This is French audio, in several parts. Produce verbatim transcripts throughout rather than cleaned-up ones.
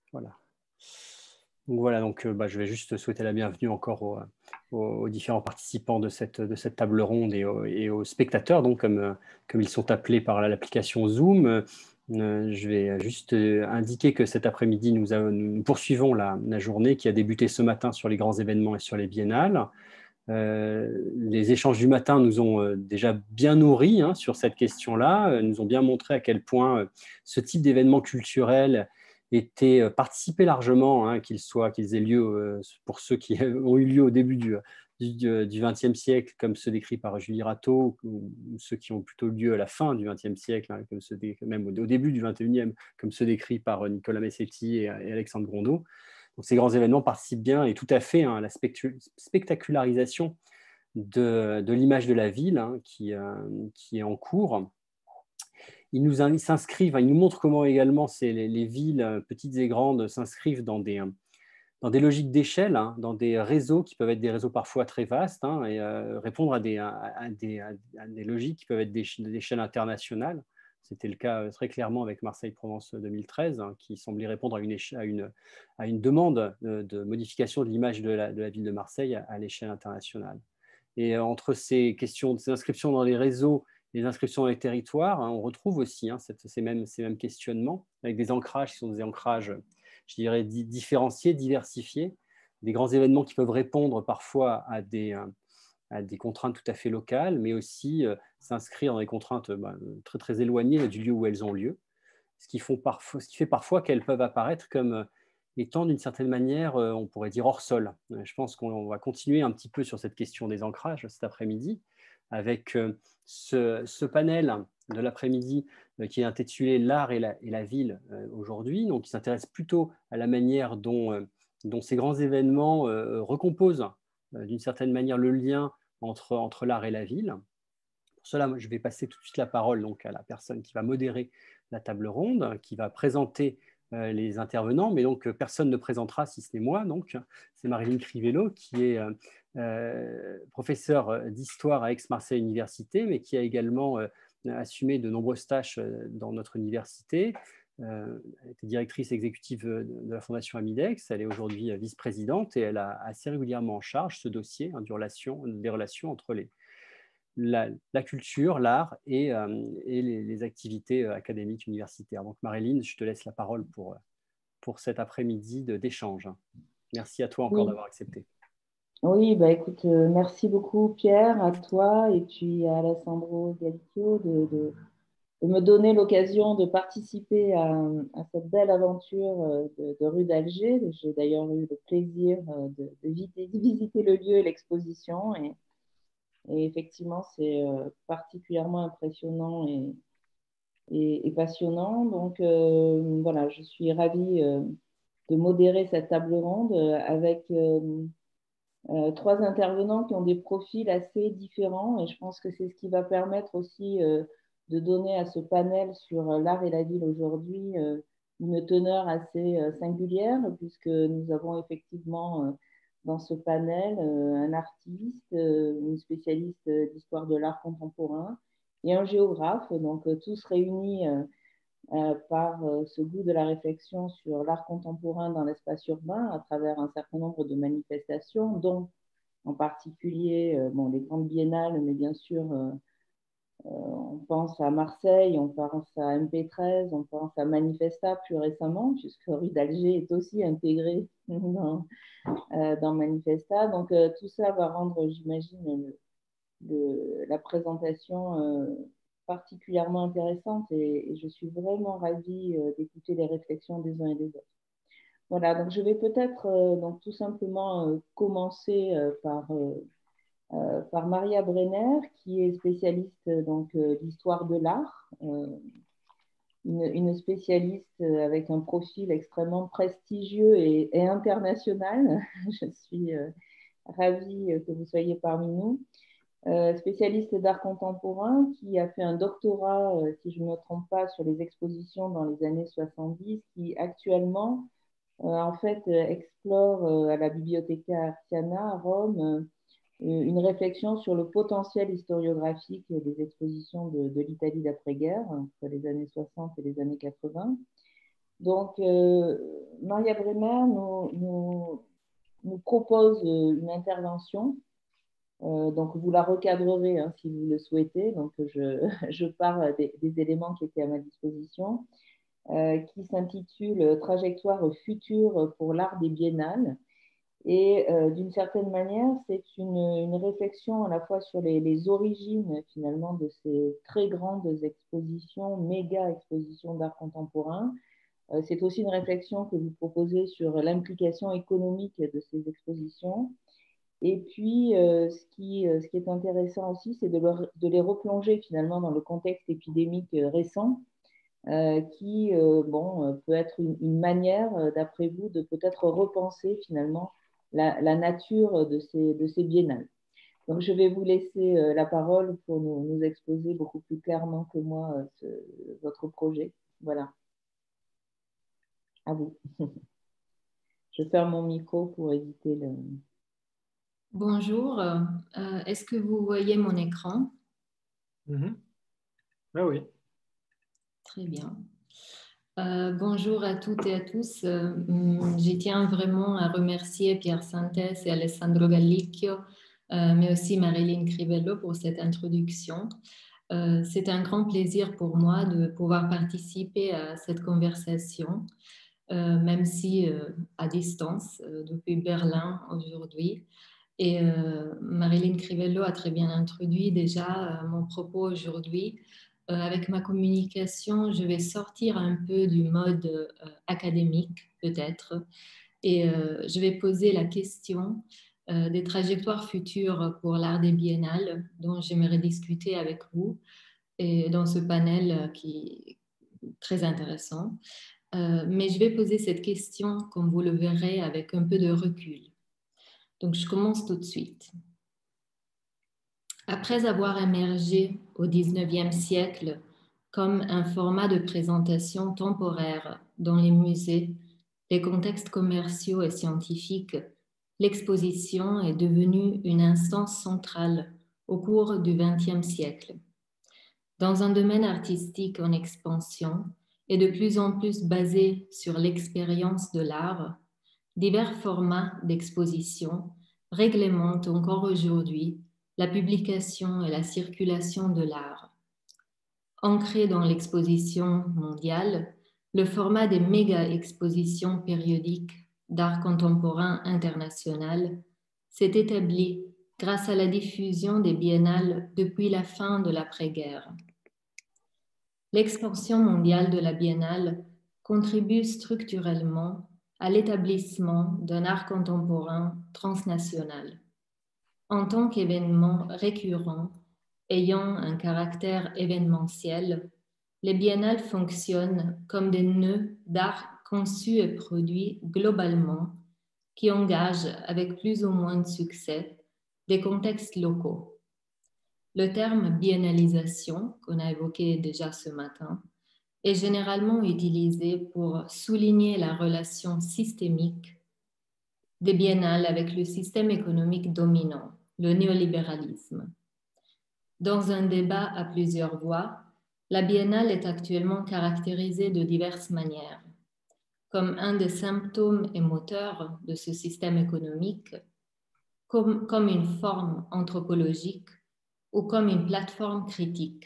Voilà. Donc voilà, donc, heu, bah, je vais juste souhaiter la bienvenue encore aux, aux aux différents participants de cette de cette table ronde et aux et aux spectateurs donc comme, heu, comme ils sont appelés par la l'application Zoom. Heu, heu, je vais juste, heu, indiquer que cet après-midi, nous a nous poursuivons la la journée qui a débuté ce matin sur les grands événements et sur les biennales. Heu, les échanges du matin nous ont, heu, déjà bien nourris, hein, sur cette question-là, heu, nous ont bien montré à quel point, heu, ce type d'événements culturels était, heu, participé largement, hein, qu'ils soient qu'ils aient lieu, heu, pour ceux qui ont eu lieu au début du, heu, du du du vingtième siècle, comme ceux décrits par Julie Rato, ou ou ceux qui ont plutôt eu lieu à la fin du vingtième siècle, hein, comme ceux dé même au début du vingt et unième, comme ceux décrits par, heu, Nicolas Messetti et et Alexandre Grondeau. Donc ces grands événements participent bien et tout à fait, hein, à la spectu spectacularisation de de l'image de la ville, hein, qui, heu, qui est en cours. Ils nous in ils s'inscrivent, hein, ils nous montrent comment également c'est les les villes, heu, petites et grandes, s'inscrivent dans des, hem, dans des logiques d'échelle, hein, dans des réseaux qui peuvent être des réseaux parfois très vastes, hein, et heu, répondre à des à à des à à des logiques qui peuvent être d'éche d'échelle internationale. C'était le cas, heu, très clairement avec Marseille-Provence deux mille treize, hein, qui semblait répondre à une éche à une à une demande de de modification de l'image de la de la ville de Marseille à à l'échelle internationale. Et euh, entre ces questions, ces inscriptions dans les réseaux, les inscriptions dans les territoires, hein, on retrouve aussi, hein, cette- ces, mêmes, ces mêmes questionnements, avec des ancrages qui sont des ancrages, je dirais, di- différenciés, diversifiés, des grands événements qui peuvent répondre parfois à des, euh, à des contraintes tout à fait locales, mais aussi euh, s'inscrire dans des contraintes, bah, très, très éloignées du lieu où elles ont lieu, ce qui, font parfois, ce qui fait parfois qu'elles peuvent apparaître comme euh, étant d'une certaine manière, euh, on pourrait dire, hors sol. Euh, Je pense qu'on va continuer un petit peu sur cette question des ancrages cet après-midi, avec euh, ce, ce panel de l'après-midi euh, qui est intitulé L'art et la, et la ville euh, aujourd'hui, donc qui s'intéresse plutôt à la manière dont, euh, dont ces grands événements euh, recomposent euh, d'une certaine manière le lien entre, entre l'art et la ville. Pour cela, moi, je vais passer tout de suite la parole donc, à la personne qui va modérer la table ronde, qui va présenter euh, les intervenants, mais donc euh, personne ne présentera si ce n'est moi. Donc, c'est Marilyn Crivello, qui est euh, euh, professeure d'histoire à Aix-Marseille Université, mais qui a également euh, assumé de nombreuses tâches euh, dans notre université. Euh, elle était directrice exécutive de la Fondation Amidex. Elle est aujourd'hui vice-présidente et elle a assez régulièrement en charge ce dossier, hein, du relation, des relations entre les la, la culture, l'art et, euh, et les, les activités euh, académiques universitaires. Donc Marilyn, je te laisse la parole pour, pour cet après-midi d'échange. Merci à toi encore Oui, d'avoir accepté. oui, bah écoute, euh, merci beaucoup Pierre, à toi et puis à Alessandro Galicchio de, de- de me donner l'occasion de participer à, à cette belle aventure euh, de, de rue d'Alger. J'ai d'ailleurs eu le plaisir euh, de, de visiter, de visiter le lieu et l'exposition et, et effectivement c'est euh, particulièrement impressionnant et, et- et passionnant. Donc euh, voilà, je suis ravie euh, de modérer cette table ronde euh, avec euh, euh, trois intervenants qui ont des profils assez différents et je pense que c'est ce qui va permettre aussi euh, de donner à ce panel sur euh, l'art et la ville aujourd'hui euh, une teneur assez euh, singulière puisque nous avons effectivement euh, dans ce panel euh, un artiste, euh, une spécialiste d'histoire de l'art contemporain et un géographe, donc euh, tous réunis euh, euh, par euh, ce goût de la réflexion sur l'art contemporain dans l'espace urbain à travers un certain nombre de manifestations, dont en particulier euh, bon, les grandes biennales, mais bien sûr, euh, euh, on pense à Marseille, on pense à M P treize, on pense à Manifesta plus récemment, puisque Rue d'Alger est aussi intégrée dans, euh, dans Manifesta. Donc euh, tout ça va rendre, j'imagine, le, le, la présentation euh, particulièrement intéressante et, et, je suis vraiment ravie euh, d'écouter les réflexions des uns et des autres. Voilà, donc je vais peut-être euh, donc tout simplement euh, commencer euh, par, euh, euh, par Maria Brenner, qui est spécialiste euh, donc euh, d'histoire de l'art, euh, une, une, spécialiste euh, avec un profil extrêmement prestigieux et, et international. Je suis euh, ravie que vous soyez parmi nous. Euh, spécialiste d'art contemporain qui a fait un doctorat, euh, si je ne me trompe pas, sur les expositions dans les années soixante-dix, qui actuellement, euh, en fait, euh, explore euh, à la Bibliotheca Artiana à Rome euh, une réflexion sur le potentiel historiographique des expositions de, de l'Italie d'après-guerre, entre les années soixante et les années quatre-vingts. Donc, euh, Maria Bremer nous, nous, nous propose une intervention. Euh, donc, vous la recadrerez hein, si vous le souhaitez. Donc, je, je pars des, des éléments qui étaient à ma disposition, euh, qui s'intitule Trajectoire future pour l'art des biennales. Et euh, d'une certaine manière, c'est une, une réflexion à la fois sur les, les origines finalement de ces très grandes expositions, méga expositions d'art contemporain. Euh, c'est aussi une réflexion que vous proposez sur l'implication économique de ces expositions. Et puis, euh, ce, qui, ce qui est intéressant aussi, c'est de, leur, de les replonger finalement dans le contexte épidémique récent, euh, qui euh, bon, peut être une, une manière, d'après vous, de peut-être repenser finalement la, la nature de ces, de ces biennales. Donc, je vais vous laisser euh, la parole pour nous, nous exposer beaucoup plus clairement que moi euh, ce, votre projet. Voilà, à vous. Je ferme mon micro pour éviter le... Bonjour, euh, est-ce que vous voyez mon écran? Mm-hmm. Ah oui. Très bien. Euh, bonjour à toutes et à tous. Euh, je tiens vraiment à remercier Pierre Santes et Alessandro Gallicchio, euh, mais aussi Marilyn Crivello pour cette introduction. Euh, c'est un grand plaisir pour moi de pouvoir participer à cette conversation, euh, même si euh, à distance, euh, depuis Berlin aujourd'hui. Et euh, Marilyn Crivello a très bien introduit déjà euh, mon propos aujourd'hui. Euh, avec ma communication, je vais sortir un peu du mode euh, académique, peut-être, et euh, je vais poser la question euh, des trajectoires futures pour l'art des biennales, dont j'aimerais discuter avec vous, et dans ce panel qui est très intéressant. Euh, mais je vais poser cette question, comme vous le verrez, avec un peu de recul. Donc, je commence tout de suite. Après avoir émergé au dix-neuvième siècle comme un format de présentation temporaire dans les musées, les contextes commerciaux et scientifiques, l'exposition est devenue une instance centrale au cours du vingtième siècle. Dans un domaine artistique en expansion et de plus en plus basé sur l'expérience de l'art, divers formats d'exposition réglementent encore aujourd'hui la publication et la circulation de l'art. Ancré dans l'exposition mondiale, le format des méga-expositions périodiques d'art contemporain international s'est établi grâce à la diffusion des biennales depuis la fin de l'après-guerre. L'expansion mondiale de la biennale contribue structurellement à l'établissement d'un art contemporain transnational. En tant qu'événement récurrent ayant un caractère événementiel, les biennales fonctionnent comme des nœuds d'art conçus et produits globalement qui engagent avec plus ou moins de succès des contextes locaux. Le terme biennalisation, qu'on a évoqué déjà ce matin, est généralement utilisé pour souligner la relation systémique des biennales avec le système économique dominant, le néolibéralisme. Dans un débat à plusieurs voix, la biennale est actuellement caractérisée de diverses manières, comme un des symptômes et moteurs de ce système économique, comme, comme une forme anthropologique ou comme une plateforme critique.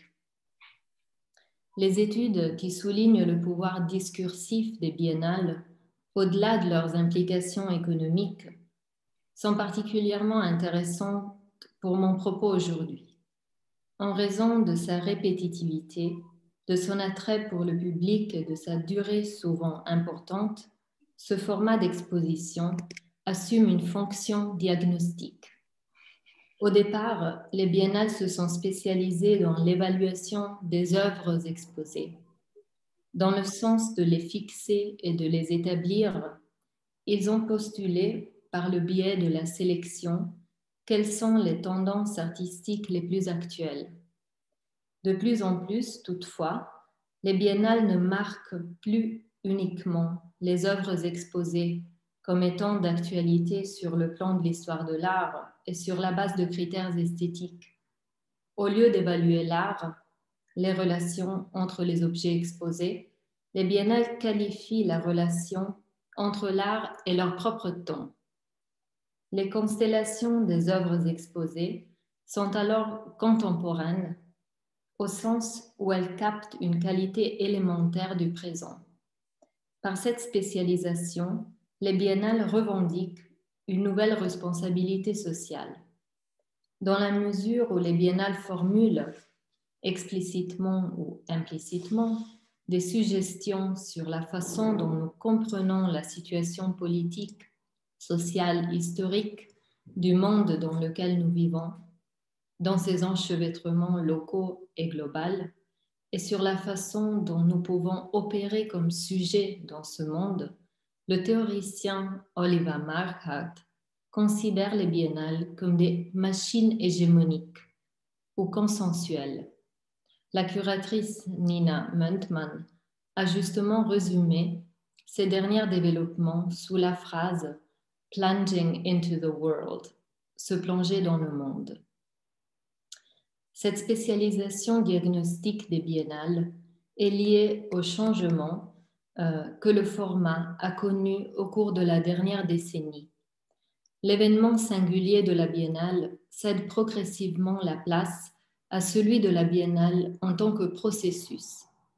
Les études qui soulignent le pouvoir discursif des biennales, au-delà de leurs implications économiques, sont particulièrement intéressantes pour mon propos aujourd'hui, en raison de sa répétitivité, de son attrait pour le public et de sa durée souvent importante. Ce format d'exposition assume une fonction diagnostique. Au départ, les biennales se sont spécialisées dans l'évaluation des œuvres exposées. Dans le sens de les fixer et de les établir, ils ont postulé, par le biais de la sélection, quelles sont les tendances artistiques les plus actuelles. De plus en plus, toutefois, les biennales ne marquent plus uniquement les œuvres exposées comme étant d'actualité sur le plan de l'histoire de l'art et sur la base de critères esthétiques. Au lieu d'évaluer l'art, les relations entre les objets exposés, les biennales qualifient la relation entre l'art et leur propre ton. Les constellations des œuvres exposées sont alors contemporaines, au sens où elles captent une qualité élémentaire du présent. Par cette spécialisation, les biennales revendiquent une nouvelle responsabilité sociale. Dans la mesure où les biennales formulent, explicitement ou implicitement, des suggestions sur la façon dont nous comprenons la situation politique, sociale, historique du monde dans lequel nous vivons, dans ses enchevêtrements locaux et globaux, et sur la façon dont nous pouvons opérer comme sujet dans ce monde, le théoricien Oliver Marquardt considère les biennales comme des machines hégémoniques ou consensuelles. La curatrice Nina Muntmann a justement résumé ces derniers développements sous la phrase « plunging into the world », se plonger dans le monde. Cette spécialisation diagnostique des biennales est liée au changement euh, que le format a connu au cours de la dernière décennie. L'événement singulier de la biennale cède progressivement la place à celui de la biennale en tant que processus.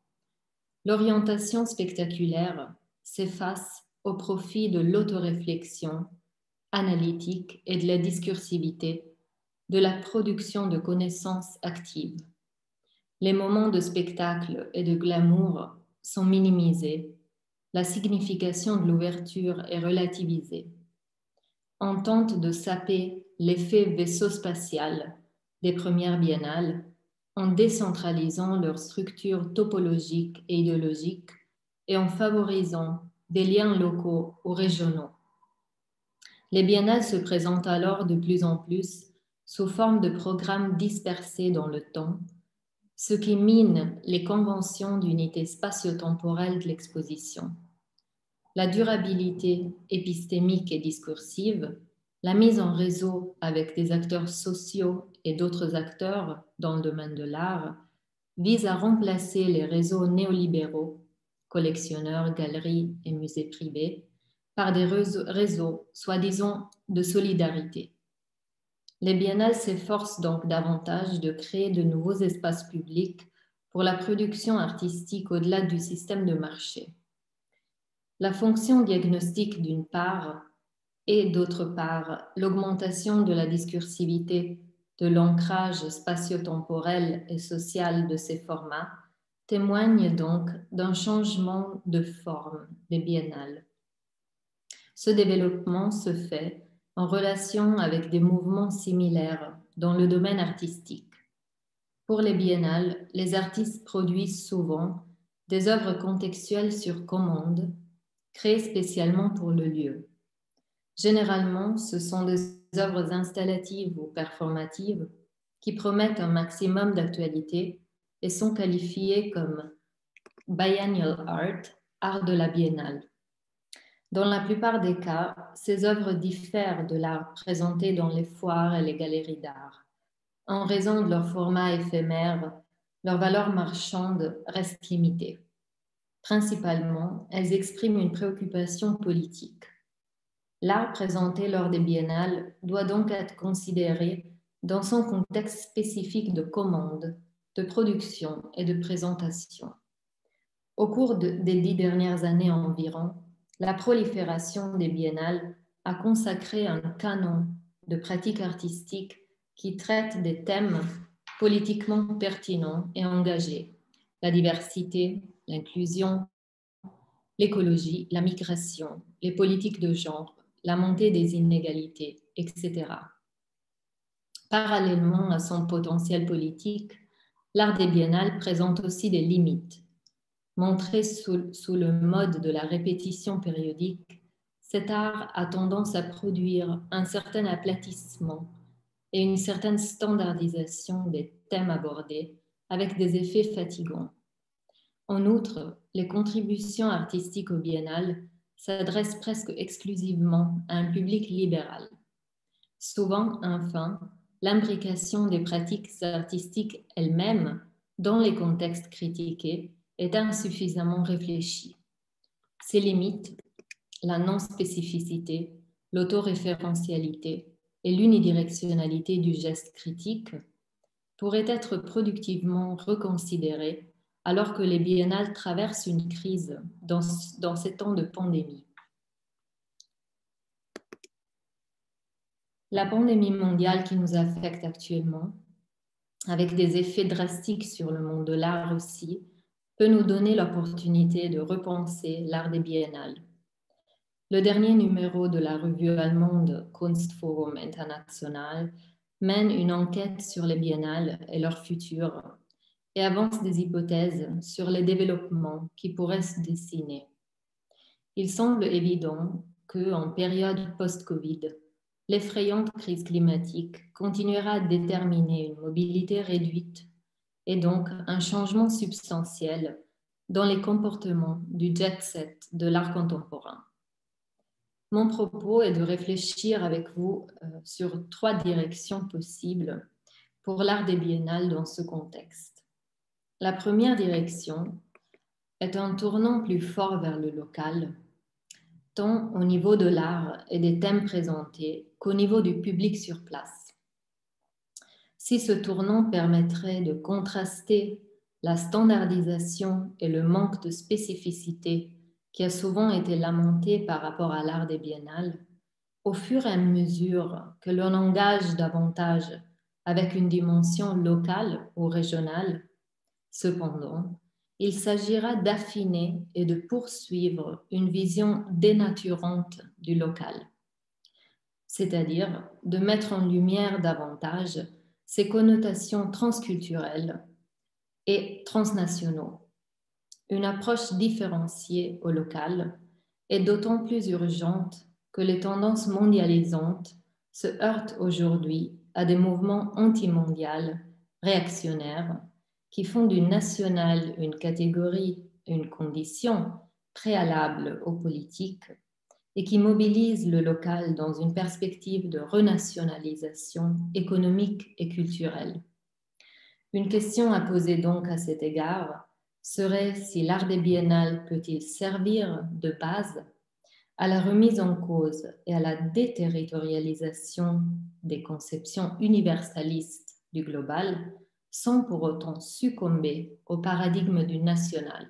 L'orientation spectaculaire s'efface au profit de l'autoréflexion analytique et de la discursivité, de la production de connaissances actives. Les moments de spectacle et de glamour sont minimisés, la signification de l'ouverture est relativisée. On tente de saper l'effet vaisseau spatial des premières biennales en décentralisant leur structure topologique et idéologique et en favorisant des liens locaux ou régionaux. Les biennales se présentent alors de plus en plus sous forme de programmes dispersés dans le temps, ce qui mine les conventions d'unité spatio-temporelle de l'exposition. La durabilité épistémique et discursive, la mise en réseau avec des acteurs sociaux et d'autres acteurs dans le domaine de l'art vise à remplacer les réseaux néolibéraux, collectionneurs, galeries et musées privés, par des réseaux, réseaux soi-disant de solidarité. Les biennales s'efforcent donc davantage de créer de nouveaux espaces publics pour la production artistique au-delà du système de marché. La fonction diagnostique d'une part et d'autre part l'augmentation de la discursivité, de l'ancrage spatio-temporel et social de ces formats témoignent donc d'un changement de forme des biennales. Ce développement se fait en relation avec des mouvements similaires dans le domaine artistique. Pour les biennales, les artistes produisent souvent des œuvres contextuelles sur commande, créées spécialement pour le lieu. Généralement, ce sont des œuvres installatives ou performatives qui promettent un maximum d'actualité et sont qualifiées comme biennial art, art de la biennale. Dans la plupart des cas, ces œuvres diffèrent de l'art présenté dans les foires et les galeries d'art. En raison de leur format éphémère, leur valeur marchande reste limitée. Principalement, elles expriment une préoccupation politique. L'art présenté lors des biennales doit donc être considéré dans son contexte spécifique de commande, de production et de présentation. Au cours de, des dix dernières années environ, la prolifération des biennales a consacré un canon de pratiques artistiques qui traitent des thèmes politiquement pertinents et engagés, la diversité, l'inclusion, l'écologie, la migration, les politiques de genre, la montée des inégalités, et cetera. Parallèlement à son potentiel politique, l'art des biennales présente aussi des limites. Montré sous, sous le mode de la répétition périodique, cet art a tendance à produire un certain aplatissement et une certaine standardisation des thèmes abordés avec des effets fatigants. En outre, les contributions artistiques au biennale s'adressent presque exclusivement à un public libéral. Souvent, enfin, l'imbrication des pratiques artistiques elles-mêmes dans les contextes critiqués est insuffisamment réfléchie. Ces limites, la non-spécificité, l'autoréférentialité et l'unidirectionnalité du geste critique pourraient être productivement reconsidérés alors que les biennales traversent une crise dans, dans ces temps de pandémie. La pandémie mondiale qui nous affecte actuellement, avec des effets drastiques sur le monde de l'art aussi, peut nous donner l'opportunité de repenser l'art des biennales. Le dernier numéro de la revue allemande Kunstforum International mène une enquête sur les biennales et leur futur et avance des hypothèses sur les développements qui pourraient se dessiner. Il semble évident qu'en période post-Covid, l'effrayante crise climatique continuera à déterminer une mobilité réduite et donc un changement substantiel dans les comportements du jet-set de l'art contemporain. Mon propos est de réfléchir avec vous euh, sur trois directions possibles pour l'art des biennales dans ce contexte. La première direction est un tournant plus fort vers le local, tant au niveau de l'art et des thèmes présentés qu'au niveau du public sur place. Si ce tournant permettrait de contraster la standardisation et le manque de spécificité qui a souvent été lamenté par rapport à l'art des biennales, au fur et à mesure que l'on engage davantage avec une dimension locale ou régionale, cependant, il s'agira d'affiner et de poursuivre une vision dénaturante du local, c'est-à-dire de mettre en lumière davantage ses connotations transculturelles et transnationaux. Une approche différenciée au local est d'autant plus urgente que les tendances mondialisantes se heurtent aujourd'hui à des mouvements antimondiaux réactionnaires qui font du national une catégorie, une condition préalable aux politiques et qui mobilisent le local dans une perspective de renationalisation économique et culturelle. Une question à poser donc à cet égard serait si l'art des biennales peut-il servir de base à la remise en cause et à la déterritorialisation des conceptions universalistes du global, sans pour autant succomber au paradigme du national.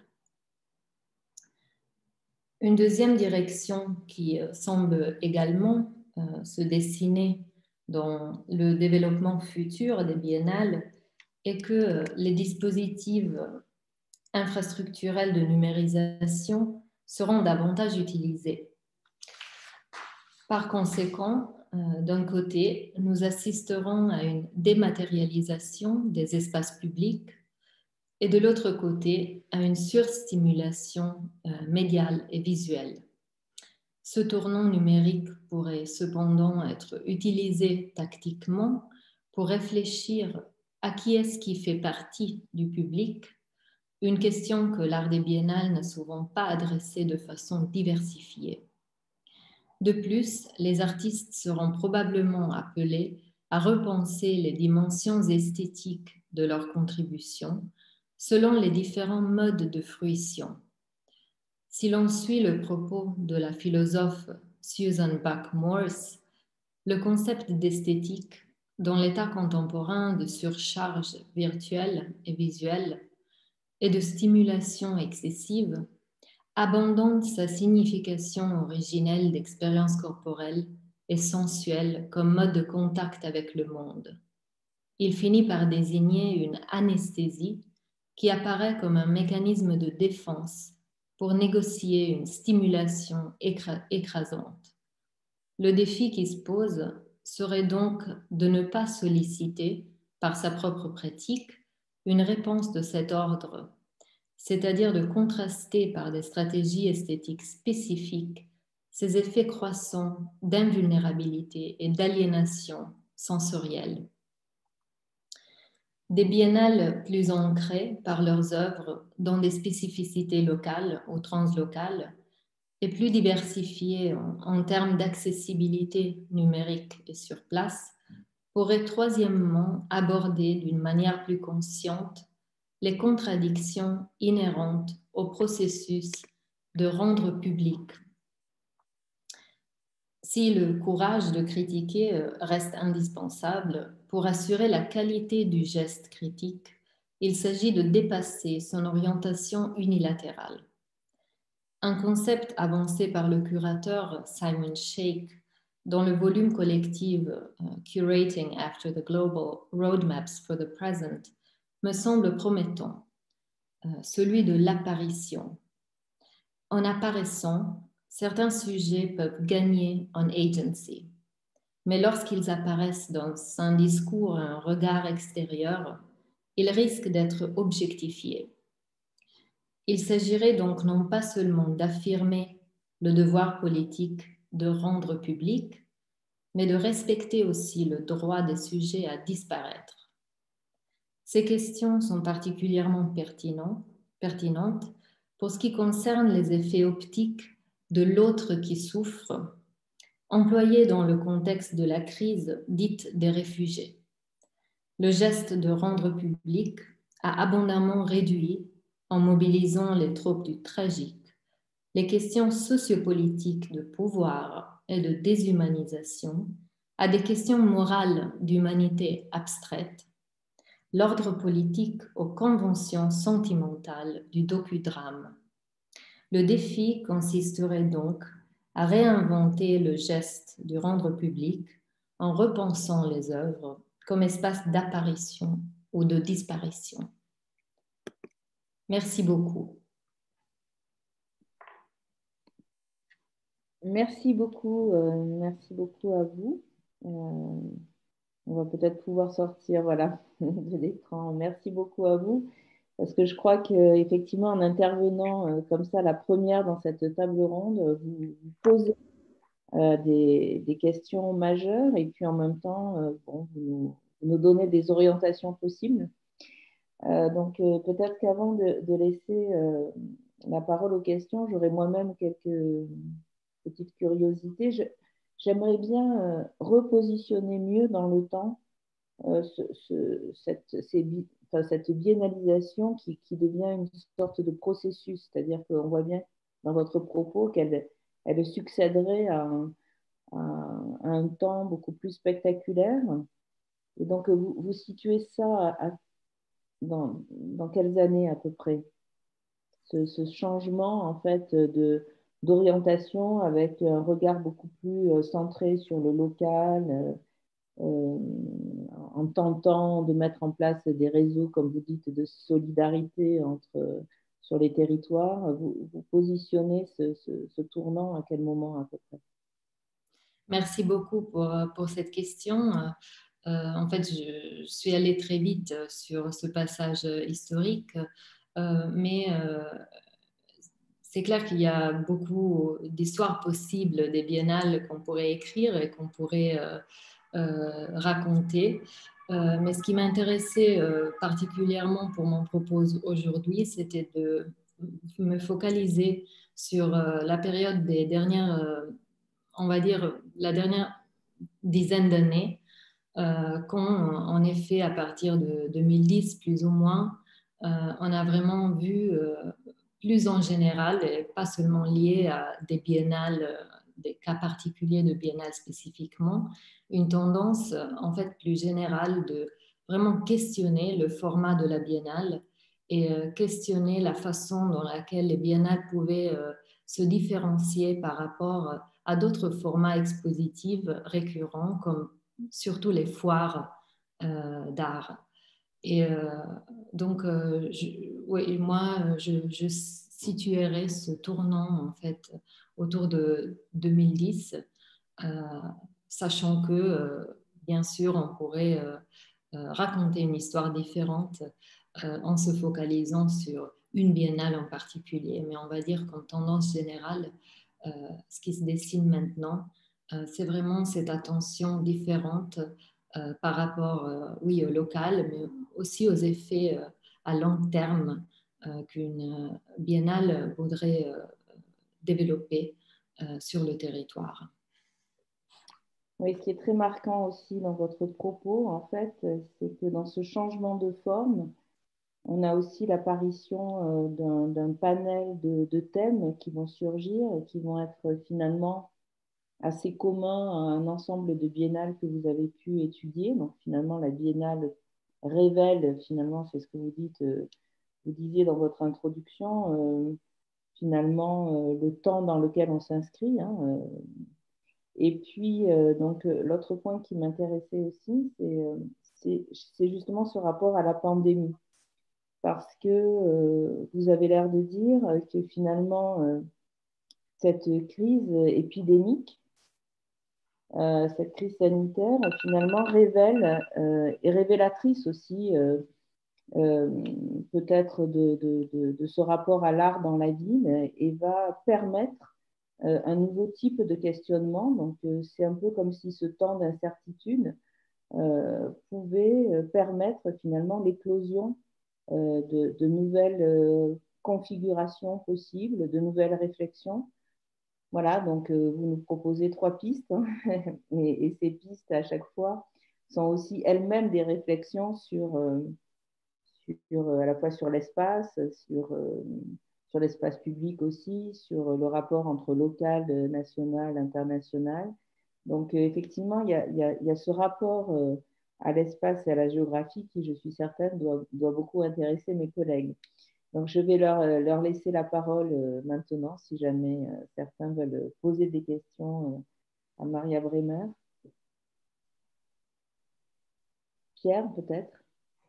Une deuxième direction qui semble également euh, se dessiner dans le développement futur des biennales est que les dispositifs infrastructurels de numérisation seront davantage utilisés. Par conséquent, euh, d'un côté, nous assisterons à une dématérialisation des espaces publics et de l'autre côté, à une surstimulation euh, médiale et visuelle. Ce tournant numérique pourrait cependant être utilisé tactiquement pour réfléchir à qui est-ce qui fait partie du public, une question que l'art des biennales n'a souvent pas adressée de façon diversifiée. De plus, les artistes seront probablement appelés à repenser les dimensions esthétiques de leur contribution selon les différents modes de fruition. Si l'on suit le propos de la philosophe Susan Buck-Morss, le concept d'esthétique dans l'état contemporain de surcharge virtuelle et visuelle et de stimulation excessive abandonne sa signification originelle d'expérience corporelle et sensuelle comme mode de contact avec le monde. Il finit par désigner une anesthésie qui apparaît comme un mécanisme de défense pour négocier une stimulation écra- écrasante. Le défi qui se pose serait donc de ne pas solliciter, par sa propre pratique, une réponse de cet ordre, c'est-à-dire de contraster par des stratégies esthétiques spécifiques ces effets croissants d'invulnérabilité et d'aliénation sensorielle. Des biennales plus ancrées par leurs œuvres dans des spécificités locales ou translocales et plus diversifiées en, en termes d'accessibilité numérique et sur place pourraient troisièmement aborder d'une manière plus consciente les contradictions inhérentes au processus de rendre public si le courage de critiquer reste indispensable pour assurer la qualité du geste critique, il s'agit de dépasser son orientation unilatérale. Un concept avancé par le curateur Simon Sheikh dans le volume collectif uh, Curating After the Global Roadmaps for the Present me semble promettant, uh, celui de l'apparition. En apparaissant, certains sujets peuvent gagner en agency, mais lorsqu'ils apparaissent dans un discours, un regard extérieur, ils risquent d'être objectifiés. Il s'agirait donc non pas seulement d'affirmer le devoir politique de rendre public, mais de respecter aussi le droit des sujets à disparaître. Ces questions sont particulièrement pertinentes pour ce qui concerne les effets optiques de l'autre qui souffre, employés dans le contexte de la crise dite des réfugiés. Le geste de rendre public a abondamment réduit, en mobilisant les troupes du tragique, les questions sociopolitiques de pouvoir et de déshumanisation à des questions morales d'humanité abstraite, l'ordre politique aux conventions sentimentales du docudrame. Le défi consisterait donc à réinventer le geste du rendre public en repensant les œuvres comme espace d'apparition ou de disparition. Merci beaucoup. Merci beaucoup, euh, merci beaucoup à vous. Euh, on va peut-être pouvoir sortir, voilà, de l'écran. Merci beaucoup à vous, parce que je crois qu'effectivement, en intervenant euh, comme ça, la première dans cette table ronde, vous, vous posez euh, des, des questions majeures et puis en même temps, euh, bon, vous, nous, vous nous donnez des orientations possibles. Euh, donc, euh, peut-être qu'avant de, de laisser euh, la parole aux questions, j'aurais moi-même quelques petites curiosités. Je, j'aimerais bien euh, repositionner mieux dans le temps euh, ce, ce, cette, ces, enfin, cette biennalisation qui, qui devient une sorte de processus. C'est-à-dire qu'on voit bien dans votre propos qu'elle elle succéderait à un, à, à un temps beaucoup plus spectaculaire. Et donc, vous, vous situez ça à, à Dans, dans quelles années à peu près ce, ce changement en fait de, d'orientation avec un regard beaucoup plus euh, centré sur le local, euh, euh, en tentant de mettre en place des réseaux, comme vous dites, de solidarité entre, sur les territoires. Vous, vous positionnez ce, ce, ce tournant à quel moment à peu près? Merci beaucoup pour, pour cette question. Euh, en fait, je, je suis allée très vite sur ce passage historique, euh, mais euh, c'est clair qu'il y a beaucoup d'histoires possibles des biennales qu'on pourrait écrire et qu'on pourrait euh, euh, raconter. Euh, mais ce qui m'intéressait euh, particulièrement pour mon propos aujourd'hui, c'était de me focaliser sur euh, la période des dernières, euh, on va dire, la dernière dizaine d'années, euh, quand, en effet, à partir de deux mille dix, plus ou moins, euh, on a vraiment vu, euh, plus en général, et pas seulement lié à des biennales, euh, des cas particuliers de biennales spécifiquement, une tendance, en fait, plus générale de vraiment questionner le format de la biennale et euh, questionner la façon dans laquelle les biennales pouvaient euh, se différencier par rapport à d'autres formats expositifs récurrents, comme surtout les foires euh, d'art. Et euh, donc, euh, je, ouais, moi, je, je situerais ce tournant, en fait, autour de deux mille dix, euh, sachant que, euh, bien sûr, on pourrait euh, euh, raconter une histoire différente euh, en se focalisant sur une biennale en particulier. Mais on va dire qu'en tendance générale, euh, ce qui se dessine maintenant, euh, c'est vraiment cette attention différente euh, par rapport, euh, oui, au local, mais aussi aux effets euh, à long terme euh, qu'une biennale voudrait euh, développer euh, sur le territoire. Oui, ce qui est très marquant aussi dans votre propos, en fait, c'est que dans ce changement de forme, on a aussi l'apparition euh, d'un, d'un panel de, de thèmes qui vont surgir et qui vont être finalement assez commun à un ensemble de biennales que vous avez pu étudier. Donc finalement, la biennale révèle, finalement, c'est ce que vous dites, euh, vous disiez dans votre introduction, euh, finalement, euh, le temps dans lequel on s'inscrit. Hein, euh. Et puis, euh, donc, euh, l'autre point qui m'intéressait aussi, c'est euh, c'est justement ce rapport à la pandémie. Parce que euh, vous avez l'air de dire que finalement, euh, cette crise épidémique, euh, cette crise sanitaire, finalement, révèle, euh, est révélatrice aussi, euh, euh, peut-être de, de, de, de ce rapport à l'art dans la ville et va permettre euh, un nouveau type de questionnement. Donc, euh, c'est un peu comme si ce temps d'incertitude euh, pouvait permettre finalement l'éclosion euh, de, de nouvelles euh, configurations possibles, de nouvelles réflexions. Voilà, donc euh, vous nous proposez trois pistes, hein, et, et, ces pistes à chaque fois sont aussi elles-mêmes des réflexions sur, euh, sur euh, à la fois sur l'espace, sur, euh, sur l'espace public aussi, sur le rapport entre local, national, international. Donc euh, effectivement, il y a, y, a, y a ce rapport euh, à l'espace et à la géographie qui, je suis certaine, doit, doit beaucoup intéresser mes collègues. Donc, je vais leur, leur laisser la parole euh, maintenant, si jamais euh, certains veulent poser des questions euh, à Maria Bremer. Pierre, peut-être?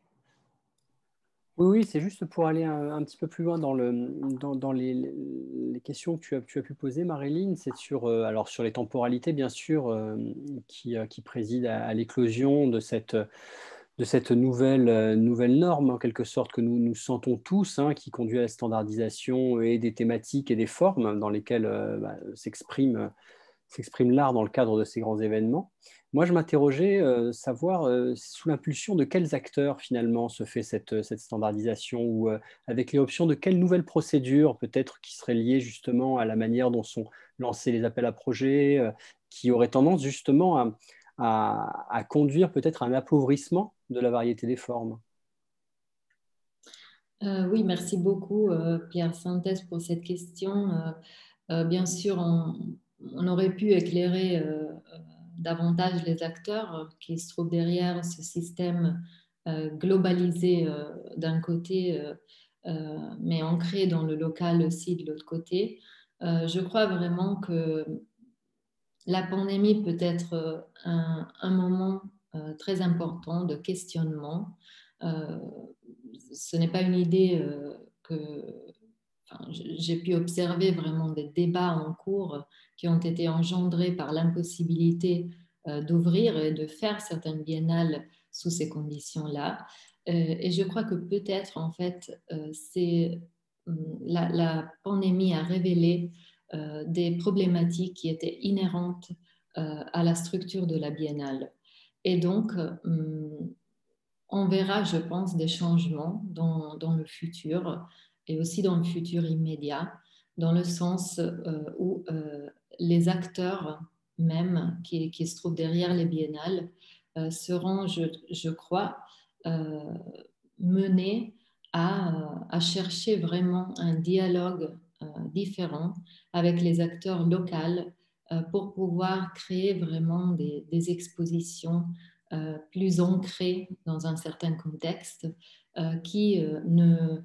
Oui, oui, c'est juste pour aller un, un petit peu plus loin dans, le, dans, dans les, les questions que tu as, tu as pu poser, Marilyn. C'est sur, euh, alors sur les temporalités, bien sûr, euh, qui, euh, qui président à, à l'éclosion de cette, de cette nouvelle, euh, nouvelle norme, en quelque sorte, que nous, nous sentons tous, hein, qui conduit à la standardisation et des thématiques et des formes dans lesquelles euh, bah, s'exprime s'exprime l'art dans le cadre de ces grands événements. Moi, je m'interrogeais euh, savoir euh, sous l'impulsion de quels acteurs finalement se fait cette, cette standardisation ou euh, avec les options de quelles nouvelles procédures peut-être qui seraient liées justement à la manière dont sont lancés les appels à projets, euh, qui auraient tendance justement à, à, à conduire peut-être à un appauvrissement de la variété des formes. Euh, oui, merci beaucoup, euh, Pierre Santès, pour cette question. Euh, euh, bien sûr, on, on, aurait pu éclairer euh, davantage les acteurs qui se trouvent derrière ce système euh, globalisé euh, d'un côté, euh, euh, mais ancré dans le local aussi de l'autre côté. Euh, je crois vraiment que la pandémie peut être un, un moment euh, très important de questionnement. Euh, ce n'est pas une idée euh, que enfin, j'ai pu observer vraiment des débats en cours qui ont été engendrés par l'impossibilité euh, d'ouvrir et de faire certaines biennales sous ces conditions-là. Euh, et je crois que peut-être, en fait, euh, c'est la, la, pandémie a révélé euh, des problématiques qui étaient inhérentes euh, à la structure de la biennale. Et donc, euh, on verra, je pense, des changements dans, dans, le futur et aussi dans le futur immédiat, dans le sens euh, où euh, les acteurs même qui, qui, se trouvent derrière les biennales euh, seront, je, je crois, euh, menés à, à, chercher vraiment un dialogue euh, différent avec les acteurs locaux euh, pour pouvoir créer vraiment des, des expositions Euh, plus ancré dans un certain contexte euh, qui euh, ne,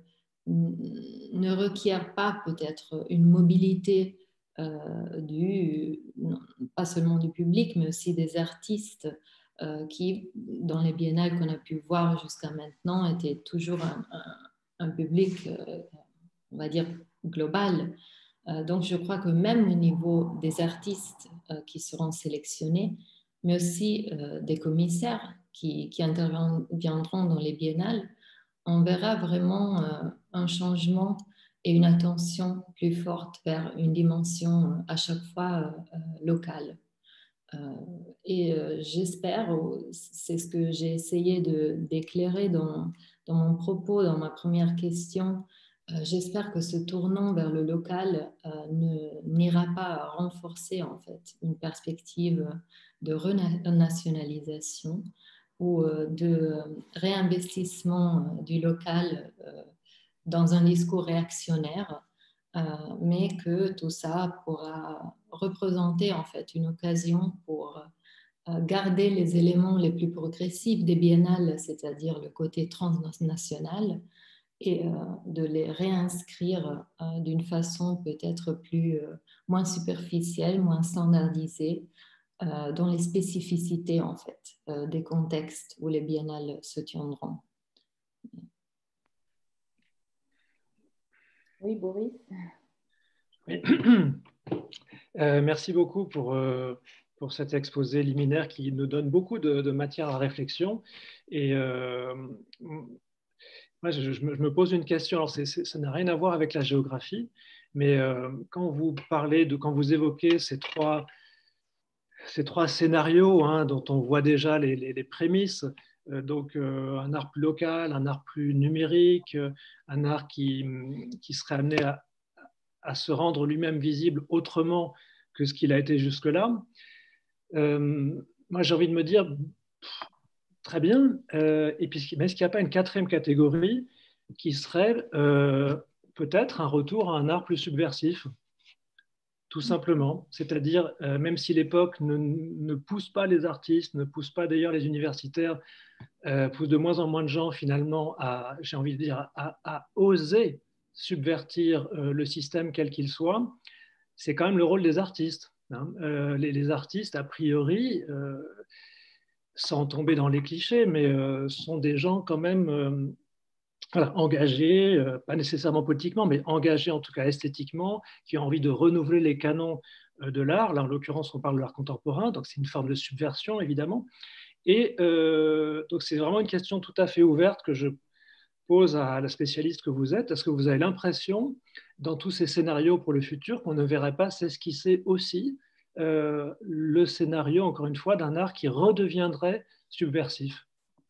ne requiert pas peut-être une mobilité euh, du, non, pas seulement du public, mais aussi des artistes euh, qui, dans les biennales qu'on a pu voir jusqu'à maintenant, étaient toujours un, un, un public, euh, on va dire, global. Euh, donc, je crois que même au niveau des artistes euh, qui seront sélectionnés, mais aussi euh, des commissaires qui, qui interviendront dans les biennales, on verra vraiment euh, un changement et une attention plus forte vers une dimension euh, à chaque fois euh, locale. Euh, et euh, j'espère, c'est ce que j'ai essayé d'éclairer dans, dans mon propos, dans ma première question, euh, j'espère que ce tournant vers le local euh, n'ira pas renforcer en fait une perspective de renationalisation ou euh, de réinvestissement du local euh, dans un discours réactionnaire euh, mais que tout ça pourra représenter en fait une occasion pour euh, garder les éléments les plus progressifs des biennales, c'est-à-dire le côté transnational, et euh, de les réinscrire euh, d'une façon peut-être plus euh, moins superficielle, moins standardisée, euh, dans les spécificités en fait euh, des contextes où les biennales se tiendront. Oui, Boris. Oui. Euh, merci beaucoup pour, euh, pour cet exposé liminaire qui nous donne beaucoup de, de matière à réflexion. Et euh, moi, je, je, me, je me pose une question. Alors, c'est, c'est, ça n'a rien à voir avec la géographie, mais euh, quand vous parlez de, quand vous évoquez ces trois, ces trois scénarios hein, dont on voit déjà les, les, les prémices, euh, donc euh, un art plus local, un art plus numérique, euh, un art qui, qui serait amené à, à se rendre lui-même visible autrement que ce qu'il a été jusque-là. Euh, moi, j'ai envie de me dire, pff, très bien, euh, et puis, mais est-ce qu'il n'y a pas une quatrième catégorie qui serait euh, peut-être un retour à un art plus subversif, tout simplement. C'est-à-dire, euh, même si l'époque ne, ne pousse pas les artistes, ne pousse pas d'ailleurs les universitaires, euh, pousse de moins en moins de gens finalement à, j'ai envie de dire, à, à oser subvertir euh, le système quel qu'il soit, c'est quand même le rôle des artistes. Hein. Euh, les, les, artistes, a priori, euh, sans tomber dans les clichés, mais euh, sont des gens quand même euh, voilà, engagés, euh, pas nécessairement politiquement, mais engagés en tout cas esthétiquement, qui ont envie de renouveler les canons euh, de l'art. Là, en l'occurrence, on parle de l'art contemporain, donc c'est une forme de subversion, évidemment. Et euh, donc, c'est vraiment une question tout à fait ouverte que je pose à la spécialiste que vous êtes. Est-ce que vous avez l'impression, dans tous ces scénarios pour le futur, qu'on ne verrait pas s'esquisser aussi euh, le scénario, encore une fois, d'un art qui redeviendrait subversif?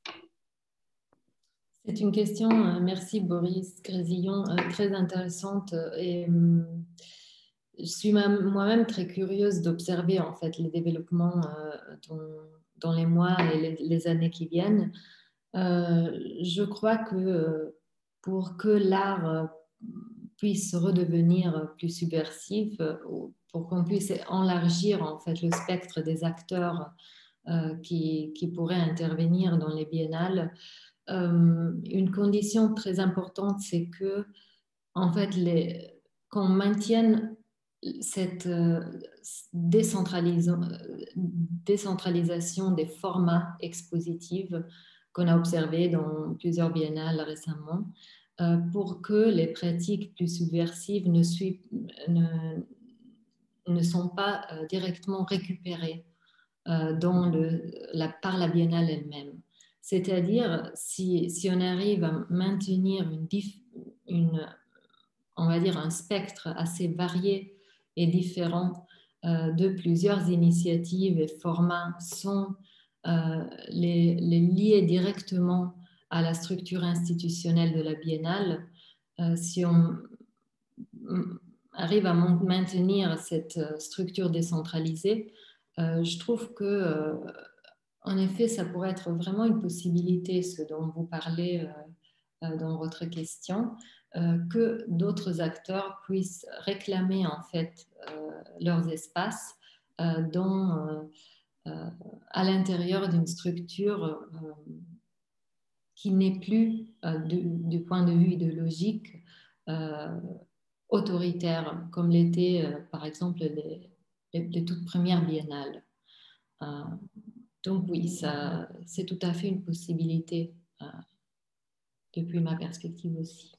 C'est une question, euh, merci Boris Grésillon, euh, très intéressante. Et euh, je suis moi-même très curieuse d'observer en fait les développements euh, dans, dans, les mois et les, les années qui viennent. Euh, je crois que euh, pour que l'art euh, puisse redevenir plus subversif, euh, pour qu'on puisse élargir en fait le spectre des acteurs euh, qui, qui pourraient intervenir dans les biennales, euh, une condition très importante, c'est que en fait, les, qu'on maintienne cette euh, décentralisation, décentralisation des formats expositifs qu'on a observé dans plusieurs biennales récemment, euh, pour que les pratiques plus subversives ne, suivent, ne, ne sont pas euh, directement récupérées euh, dans le, la, par la biennale elle-même. C'est-à-dire, si, si on arrive à maintenir une, une, on va dire un spectre assez varié et différent euh, de plusieurs initiatives et formats sans euh, les, les lier directement à la structure institutionnelle de la biennale, euh, si on arrive à maintenir cette structure décentralisée, euh, je trouve que euh, en effet, ça pourrait être vraiment une possibilité, ce dont vous parlez euh, dans votre question, euh, que d'autres acteurs puissent réclamer en fait euh, leurs espaces euh, dans, euh, euh, à l'intérieur d'une structure euh, qui n'est plus, euh, du, du point de vue idéologique, euh, autoritaire, comme l'était euh, par exemple les, les, les toutes premières biennales. Euh, donc oui, ça, c'est tout à fait une possibilité euh, depuis ma perspective aussi.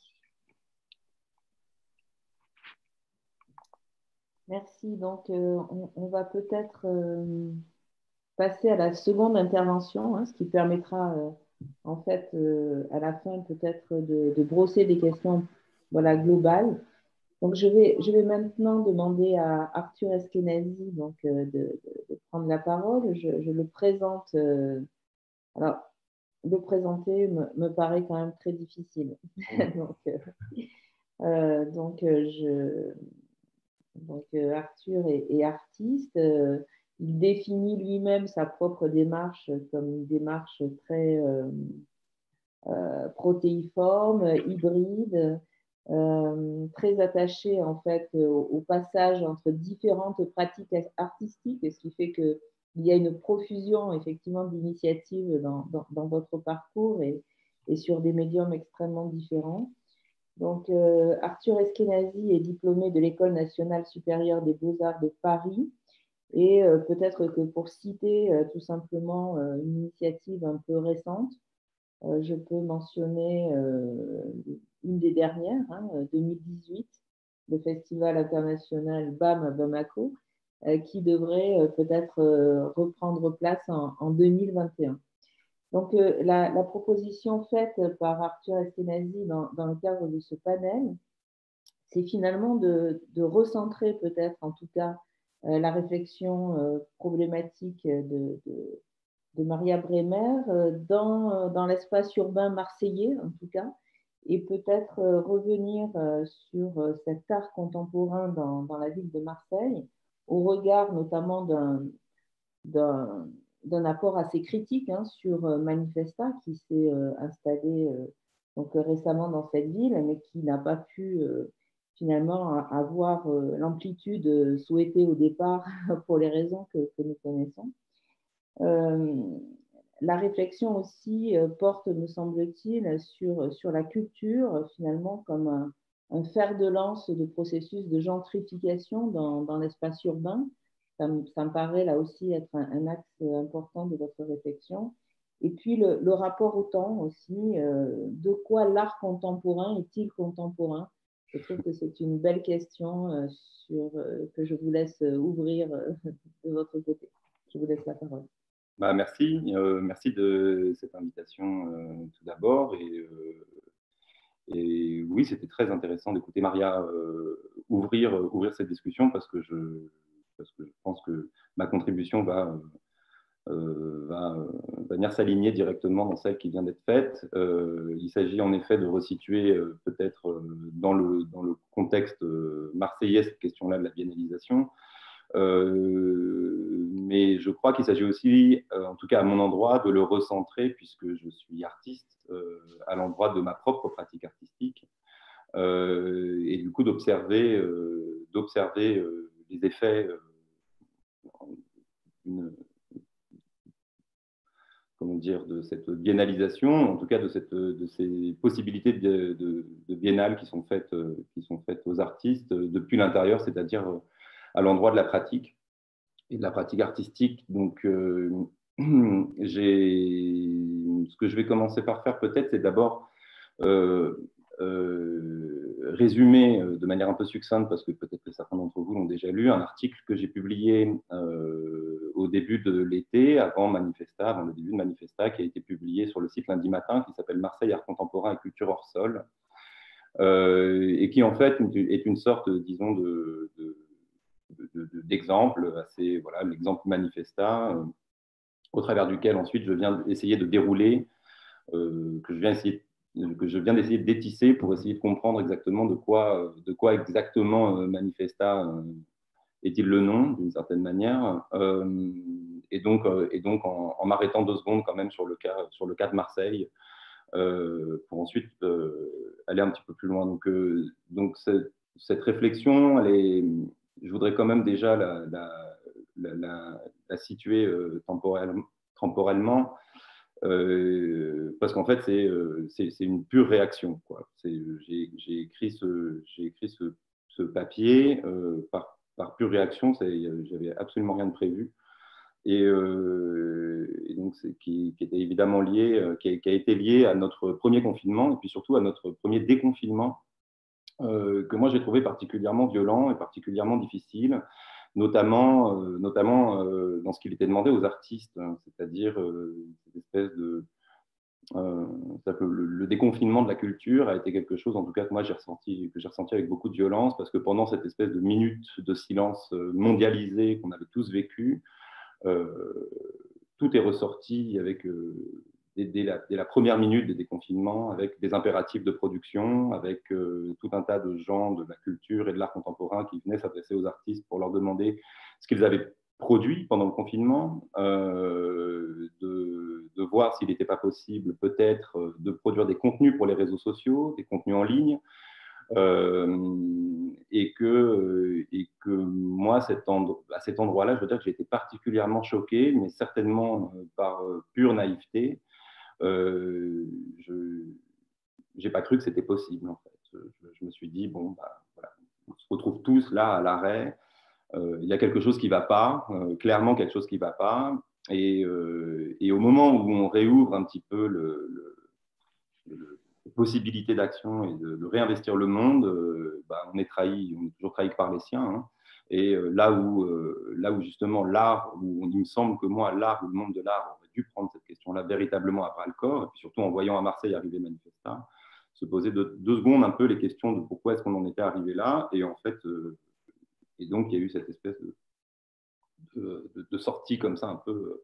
Merci. Donc, euh, on, on va peut-être euh, passer à la seconde intervention, hein, ce qui permettra, euh, en fait, euh, à la fin, peut-être de, de brosser des questions voilà, globales. Donc, je vais, je vais maintenant demander à Arthur Eskenazi donc, euh, de, de, de prendre la parole. Je, je le présente. Euh, alors, le présenter me, me paraît quand même très difficile. donc, euh, euh, donc, euh, je, donc euh, Arthur est, est artiste. Euh, il définit lui-même sa propre démarche comme une démarche très euh, euh, protéiforme, hybride. euh, très attaché en fait au, au passage entre différentes pratiques artistiques, ce qui fait qu'il y a une profusion effectivement d'initiatives dans, dans, dans votre parcours et, et sur des médiums extrêmement différents. Donc, euh, Arthur Eskenazi est diplômé de l'École nationale supérieure des beaux-arts de Paris. Et euh, peut-être que pour citer euh, tout simplement euh, une initiative un peu récente, euh, je peux mentionner euh, une des dernières, hein, deux mille dix-huit, le Festival international B A M à Bamako, euh, qui devrait euh, peut-être euh, reprendre place en, en deux mille vingt et un. Donc, euh, la, la, proposition faite par Arthur Eskenazi dans, dans le cadre de ce panel, c'est finalement de, de recentrer peut-être, en tout cas, euh, la réflexion euh, problématique de, de, de Maria Bremer euh, dans, dans l'espace urbain marseillais, en tout cas, et peut-être euh, revenir euh, sur euh, cet art contemporain dans, dans la ville de Marseille, au regard notamment d'un d'un apport assez critique hein, sur euh, Manifesta, qui s'est euh, installé euh, donc, euh, récemment dans cette ville, mais qui n'a pas pu euh, finalement avoir euh, l'amplitude souhaitée au départ pour les raisons que, que nous connaissons. Euh, la réflexion aussi euh, porte, me semble-t-il, sur, sur la culture, finalement, comme un, un fer de lance de processus de gentrification dans, dans l'espace urbain. Ça me, ça me paraît là aussi être un, un axe important de votre réflexion. Et puis le, le rapport au temps aussi, euh, de quoi l'art contemporain est-il contemporain? Je trouve que c'est une belle question euh, sur, euh, que je vous laisse ouvrir euh, de votre côté. Je vous laisse la parole. Bah, merci, euh, merci de cette invitation euh, tout d'abord. Et, euh, et oui, c'était très intéressant d'écouter Maria euh, ouvrir, ouvrir cette discussion parce que, je, parce que je pense que ma contribution va, euh, va euh, venir s'aligner directement dans celle qui vient d'être faite. Euh, il s'agit en effet de resituer euh, peut-être euh, dans, le, dans le contexte euh, marseillais cette question-là de la biennalisation. Euh, mais je crois qu'il s'agit aussi, euh, en tout cas à mon endroit, de le recentrer, puisque je suis artiste, euh, à l'endroit de ma propre pratique artistique, euh, et du coup d'observer euh, d'observer euh, les effets euh, une, comment dire, de cette biennalisation, en tout cas de, cette, de ces possibilités de, de, de biennale qui sont faites, qui sont faites aux artistes depuis l'intérieur, c'est-à-dire à l'endroit de la pratique et de la pratique artistique. Donc, euh, j'ai... ce que je vais commencer par faire peut-être, c'est d'abord euh, euh, résumer de manière un peu succincte, parce que peut-être que certains d'entre vous l'ont déjà lu, un article que j'ai publié euh, au début de l'été, avant Manifesta, avant le début de Manifesta, qui a été publié sur le site Lundi Matin, qui s'appelle Marseille, art contemporain et culture hors sol, euh, et qui en fait est une sorte, disons, de, de d'exemples, assez, voilà, l'exemple Manifesta, euh, au travers duquel ensuite je viens essayer de dérouler, euh, que je viens essayer que je viens d'essayer de détisser pour essayer de comprendre exactement de quoi, de quoi exactement euh, Manifesta euh, est-il le nom, d'une certaine manière. Euh, et donc, euh, et donc en, en m'arrêtant deux secondes quand même sur le cas, sur le cas de Marseille, euh, pour ensuite euh, aller un petit peu plus loin. Donc, euh, donc cette réflexion, elle est, je voudrais quand même déjà la, la, la, la, la situer euh, temporel, temporellement, euh, parce qu'en fait, c'est euh, une pure réaction, quoi. J'ai écrit ce, j'ai écrit ce, ce papier euh, par, par pure réaction, j'avais absolument rien de prévu. Et, euh, et donc, qui, qui était évidemment lié, euh, qui, a, qui a été lié à notre premier confinement, et puis surtout à notre premier déconfinement, Euh, que moi j'ai trouvé particulièrement violent et particulièrement difficile, notamment, euh, notamment euh, dans ce qu'il était demandé aux artistes, hein, c'est-à-dire euh, cette espèce de... Euh, le, le déconfinement de la culture a été quelque chose, en tout cas, que moi j'ai ressenti, que j'ai ressenti avec beaucoup de violence, parce que pendant cette espèce de minute de silence mondialisé qu'on avait tous vécu, euh, tout est ressorti avec... Euh, Dès, dès, la, dès la première minute des déconfinements, avec des impératifs de production, avec euh, tout un tas de gens de la culture et de l'art contemporain qui venaient s'adresser aux artistes pour leur demander ce qu'ils avaient produit pendant le confinement, euh, de, de voir s'il n'était pas possible peut-être de produire des contenus pour les réseaux sociaux, des contenus en ligne, Euh, et, que, et que moi, cet endro- à cet endroit-là, je veux dire que j'ai été particulièrement choqué, mais certainement par pure naïveté. Euh, je n'ai pas cru que c'était possible, en fait. Je, je me suis dit, bon, bah, voilà, on se retrouve tous là à l'arrêt. Euh, il y a quelque chose qui ne va pas, euh, clairement quelque chose qui ne va pas. Et, euh, et au moment où on réouvre un petit peu le, le, le, les possibilités d'action et de, de réinvestir le monde, euh, bah, on est trahi, on est toujours trahi par les siens. Hein. Et euh, là, où, euh, là où justement l'art, où il me semble que moi, l'art ou le monde de l'art aurait dû prendre cette question-là véritablement à bras le corps, et puis surtout en voyant à Marseille arriver Manifesta, se poser deux, deux secondes un peu les questions de pourquoi est-ce qu'on en était arrivé là. Et en fait, euh, et donc il y a eu cette espèce de, de, de, de sortie comme ça un peu...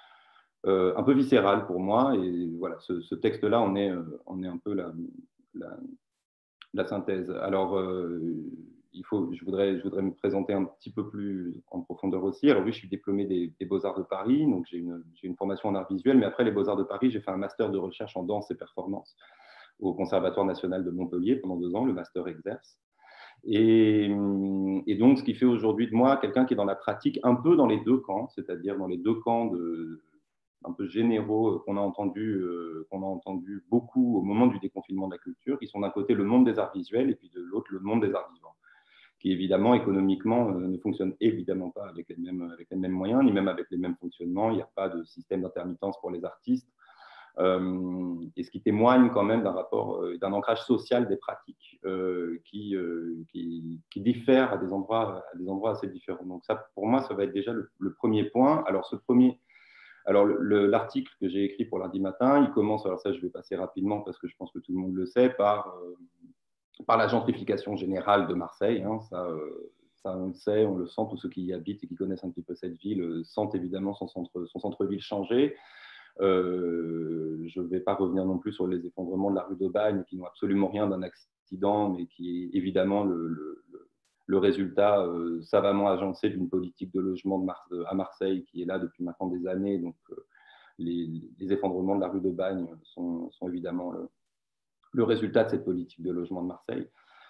Euh, un peu viscéral pour moi. Et voilà, ce, ce texte-là, on est, euh, on est un peu la, la, la synthèse. Alors, euh, il faut, je, voudrais, je voudrais me présenter un petit peu plus en profondeur aussi. Alors oui, je suis diplômé des, des Beaux-Arts de Paris, donc j'ai une, j'ai une formation en art visuel, mais après les Beaux-Arts de Paris, j'ai fait un master de recherche en danse et performance au Conservatoire national de Montpellier pendant deux ans, le master exerce. Et, et donc, ce qui fait aujourd'hui de moi quelqu'un qui est dans la pratique un peu dans les deux camps, c'est-à-dire dans les deux camps de un peu généraux qu'on a entendu, euh, qu'on a entendu beaucoup au moment du déconfinement de la culture, qui sont d'un côté le monde des arts visuels et puis de l'autre le monde des arts vivants, qui évidemment économiquement euh, ne fonctionne évidemment pas avec les mêmes avec les mêmes moyens ni même avec les mêmes fonctionnements. Il n'y a pas de système d'intermittence pour les artistes, euh, et ce qui témoigne quand même d'un rapport, euh, d'un ancrage social des pratiques euh, qui, euh, qui qui diffèrent à des endroits à des endroits assez différents. Donc ça, pour moi, ça va être déjà le, le premier point. Alors ce premier Alors, l'article que j'ai écrit pour lundi matin, il commence, alors ça je vais passer rapidement parce que je pense que tout le monde le sait, par, euh, par la gentrification générale de Marseille. Hein, ça, euh, ça, on le sait, on le sent, tous ceux qui y habitent et qui connaissent un petit peu cette ville euh, sentent évidemment son centre, son centre-ville changer. Euh, je ne vais pas revenir non plus sur les effondrements de la rue d'Aubagne qui n'ont absolument rien d'un accident, mais qui est évidemment le, le, le le résultat euh, savamment agencé d'une politique de logement de Mar à Marseille qui est là depuis maintenant des années. Donc, euh, les, les effondrements de la rue d'Aubagne sont, sont évidemment le, le résultat de cette politique de logement de Marseille.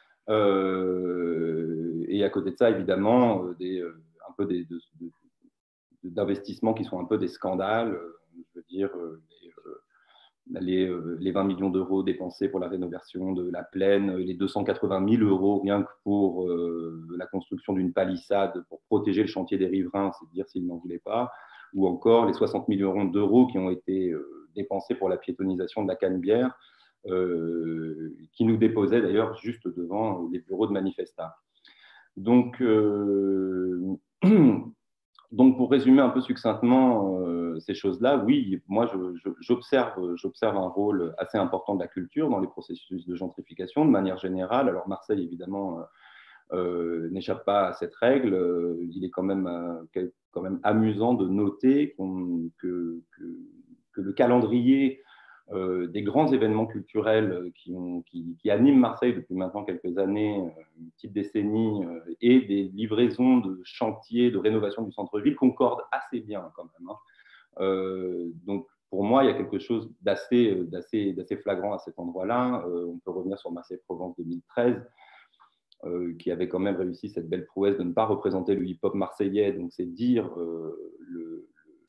Euh, et à côté de ça, évidemment, euh, des, euh, un peu des, de, de, d'investissements qui sont un peu des scandales. Euh, je veux dire, euh, les, Les, euh, les vingt millions d'euros dépensés pour la rénovation de la plaine, les deux cent quatre-vingt mille euros rien que pour euh, la construction d'une palissade pour protéger le chantier des riverains, c'est dire s'ils n'en voulaient pas, ou encore les soixante millions d'euros qui ont été euh, dépensés pour la piétonisation de la Canebière, euh, qui nous déposaient d'ailleurs juste devant les bureaux de Manifesta. Donc, euh, Donc, pour résumer un peu succinctement euh, ces choses-là, oui, moi, je, je, j'observe, j'observe un rôle assez important de la culture dans les processus de gentrification de manière générale. Alors, Marseille, évidemment, euh, euh, n'échappe pas à cette règle. Il est quand même, euh, quand même amusant de noter qu'on, que, que, que le calendrier euh, des grands événements culturels qui, ont, qui, qui animent Marseille depuis maintenant quelques années, une petite décennie, euh, et des livraisons de chantiers de rénovation du centre-ville concordent assez bien quand même. Hein. Euh, donc pour moi, il y a quelque chose d'assez, d'assez, d'assez flagrant à cet endroit-là. Euh, on peut revenir sur Marseille-Provence deux mille treize, euh, qui avait quand même réussi cette belle prouesse de ne pas représenter le hip-hop marseillais. Donc c'est dire euh, le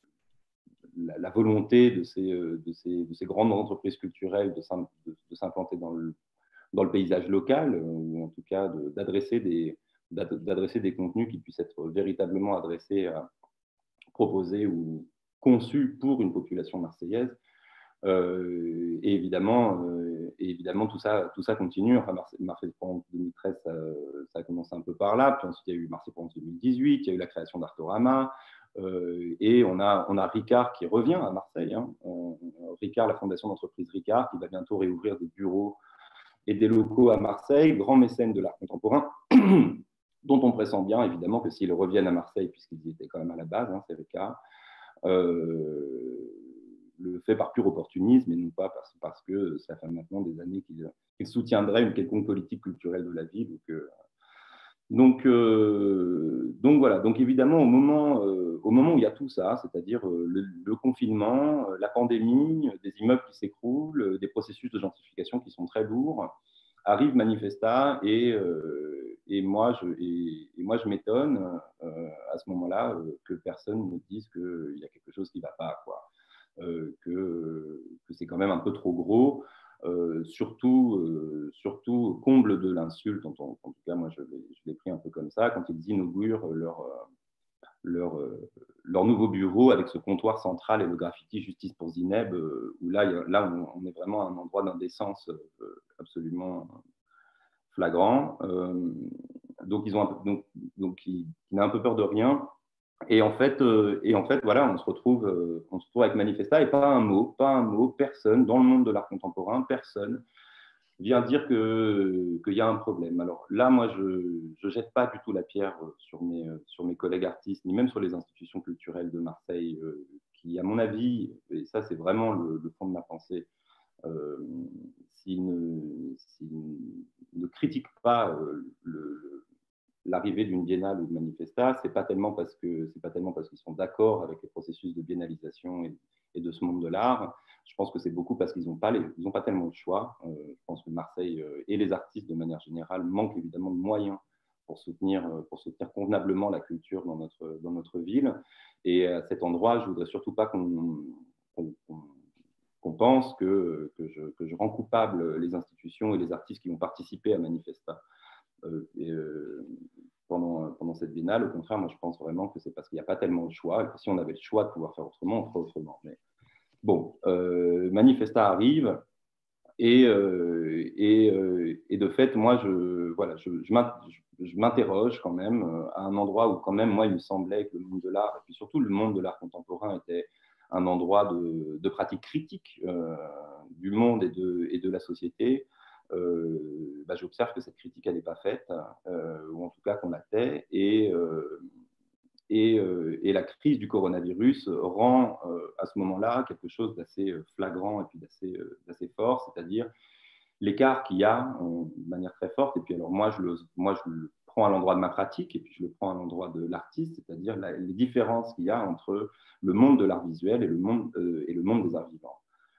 La, la volonté de ces, de, ces, de ces grandes entreprises culturelles de, de, de s'implanter dans le, dans le paysage local, ou en tout cas d'adresser des, d'adresser des contenus qui puissent être véritablement adressés, à, proposés ou conçus pour une population marseillaise. Euh, et, évidemment, euh, et évidemment, tout ça, tout ça continue. Enfin, Marseille-Provence deux mille treize, ça, ça a commencé un peu par là. Puis ensuite, il y a eu Marseille-Provence deux mille dix-huit, il y a eu la création d'Artorama. Euh, et on a, on a Ricard qui revient à Marseille. Hein. On, Ricard, la fondation d'entreprise Ricard, qui va bientôt réouvrir des bureaux et des locaux à Marseille, grand mécène de l'art contemporain, dont on pressent bien, évidemment, que s'ils reviennent à Marseille, puisqu'ils y étaient quand même à la base, hein, c'est Ricard, euh, le fait par pur opportunisme et non pas parce, parce que ça fait maintenant des années qu'il, qu'il soutiendrait une quelconque politique culturelle de la ville. Donc, euh, donc, euh, donc voilà, donc évidemment au moment, euh, au moment où il y a tout ça, c'est-à-dire euh, le, le confinement, euh, la pandémie, des immeubles qui s'écroulent, euh, des processus de gentrification qui sont très lourds, arrive Manifesta et, euh, et moi, je, et, et moi, je m'étonne euh, à ce moment-là euh, que personne ne dise qu'il y a quelque chose qui ne va pas, quoi. Euh, que, que c'est quand même un peu trop gros. Euh, surtout, euh, surtout comble de l'insulte, en, en, tout cas moi je l'ai pris un peu comme ça, quand ils inaugurent leur, euh, leur, euh, leur nouveau bureau avec ce comptoir central et le graffiti Justice pour Zineb, euh, où là, là on, on est vraiment à un endroit d'indécence euh, absolument flagrant. Euh, donc, ils ont un, donc, donc il, il a un peu peur de rien. Et en fait, euh, et en fait voilà, on se, retrouve, euh, on se retrouve avec Manifesta et pas un mot, pas un mot, personne, dans le monde de l'art contemporain, personne vient dire qu'il que y a un problème. Alors là, moi, je ne jette pas du tout la pierre sur mes, sur mes collègues artistes, ni même sur les institutions culturelles de Marseille, euh, qui, à mon avis, et ça c'est vraiment le, le fond de ma pensée, euh, s'ils ne, s'ils ne critiquent pas euh, le, l'arrivée d'une biennale ou de Manifesta, c'est pas tellement parce que c'est pas tellement parce qu'ils sont d'accord avec les processus de biennalisation et, et de ce monde de l'art. Je pense que c'est beaucoup parce qu'ils n'ont pas les, ils ont pas tellement de choix. Euh, je pense que Marseille euh, et les artistes de manière générale manquent évidemment de moyens pour soutenir pour soutenir convenablement la culture dans notre dans notre ville. Et à cet endroit, je voudrais surtout pas qu'on qu'on, qu'on pense que que je, que je rends coupable les institutions et les artistes qui vont participer à Manifesta. Euh, et, euh, pendant, pendant cette biennale. Au contraire, moi, je pense vraiment que c'est parce qu'il n'y a pas tellement de choix et que si on avait le choix de pouvoir faire autrement, on ferait autrement. Mais bon, euh, Manifesta arrive et, euh, et, euh, et de fait, moi, je, voilà, je, je m'interroge quand même à un endroit où quand même, moi, il me semblait que le monde de l'art, et puis surtout le monde de l'art contemporain était un endroit de, de pratique critique euh, du monde et de, et de la société. Euh, bah, j'observe que cette critique elle n'est pas faite, euh, ou en tout cas qu'on la tait, et, euh, et, euh, et la crise du coronavirus rend euh, à ce moment-là quelque chose d'assez flagrant et puis d'assez, euh, d'assez fort, c'est-à-dire l'écart qu'il y a euh, de manière très forte. Et puis alors moi je le, moi, je le prends à l'endroit de ma pratique et puis je le prends à l'endroit de l'artiste, c'est-à-dire la, les différences qu'il y a entre le monde de l'art visuel et le monde, euh, et le monde des arts vivants.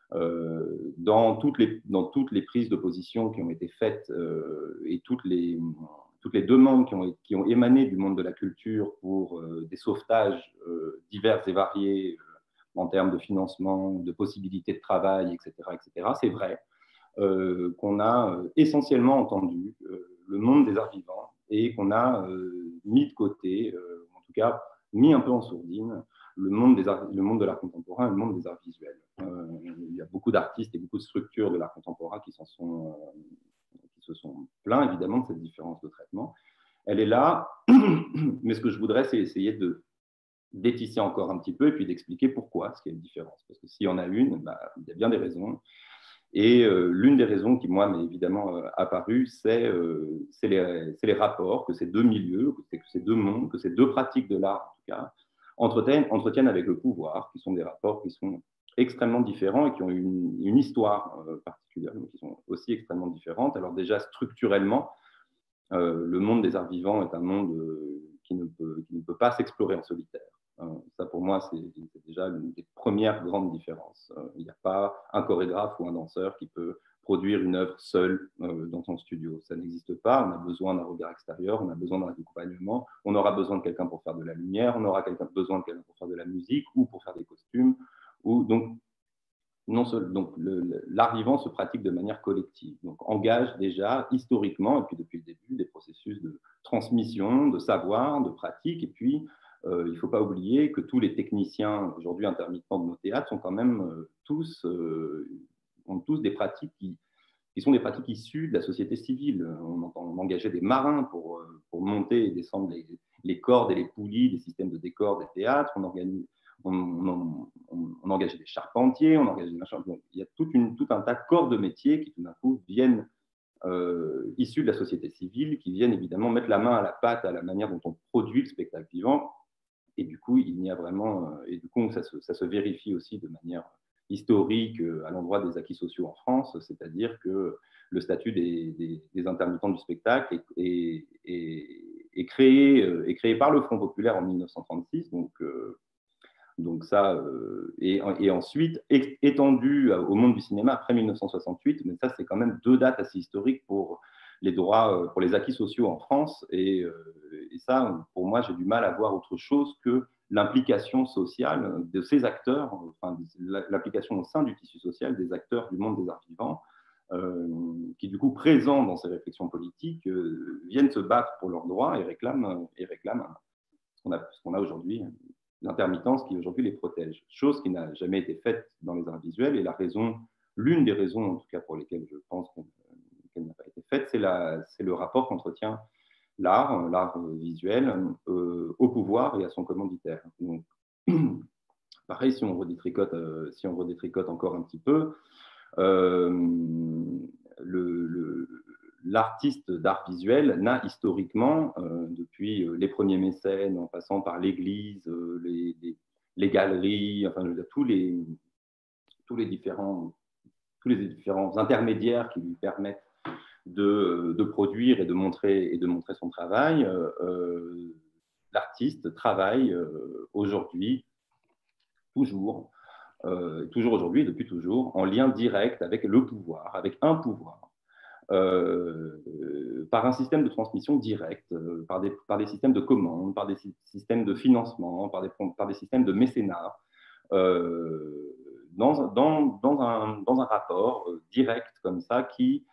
Euh, dans, toutes les, dans toutes les prises de position qui ont été faites euh, et toutes les, toutes les demandes qui ont, qui ont émané du monde de la culture pour euh, des sauvetages euh, divers et variés euh, en termes de financement, de possibilités de travail, et cetera, et cetera, c'est vrai euh, qu'on a euh, essentiellement entendu euh, le monde des arts vivants et qu'on a euh, mis de côté, euh, en tout cas mis un peu en sourdine, le monde, des arts, le monde de l'art contemporain et le monde des arts visuels. Euh, il y a beaucoup d'artistes et beaucoup de structures de l'art contemporain qui, s'en sont, euh, qui se sont plaints évidemment de cette différence de traitement. Elle est là, mais ce que je voudrais, c'est essayer de d'étisser encore un petit peu et puis d'expliquer pourquoi est-ce qu'il y a une différence. Parce que s'il y en a une, bah, il y a bien des raisons. Et euh, l'une des raisons qui, moi, m'est évidemment euh, apparue, c'est euh, les, les rapports que ces deux milieux, que ces deux mondes, que ces deux pratiques de l'art, en tout cas, entretiennent, entretiennent avec le pouvoir, qui sont des rapports qui sont extrêmement différents et qui ont une, une histoire euh, particulière, mais qui sont aussi extrêmement différentes. Alors déjà, structurellement, euh, le monde des arts vivants est un monde euh, qui, ne peut, qui ne peut pas s'explorer en solitaire. Ça, pour moi, c'est déjà l'une des premières grandes différences. Il n'y a pas un chorégraphe ou un danseur qui peut produire une œuvre seul dans son studio. Ça n'existe pas. On a besoin d'un regard extérieur, on a besoin d'un accompagnement, on aura besoin de quelqu'un pour faire de la lumière, on aura besoin de quelqu'un pour faire de la musique ou pour faire des costumes. Ou, donc, non seul, donc l'art vivant se pratique de manière collective, donc engage déjà historiquement, et puis depuis le début, des processus de transmission, de savoir, de pratique, et puis Euh, il ne faut pas oublier que tous les techniciens aujourd'hui intermittents de nos théâtres sont quand même euh, tous, euh, ont tous des pratiques qui, qui sont des pratiques issues de la société civile. On, on engageait des marins pour, pour monter et descendre les, les cordes et les poulies des systèmes de décor des théâtres. On, organise, on, on, on, on engageait des charpentiers, on engageait des machins. Donc, il y a toute une, tout un tas de corps de métiers qui tout d'un coup viennent euh, issus de la société civile, qui viennent évidemment mettre la main à la pâte à la manière dont on produit le spectacle vivant. Et du coup, il n'y a vraiment, et du coup, ça se, ça se vérifie aussi de manière historique à l'endroit des acquis sociaux en France, c'est-à-dire que le statut des, des, des intermittents du spectacle est, est, est, est, créé, est créé par le Front populaire en mille neuf cent trente-six, donc euh, Donc ça, euh, et, et ensuite, étendu au monde du cinéma après mille neuf cent soixante-huit, mais ça, c'est quand même deux dates assez historiques pour les droits, pour les acquis sociaux en France. Et, euh, et ça, pour moi, j'ai du mal à voir autre chose que l'implication sociale de ces acteurs, enfin, l'implication au sein du tissu social des acteurs du monde des arts vivants, euh, qui, du coup, présents dans ces réflexions politiques, euh, viennent se battre pour leurs droits et réclament, et réclament ce qu'on a, ce qu'on a aujourd'hui, l'intermittence qui aujourd'hui les protège, chose qui n'a jamais été faite dans les arts visuels. Et la raison, l'une des raisons en tout cas pour lesquelles je pense qu'elle n'a pas été faite, c'est, la, c'est le rapport qu'entretient l'art, l'art visuel, euh, au pouvoir et à son commanditaire. Donc, pareil, si on redétricote, euh, si on redétricote encore un petit peu, euh, le, le l'artiste d'art visuel n'a historiquement, euh, depuis les premiers mécènes, en passant par l'Église, euh, les, les, les galeries, enfin, je veux dire, tous les, tous les différents, tous les différents intermédiaires qui lui permettent de, de produire et de montrer, et de montrer son travail, euh, l'artiste travaille euh, aujourd'hui, toujours, euh, toujours aujourd'hui, depuis toujours, en lien direct avec le pouvoir, avec un pouvoir. Euh, par un système de transmission directe, euh, par, des, par des systèmes de commande, par des systèmes de financement, par des, par des systèmes de mécénat, euh, dans, dans, dans, un, dans un rapport euh, direct comme ça qui,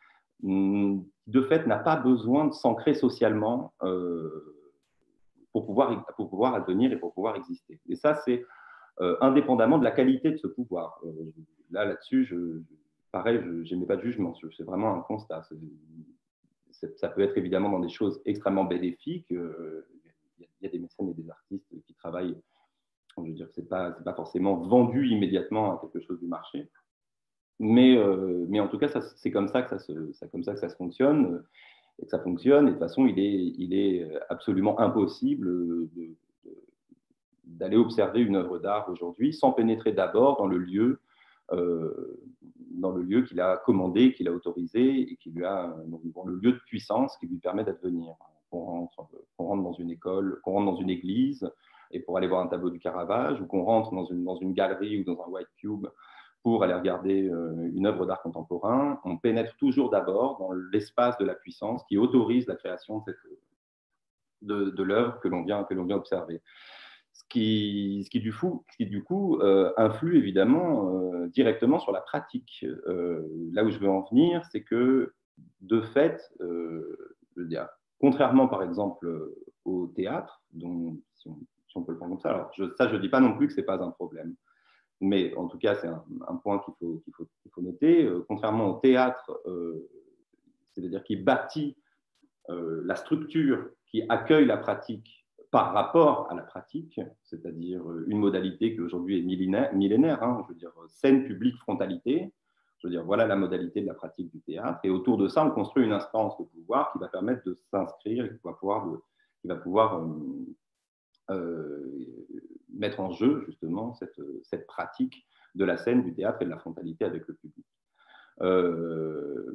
de fait, n'a pas besoin de s'ancrer socialement euh, pour, pouvoir, pour pouvoir advenir et pour pouvoir exister. Et ça, c'est euh, indépendamment de la qualité de ce pouvoir. Euh, là, là-dessus, je... Pareil, je n'aimais pas de jugement, c'est vraiment un constat. C'est, ça peut être évidemment dans des choses extrêmement bénéfiques. Euh, il y a des mécènes et des artistes qui travaillent, je veux dire que ce n'est pas, c'est pas forcément vendu immédiatement à quelque chose du marché. Mais, euh, mais en tout cas, ça, c'est comme ça que ça, se, ça, comme ça que ça se fonctionne. Et que ça fonctionne. Et de toute façon, il est, il est absolument impossible de, de, d'aller observer une œuvre d'art aujourd'hui sans pénétrer d'abord dans le lieu Euh, dans le lieu qu'il a commandé, qu'il a autorisé et qui lui a dans le lieu de puissance qui lui permet d'advenir. Qu'on rentre, qu'on rentre dans une école, qu'on rentre dans une église et pour aller voir un tableau du Caravage, ou qu'on rentre dans une, dans une galerie ou dans un white cube pour aller regarder une œuvre d'art contemporain, on pénètre toujours d'abord dans l'espace de la puissance qui autorise la création de, cette, de, de l'œuvre que l'on vient, que l'on vient observer. Ce qui, ce qui, du, fou, ce qui du coup euh, influe évidemment euh, directement sur la pratique. Euh, là où je veux en venir, c'est que de fait, euh, je veux dire, contrairement par exemple au théâtre, dont, si, on, si on peut le prendre comme ça, alors je, ça je ne dis pas non plus que ce n'est pas un problème, mais en tout cas c'est un, un point qu'il faut, qu'il faut, qu'il faut noter. Euh, contrairement au théâtre, euh, c'est-à-dire qui bâtit euh, la structure qui accueille la pratique par rapport à la pratique, c'est-à-dire une modalité qui aujourd'hui est millénaire, millénaire hein, je veux dire scène, public, frontalité. Je veux dire, voilà la modalité de la pratique du théâtre. Et autour de ça, on construit une instance de pouvoir qui va permettre de s'inscrire et qui va pouvoir, de, qui va pouvoir euh, euh, mettre en jeu justement cette, cette pratique de la scène, du théâtre et de la frontalité avec le public. Euh,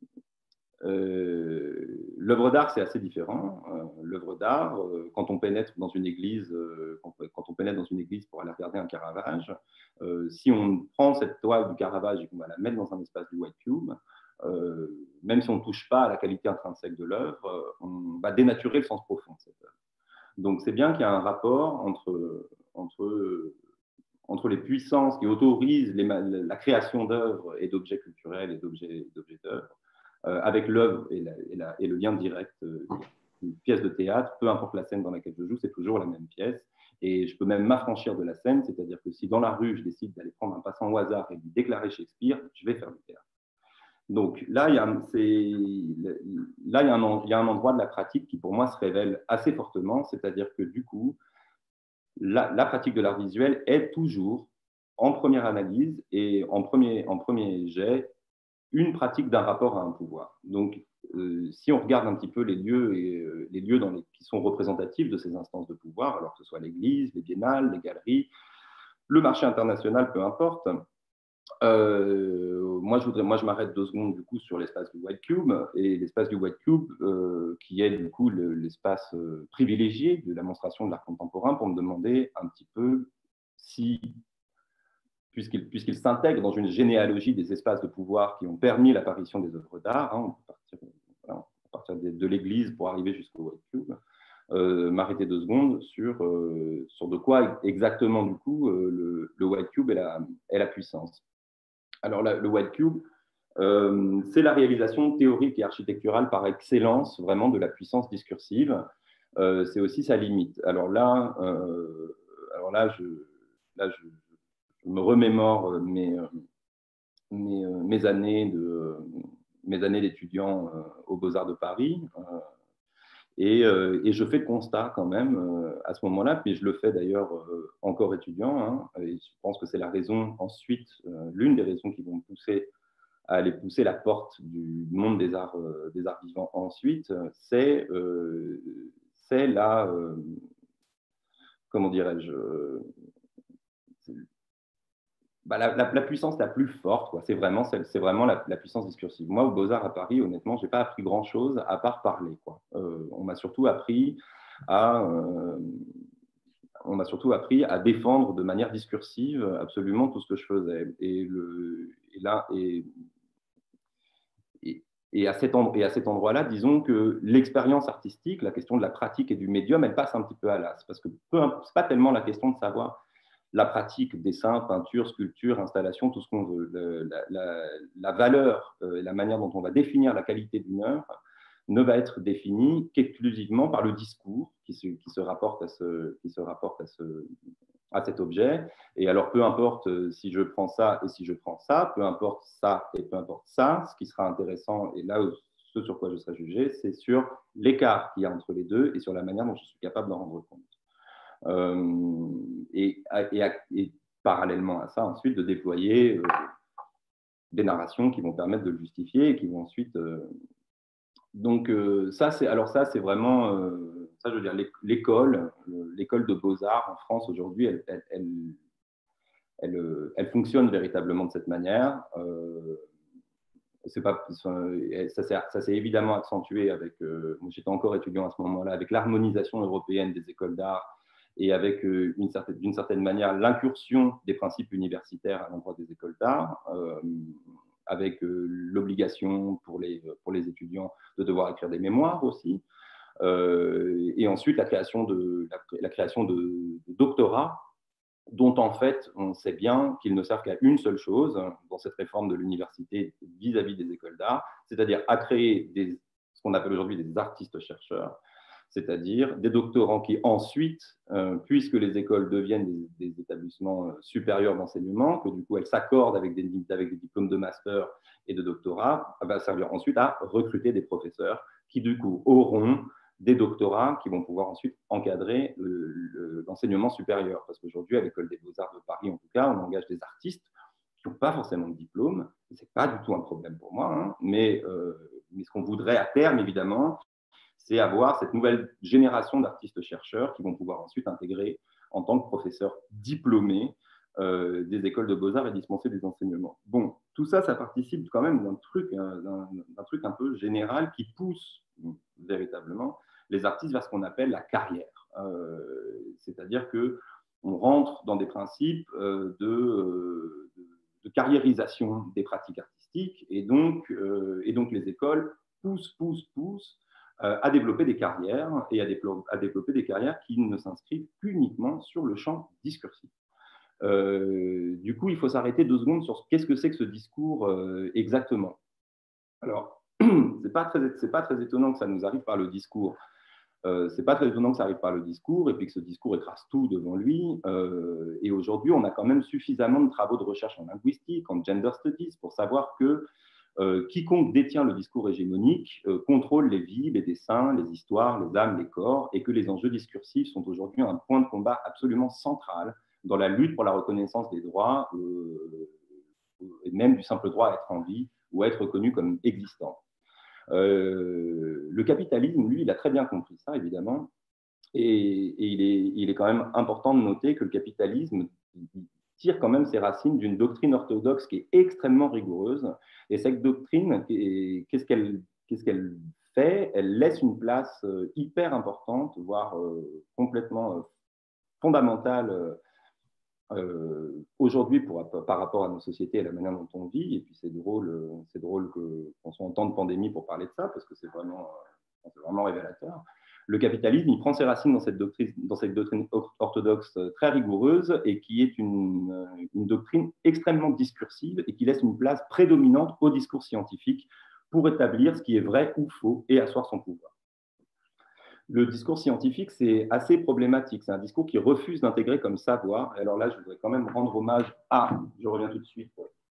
Euh, l'œuvre d'art, c'est assez différent. Euh, l'œuvre d'art, euh, quand on pénètre dans une église, euh, quand, quand on pénètre dans une église pour aller regarder un Caravage, euh, si on prend cette toile du Caravage et qu'on va la mettre dans un espace du white cube, euh, même si on ne touche pas à la qualité intrinsèque de l'œuvre, on va dénaturer le sens profond de cette œuvre. Donc c'est bien qu'il y a un rapport entre, entre, entre les puissances qui autorisent les, la création d'œuvres et d'objets culturels et d'objets, d'objets d'œuvres, Euh, avec l'œuvre et, et, et le lien direct. Euh, une pièce de théâtre, peu importe la scène dans laquelle je joue, c'est toujours la même pièce. Et je peux même m'affranchir de la scène, c'est-à-dire que si dans la rue, je décide d'aller prendre un passant au hasard et lui déclarer Shakespeare, je vais faire du théâtre. Donc là, il y a, c'est, là, il y a, un, il y a un endroit de la pratique qui, pour moi, se révèle assez fortement, c'est-à-dire que du coup, la, la pratique de l'art visuel est toujours, en première analyse et en premier, en premier jet, une pratique d'un rapport à un pouvoir. Donc, euh, si on regarde un petit peu les lieux, et, euh, les lieux dans les, qui sont représentatifs de ces instances de pouvoir, alors que ce soit l'église, les biennales, les galeries, le marché international, peu importe, euh, moi, je, voudrais, moi, je m'arrête deux secondes du coup sur l'espace du White Cube, et l'espace du White Cube, euh, qui est du coup le, l'espace euh, privilégié de la démonstration de l'art contemporain, pour me demander un petit peu si, puisqu'il puisqu'il s'intègre dans une généalogie des espaces de pouvoir qui ont permis l'apparition des œuvres d'art, hein, on peut partir, voilà, à partir de, de l'Église pour arriver jusqu'au White Cube, euh, m'arrêter deux secondes sur, euh, sur de quoi exactement, du coup, euh, le, le White Cube est la, est la puissance. Alors, la, le White Cube, euh, c'est la réalisation théorique et architecturale par excellence, vraiment, de la puissance discursive. Euh, c'est aussi sa limite. Alors là, euh, alors là, je, là je, je me remémore mes, mes, mes années de, mes années d'étudiant aux Beaux-Arts de Paris. Et, euh, et je fais le constat quand même euh, à ce moment-là, puis je le fais d'ailleurs euh, encore étudiant, hein, et je pense que c'est la raison ensuite, euh, l'une des raisons qui vont me pousser à aller pousser la porte du monde des arts, euh, des arts vivants ensuite, c'est euh, c'est la, euh, comment dirais-je, euh, bah, la, la, la puissance la plus forte, c'est vraiment, c'est vraiment la, la puissance discursive. Moi, aux Beaux-Arts à Paris, honnêtement, je n'ai pas appris grand-chose à part parler, quoi. Euh, on m'a surtout appris à... Euh, on m'a surtout appris à défendre de manière discursive absolument tout ce que je faisais. Et, le, et là, et, et, et à cet, endroit, et à cet endroit-là, disons que l'expérience artistique, la question de la pratique et du médium, elle passe un petit peu à l'as, parce que ce n'est pas tellement la question de savoir la pratique, dessin, peinture, sculpture, installation, tout ce qu'on veut. Le, la, la, la valeur et euh, la manière dont on va définir la qualité d'une œuvre ne va être définie qu'exclusivement par le discours qui se, qui se rapporte, à, ce, qui se rapporte à, ce, à cet objet. Et alors, peu importe si je prends ça et si je prends ça, peu importe ça et peu importe ça, ce qui sera intéressant, et là, ce sur quoi je serai jugé, c'est sur l'écart qu'il y a entre les deux et sur la manière dont je suis capable d'en rendre compte. Euh, et, et, et parallèlement à ça, ensuite, de déployer euh, des narrations qui vont permettre de le justifier et qui vont ensuite... Euh... Donc, euh, ça, c'est, alors ça, c'est vraiment... Euh, ça, je veux dire, l'école, l'école de Beaux-Arts en France, aujourd'hui, elle, elle, elle, elle, elle fonctionne véritablement de cette manière. Euh, c'est pas, ça s'est évidemment accentué avec... Euh, j'étais encore étudiant à ce moment-là, avec l'harmonisation européenne des écoles d'art et avec euh, une certaine, d'une certaine manière l'incursion des principes universitaires à l'endroit des écoles d'art, euh, avec euh, l'obligation pour les, pour les étudiants de devoir écrire des mémoires aussi, euh, et ensuite la création de, la, la création de, de doctorats, dont en fait on sait bien qu'ils ne servent qu'à une seule chose dans cette réforme de l'université vis-à-vis des écoles d'art, c'est-à-dire à créer des, ce qu'on appelle aujourd'hui des artistes-chercheurs, c'est-à-dire des doctorants qui ensuite, euh, puisque les écoles deviennent des, des établissements euh, supérieurs d'enseignement, que du coup elles s'accordent avec des, avec des diplômes de master et de doctorat, va servir ensuite à recruter des professeurs qui du coup auront des doctorats qui vont pouvoir ensuite encadrer l'enseignement le, supérieur. Parce qu'aujourd'hui, à l'École des Beaux-Arts de Paris, en tout cas, on engage des artistes qui n'ont pas forcément de diplôme. Ce n'est pas du tout un problème pour moi, hein, mais, euh, mais ce qu'on voudrait à terme, évidemment, c'est avoir cette nouvelle génération d'artistes-chercheurs qui vont pouvoir ensuite intégrer en tant que professeurs diplômés euh, des écoles de beaux-arts et dispenser des enseignements. Bon, tout ça, ça participe quand même d'un truc, d'un, d'un truc un peu général qui pousse véritablement les artistes vers ce qu'on appelle la carrière. Euh, c'est-à-dire qu'on rentre dans des principes euh, de, euh, de, de carriérisation des pratiques artistiques et donc, euh, et donc les écoles poussent, poussent, poussent à développer des carrières et à, déplo- à développer des carrières qui ne s'inscrivent qu'uniquement sur le champ discursif. Euh, du coup, il faut s'arrêter deux secondes sur qu'est-ce que c'est que ce discours euh, exactement. Alors, c'est pas très, c'est pas très étonnant que ça nous arrive par le discours. Euh, c'est pas très étonnant que ça arrive par le discours et puis que ce discours écrase tout devant lui. Euh, et aujourd'hui, on a quand même suffisamment de travaux de recherche en linguistique, en gender studies, pour savoir que Euh, quiconque détient le discours hégémonique euh, contrôle les vies, les dessins, les histoires, les âmes, les corps, et que les enjeux discursifs sont aujourd'hui un point de combat absolument central dans la lutte pour la reconnaissance des droits, euh, et même du simple droit à être en vie ou à être reconnu comme existant. Euh, le capitalisme, lui, il a très bien compris ça, évidemment, et, et il, est, il est quand même important de noter que le capitalisme tire quand même ses racines d'une doctrine orthodoxe qui est extrêmement rigoureuse. Et cette doctrine, qu'est-ce qu'elle, qu'est-ce qu'elle fait? Elle laisse une place hyper importante, voire complètement fondamentale euh, aujourd'hui, par rapport à nos sociétés et la manière dont on vit, et puis c'est drôle, c'est drôle qu'on soit en temps de pandémie pour parler de ça, parce que c'est vraiment, c'est vraiment révélateur. Le capitalisme, il prend ses racines dans cette doctrine, dans cette doctrine orthodoxe très rigoureuse et qui est une, une doctrine extrêmement discursive et qui laisse une place prédominante au discours scientifique pour établir ce qui est vrai ou faux et asseoir son pouvoir. Le discours scientifique, c'est assez problématique. C'est un discours qui refuse d'intégrer comme savoir. Et alors là, je voudrais quand même rendre hommage à... Je reviens tout de suite.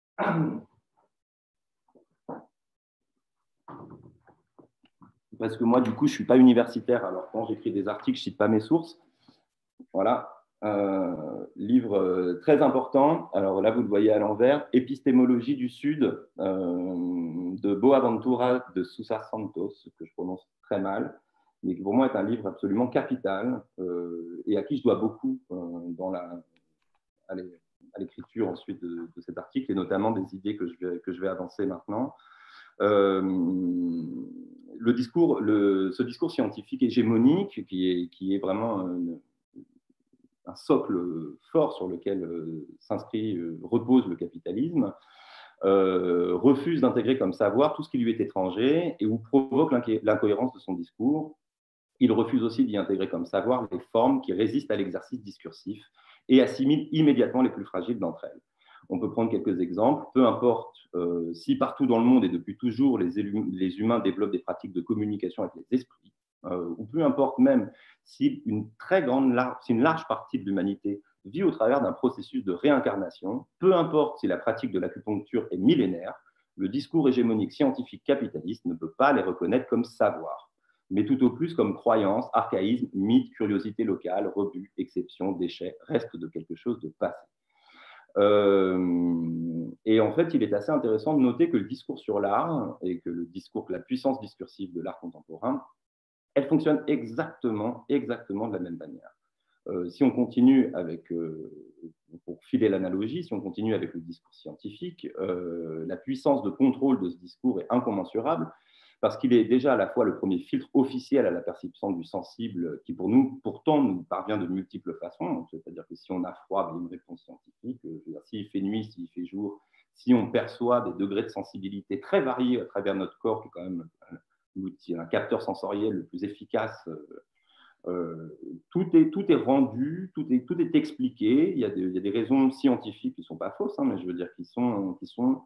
Parce que moi, du coup, je ne suis pas universitaire. Alors, quand j'écris des articles, je ne cite pas mes sources. Voilà. Euh, livre euh, très important. Alors là, vous le voyez à l'envers. Épistémologie du Sud euh, de Boaventura de Sousa Santos, que je prononce très mal, mais qui pour moi est un livre absolument capital euh, et à qui je dois beaucoup euh, dans la, à l'écriture ensuite de, de cet article, et notamment des idées que je vais, que je vais avancer maintenant. Euh, le discours, le, ce discours scientifique hégémonique, qui est, qui est vraiment une, un socle fort sur lequel euh, s'inscrit, euh, repose le capitalisme, euh, refuse d'intégrer comme savoir tout ce qui lui est étranger et ou provoque l'incohérence de son discours. Il refuse aussi d'y intégrer comme savoir les formes qui résistent à l'exercice discursif et assimile immédiatement les plus fragiles d'entre elles. On peut prendre quelques exemples. Peu importe euh, si partout dans le monde et depuis toujours, les, les humains développent des pratiques de communication avec les esprits, euh, ou peu importe même si une très grande, si une large partie de l'humanité vit au travers d'un processus de réincarnation, peu importe si la pratique de l'acupuncture est millénaire, le discours hégémonique scientifique capitaliste ne peut pas les reconnaître comme savoir, mais tout au plus comme croyance, archaïsme, mythe, curiosité locale, rebut, exception, déchet, reste de quelque chose de passé. Euh, et en fait, il est assez intéressant de noter que le discours sur l'art et que le discours, que la puissance discursive de l'art contemporain, elle fonctionne exactement, exactement de la même manière. Euh, si on continue avec, euh, pour filer l'analogie, si on continue avec le discours scientifique, euh, la puissance de contrôle de ce discours est incommensurable parce qu'il est déjà à la fois le premier filtre officiel à la perception du sensible qui, pour nous, pourtant, nous parvient de multiples façons. C'est-à-dire que si on a froid, il y a une réponse scientifique. S'il fait nuit, s'il fait jour, si on perçoit des degrés de sensibilité très variés à travers notre corps, qui est quand même l'outil, un capteur sensoriel le plus efficace, euh, tout, est, tout est rendu, tout est, tout est expliqué. Il y a des, il y a des raisons scientifiques qui ne sont pas fausses, hein, mais je veux dire qui sont... Qui sont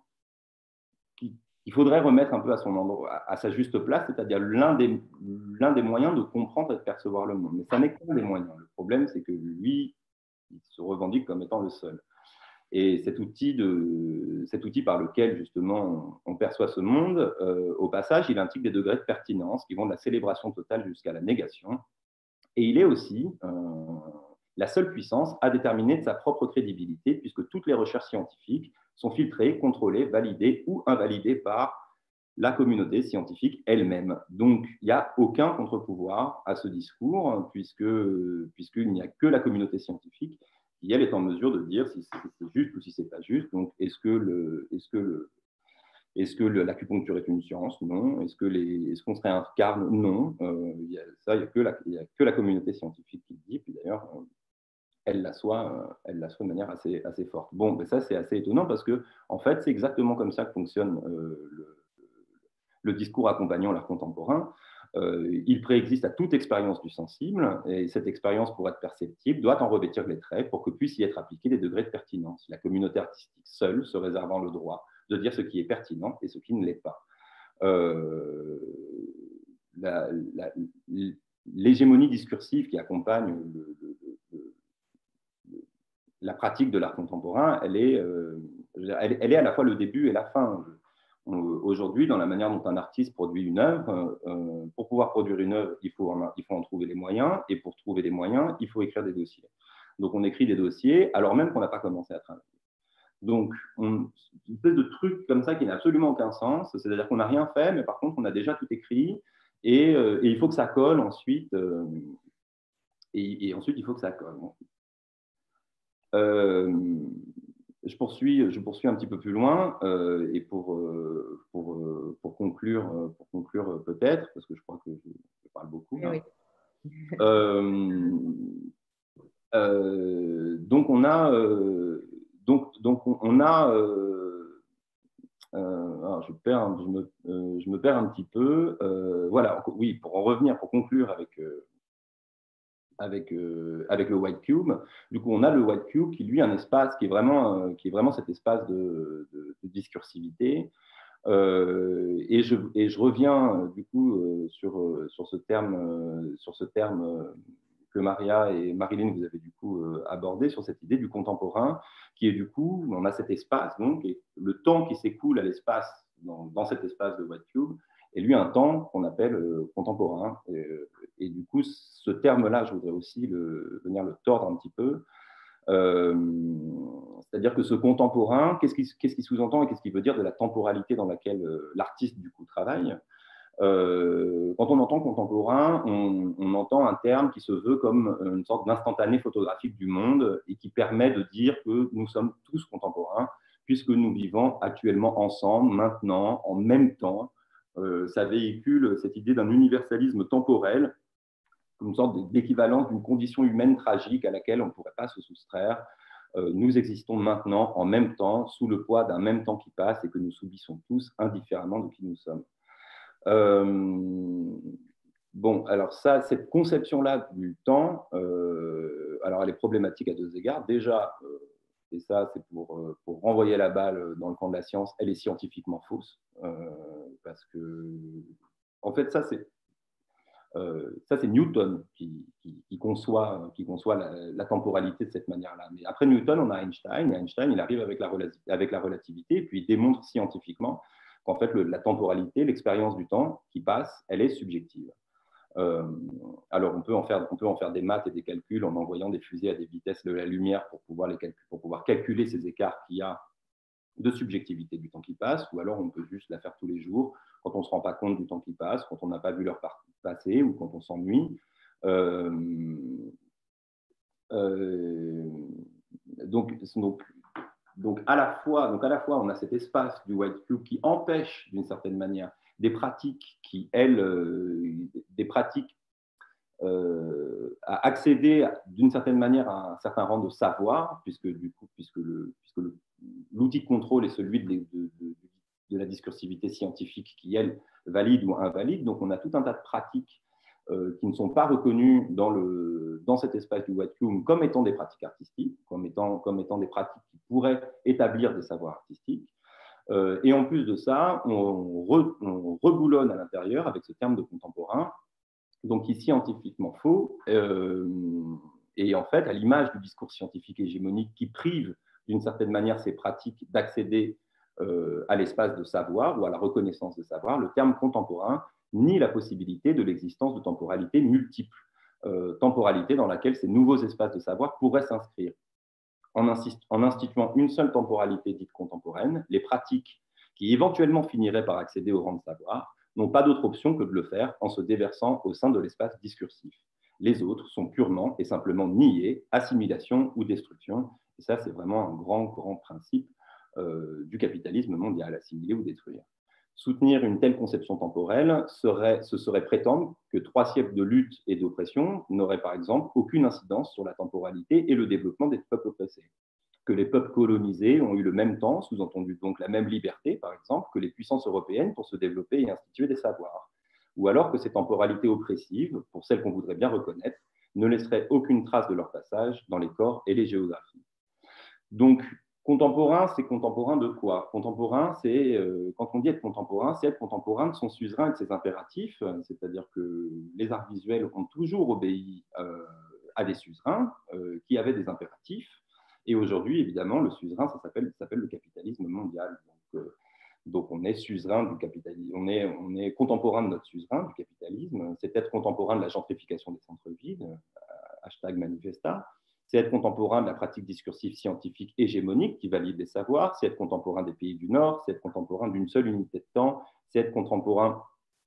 qui, il faudrait remettre un peu à, son endroit, à sa juste place, c'est-à-dire l'un des, l'un des moyens de comprendre et de percevoir le monde. Mais ça n'est qu'un des moyens. Le problème, c'est que lui, il se revendique comme étant le seul. Et cet outil, de, cet outil par lequel, justement, on perçoit ce monde, euh, au passage, il implique des degrés de pertinence qui vont de la célébration totale jusqu'à la négation. Et il est aussi euh, la seule puissance à déterminer de sa propre crédibilité, puisque toutes les recherches scientifiques sont filtrées, contrôlées, validées ou invalidées par la communauté scientifique elle-même. Donc, il n'y a aucun contre-pouvoir à ce discours, puisque, puisqu'il n'y a que la communauté scientifique qui, elle, est en mesure de dire si c'est juste ou si ce n'est pas juste. Donc, est-ce que le... Est-ce que le Est-ce que l'acupuncture est une science? Non. Est-ce que les, est-ce qu'on se réincarne? Non. Euh, y a, ça, il n'y a, a que la communauté scientifique qui le dit. Puis d'ailleurs, elle l'assoit, elle l'assoit de manière assez, assez forte. Bon, ben ça, c'est assez étonnant parce que, en fait, c'est exactement comme ça que fonctionne euh, le, le discours accompagnant l'art contemporain. Euh, il préexiste à toute expérience du sensible et cette expérience, pour être perceptible, doit en revêtir les traits pour que puissent y être appliqués des degrés de pertinence. La communauté artistique seule se réservant le droit de dire ce qui est pertinent et ce qui ne l'est pas. Euh, la, la, l'hégémonie discursive qui accompagne le, le, le, le, la pratique de l'art contemporain, elle est, euh, elle, elle est à la fois le début et la fin. Aujourd'hui, dans la manière dont un artiste produit une œuvre, euh, pour pouvoir produire une œuvre, il faut, en, il faut en trouver les moyens, et pour trouver les moyens, il faut écrire des dossiers. Donc, on écrit des dossiers alors même qu'on n'a pas commencé à travailler. Donc, on, une espèce de truc comme ça qui n'a absolument aucun sens, c'est-à-dire qu'on n'a rien fait, mais par contre, on a déjà tout écrit, et, euh, et il faut que ça colle ensuite, euh, et, et ensuite, il faut que ça colle. Euh, Je poursuis, je poursuis un petit peu plus loin euh, et pour, euh, pour, euh, pour conclure, pour conclure peut-être, parce que je crois que je, je parle beaucoup. Là. Oui. Euh, euh, donc, on a, euh, donc, donc on a euh, euh, alors je, perds, je, me, euh, je me perds un petit peu. Euh, voilà, oui, pour en revenir, pour conclure avec, euh, avec, euh, avec le White Cube, du coup, on a le White Cube qui, lui, est un espace qui est vraiment, euh, qui est vraiment cet espace de, de, de discursivité. Euh, et, je, et je reviens du coup euh, sur, euh, sur ce terme, euh, sur ce terme euh, que Maria et Marilyn vous avez du coup euh, abordé, sur cette idée du contemporain, qui est du coup, on a cet espace, donc, et le temps qui s'écoule à l'espace, dans, dans cet espace de White Cube, et lui un temps qu'on appelle euh, contemporain. Et, et du coup, ce terme-là, je voudrais aussi le, venir le tordre un petit peu. Euh, C'est-à-dire que ce contemporain, qu'est-ce qu'il qu'est-ce qui sous-entend et qu'est-ce qu'il veut dire de la temporalité dans laquelle euh, l'artiste du coup travaille. Euh, quand on entend contemporain, on, on entend un terme qui se veut comme une sorte d'instantané photographique du monde et qui permet de dire que nous sommes tous contemporains puisque nous vivons actuellement ensemble, maintenant, en même temps. Euh, ça véhicule cette idée d'un universalisme temporel, une sorte d'équivalence d'une condition humaine tragique à laquelle on ne pourrait pas se soustraire. Euh, nous existons maintenant en même temps, sous le poids d'un même temps qui passe et que nous subissons tous indifféremment de qui nous sommes. Euh, bon, alors ça, cette conception-là du temps, euh, alors elle est problématique à deux égards. Déjà, euh, et ça c'est pour, euh, pour renvoyer la balle dans le camp de la science, elle est scientifiquement fausse, euh, parce que, en fait, ça c'est Euh, ça, c'est Newton qui, qui, qui conçoit, qui conçoit la, la temporalité de cette manière-là. Mais après Newton, on a Einstein, et Einstein, il arrive avec la, avec la relativité, et puis il démontre scientifiquement qu'en fait, le, la temporalité, l'expérience du temps qui passe, elle est subjective. Euh, alors, on peut, en faire, on peut en faire des maths et des calculs en envoyant des fusées à des vitesses de la lumière pour pouvoir, les calculer, pour pouvoir calculer ces écarts qu'il y a de subjectivité du temps qui passe, ou alors on peut juste la faire tous les jours quand on ne se rend pas compte du temps qui passe, quand on n'a pas vu l'heure passer ou quand on s'ennuie. Euh, euh, donc, donc, donc, à la fois, donc à la fois, on a cet espace du White Cube qui empêche d'une certaine manière des pratiques qui, elles, euh, des pratiques euh, à accéder d'une certaine manière à un certain rang de savoir, puisque du coup, puisque le, puisque le, l'outil de contrôle est celui de, de, de, de la discursivité scientifique qui, elle, valide ou invalide. Donc, on a tout un tas de pratiques euh, qui ne sont pas reconnues dans, le, dans cet espace du White Cube comme étant des pratiques artistiques, comme étant, comme étant des pratiques qui pourraient établir des savoirs artistiques. Euh, et en plus de ça, on, re, on reboulonne à l'intérieur avec ce terme de contemporain, donc qui est scientifiquement faux, euh, et en fait, à l'image du discours scientifique hégémonique qui prive d'une certaine manière ces pratiques d'accéder euh, à l'espace de savoir ou à la reconnaissance de savoir, le terme contemporain nie la possibilité de l'existence de temporalités multiples, euh, temporalités dans laquelle ces nouveaux espaces de savoir pourraient s'inscrire. En, en instituant une seule temporalité dite contemporaine, les pratiques qui éventuellement finiraient par accéder au rang de savoir n'ont pas d'autre option que de le faire en se déversant au sein de l'espace discursif. Les autres sont purement et simplement niés, assimilation ou destruction. Et ça, c'est vraiment un grand, grand principe euh, du capitalisme mondial, assimiler ou détruire. Soutenir une telle conception temporelle, serait, ce serait prétendre que trois siècles de lutte et d'oppression n'auraient par exemple aucune incidence sur la temporalité et le développement des peuples oppressés. Que les peuples colonisés ont eu le même temps, sous-entendu donc la même liberté, par exemple, que les puissances européennes pour se développer et instituer des savoirs. Ou alors que ces temporalités oppressives, pour celles qu'on voudrait bien reconnaître, ne laisseraient aucune trace de leur passage dans les corps et les géographies. Donc, contemporain, c'est contemporain de quoi? Contemporain, c'est, euh, quand on dit être contemporain, c'est être contemporain de son suzerain et de ses impératifs, c'est-à-dire que les arts visuels ont toujours obéi euh, à des suzerains euh, qui avaient des impératifs. Et aujourd'hui, évidemment, le suzerain, ça s'appelle, ça s'appelle le capitalisme mondial. Donc, euh, donc, on est suzerain du capitalisme, on est, on est contemporain de notre suzerain, du capitalisme. C'est être contemporain de la gentrification des centres-villes, euh, hashtag manifesta. C'est être contemporain de la pratique discursive scientifique hégémonique qui valide les savoirs. C'est être contemporain des pays du Nord. C'est être contemporain d'une seule unité de temps. C'est être contemporain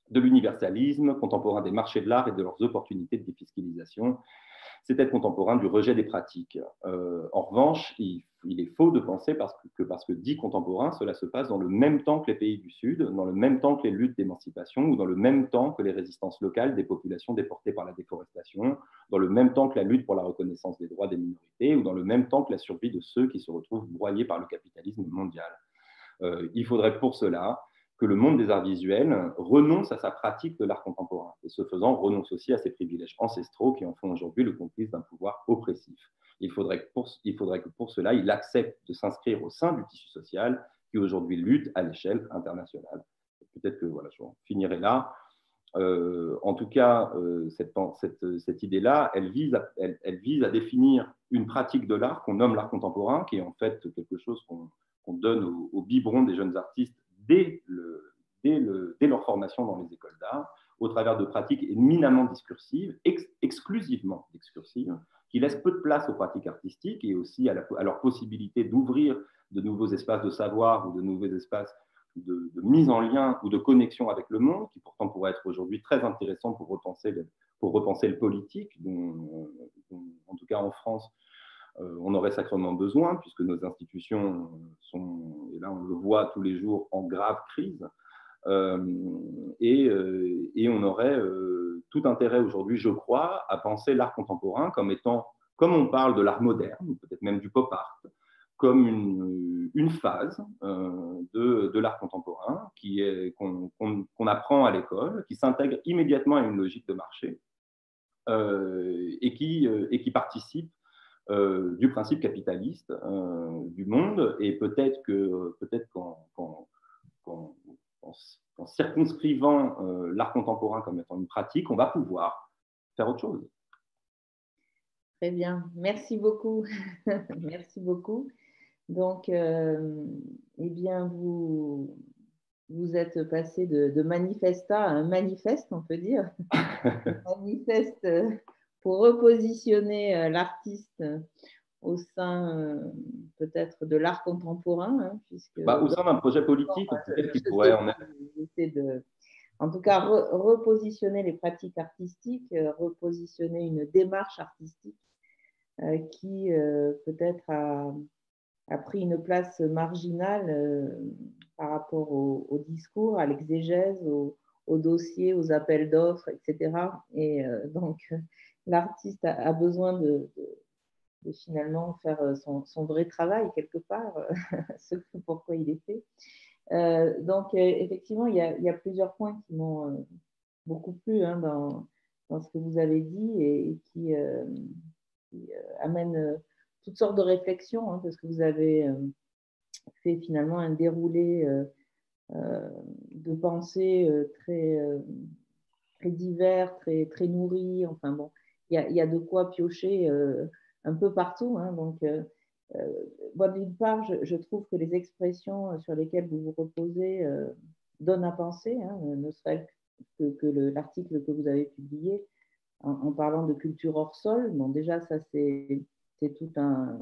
de l'universalisme, contemporain des marchés de l'art et de leurs opportunités de défiscalisation. C'est être contemporain du rejet des pratiques. Euh, en revanche, il, il, est faux de penser parce que, que parce que dit contemporain, cela se passe dans le même temps que les pays du Sud, dans le même temps que les luttes d'émancipation ou dans le même temps que les résistances locales des populations déportées par la déforestation, dans le même temps que la lutte pour la reconnaissance des droits des minorités ou dans le même temps que la survie de ceux qui se retrouvent broyés par le capitalisme mondial. Euh, il faudrait pour cela que le monde des arts visuels renonce à sa pratique de l'art contemporain et ce faisant renonce aussi à ses privilèges ancestraux qui en font aujourd'hui le complice d'un pouvoir oppressif. Il faudrait, que pour, il faudrait que pour cela, il accepte de s'inscrire au sein du tissu social qui aujourd'hui lutte à l'échelle internationale. Peut-être que voilà, je finirai là. Euh, en tout cas, euh, cette, cette, cette idée-là, elle vise, à, elle, elle vise à définir une pratique de l'art qu'on nomme l'art contemporain, qui est en fait quelque chose qu'on qu'on donne au, au biberon des jeunes artistes dès, le, dès, le, dès leur formation dans les écoles d'art, au travers de pratiques éminemment discursives, ex, exclusivement discursives, qui laissent peu de place aux pratiques artistiques et aussi à, la, à leur possibilité d'ouvrir de nouveaux espaces de savoir ou de nouveaux espaces de, de mise en lien ou de connexion avec le monde, qui pourtant pourraient être aujourd'hui très intéressants pour repenser le, pour repenser le politique, dont, dont, en tout cas en France, on aurait sacrément besoin, puisque nos institutions sont, et là on le voit tous les jours, en grave crise. Euh, et, euh, et on aurait euh, tout intérêt aujourd'hui, je crois, à penser l'art contemporain comme étant, comme on parle de l'art moderne, peut-être même du pop art, comme une, une phase euh, de, de l'art contemporain qui est, qu'on, qu'on, qu'on apprend à l'école, qui s'intègre immédiatement à une logique de marché euh, et, qui, euh, et qui participe Euh, du principe capitaliste euh, du monde, et peut-être que peut-être qu'en, qu'en, qu'en, qu'en circonscrivant euh, l'art contemporain comme étant une pratique, on va pouvoir faire autre chose. Très bien, merci beaucoup. Merci beaucoup. Donc, euh, eh bien, vous, vous êtes passé de, de manifesta à un manifeste, on peut dire. Un manifeste pour repositionner l'artiste au sein euh, peut-être de l'art contemporain, hein, puisque bah, au sein d'un projet politique, peut-être qu'il pourrait en être. De, en tout cas, re, repositionner les pratiques artistiques, euh, repositionner une démarche artistique euh, qui euh, peut-être a, a pris une place marginale euh, par rapport au, au discours, à l'exégèse, au, au dossier, aux appels d'offres, et cetera. Et euh, donc, l'artiste a, a besoin de, de, de finalement faire son, son vrai travail quelque part, ce pourquoi il est fait. Euh, donc, euh, effectivement, il y, a, il y a plusieurs points qui m'ont euh, beaucoup plu hein, dans, dans ce que vous avez dit et, et qui, euh, qui euh, amènent euh, toutes sortes de réflexions, hein, parce que vous avez euh, fait finalement un déroulé euh, euh, de pensées euh, très, euh, très divers, très, très nourris. Enfin bon, il y a, y a de quoi piocher euh, un peu partout. Hein, donc, euh, euh, bon, d'une part, je, je trouve que les expressions sur lesquelles vous vous reposez euh, donnent à penser, hein, ne serait-ce que, que le, l'article que vous avez publié en, en parlant de culture hors sol. Bon, déjà, ça, c'est, c'est tout un...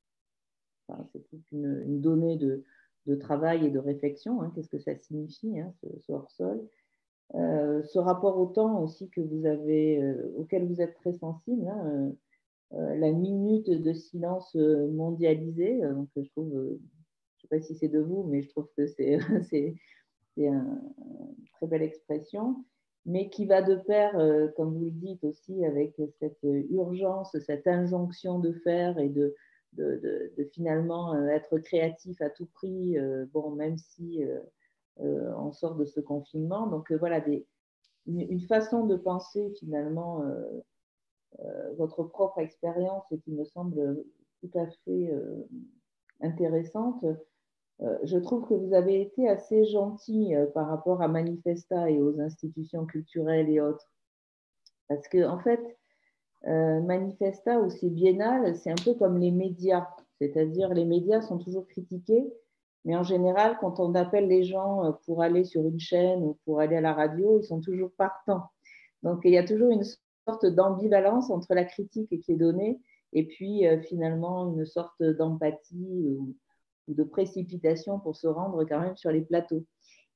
Enfin, c'est toute une, une donnée de, de travail et de réflexion. Hein, qu'est-ce que ça signifie, hein, ce, ce hors sol? Euh, ce rapport au temps aussi que vous avez, euh, auquel vous êtes très sensible, hein, euh, la minute de silence mondialisée, euh, donc je trouve, euh, je ne sais pas si c'est de vous, mais je trouve que c'est, c'est, c'est un, une très belle expression, mais qui va de pair, euh, comme vous le dites aussi, avec cette urgence, cette injonction de faire et de, de, de, de finalement euh, être créatif à tout prix, euh, bon, même si euh, euh, on sort de ce confinement. Donc euh, voilà, des, une, une façon de penser finalement euh, euh, votre propre expérience qui me semble tout à fait euh, intéressante. Euh, je trouve que vous avez été assez gentil euh, par rapport à Manifesta et aux institutions culturelles et autres. Parce que, en fait, euh, Manifesta ou ces biennales, c'est un peu comme les médias. C'est-à-dire, les médias sont toujours critiqués, mais en général, quand on appelle les gens pour aller sur une chaîne ou pour aller à la radio, ils sont toujours partants. Donc, il y a toujours une sorte d'ambivalence entre la critique qui est donnée et puis euh, finalement une sorte d'empathie ou, ou de précipitation pour se rendre quand même sur les plateaux.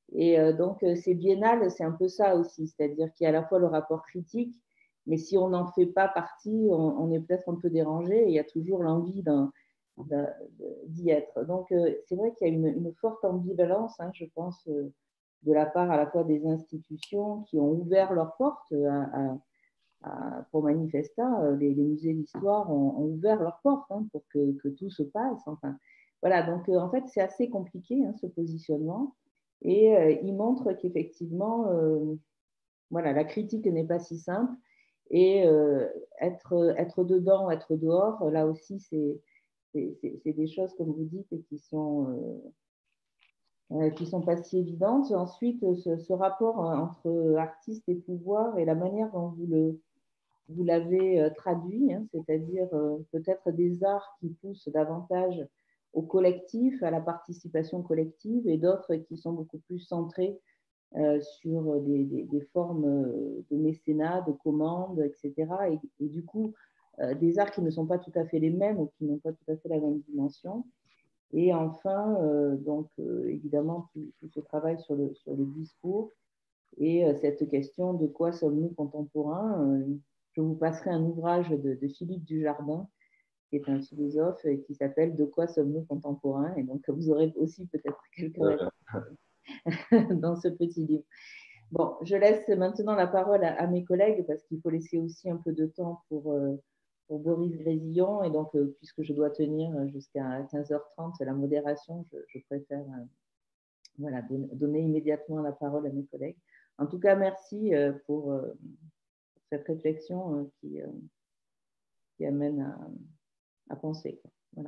Et euh, donc, euh, ces biennales, c'est un peu ça aussi, c'est-à-dire qu'il y a à la fois le rapport critique, mais si on n'en fait pas partie, on, on est peut-être un peu dérangé et il y a toujours l'envie d'y être. Donc, euh, c'est vrai qu'il y a une, une forte ambivalence, hein, je pense, euh, de la part à la fois des institutions qui ont ouvert leurs portes à, à, à, pour Manifesta. Les, les musées d'histoire ont, ont ouvert leurs portes, hein, pour que, que tout se passe. Enfin, voilà, donc euh, en fait, c'est assez compliqué, hein, ce positionnement. Et euh, il montre qu'effectivement, euh, voilà, la critique n'est pas si simple. Et euh, être, être dedans, être dehors, là aussi, c'est des choses, comme vous dites, qui sont, euh, qui sont pas si évidentes. Ensuite, ce, ce rapport entre artistes et pouvoir et la manière dont vous le, vous l'avez traduit, hein, c'est-à-dire euh, peut-être des arts qui poussent davantage au collectif, à la participation collective, et d'autres qui sont beaucoup plus centrés euh, sur des, des, des formes de mécénat, de commandes, et cetera. Et, et du coup, euh, des arts qui ne sont pas tout à fait les mêmes ou qui n'ont pas tout à fait la même dimension. Et enfin, euh, donc, euh, évidemment, tout, tout ce travail sur le, sur le discours et euh, cette question de quoi sommes-nous contemporains. Euh, je vous passerai un ouvrage de, de Philippe Dujardin, qui est un philosophe, et qui s'appelle De quoi sommes-nous contemporains. Et donc, vous aurez aussi peut-être quelques réponses dans ce petit livre. Bon, je laisse maintenant la parole à, à mes collègues parce qu'il faut laisser aussi un peu de temps pour, euh, pour Boris Grésillon. Et donc, euh, puisque je dois tenir jusqu'à quinze heures trente la modération, je, je préfère euh, voilà, don, donner immédiatement la parole à mes collègues. En tout cas, merci euh, pour, euh, pour cette réflexion euh, qui, euh, qui amène à, à penser, quoi. Voilà.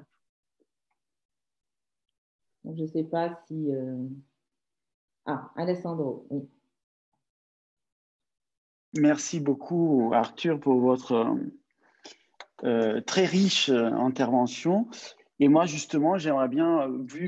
Donc, je ne sais pas si... Euh... Ah, Alessandro, oui. Merci beaucoup, Arthur, pour votre euh, très riche intervention. Et moi, justement, j'aimerais bien, vu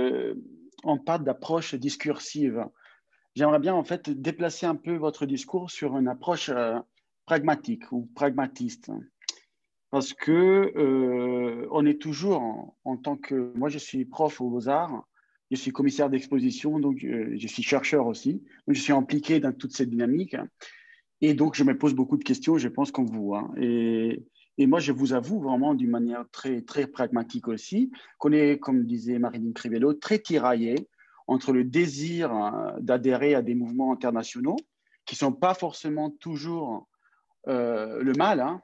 qu'on parle d'approche discursive, j'aimerais bien, en fait, déplacer un peu votre discours sur une approche euh, pragmatique ou pragmatiste. Parce que euh, on est toujours, en, en tant que... Moi, je suis prof aux Beaux-Arts, je suis commissaire d'exposition, donc euh, je suis chercheur aussi. Donc, je suis impliqué dans toute cette dynamique. Et donc, je me pose beaucoup de questions, je pense, comme vous. Hein. Et, et moi, je vous avoue vraiment d'une manière très, très pragmatique aussi, qu'on est, comme disait Marilyn Crivello, très tiraillé entre le désir d'adhérer à des mouvements internationaux qui ne sont pas forcément toujours euh, le mal, hein,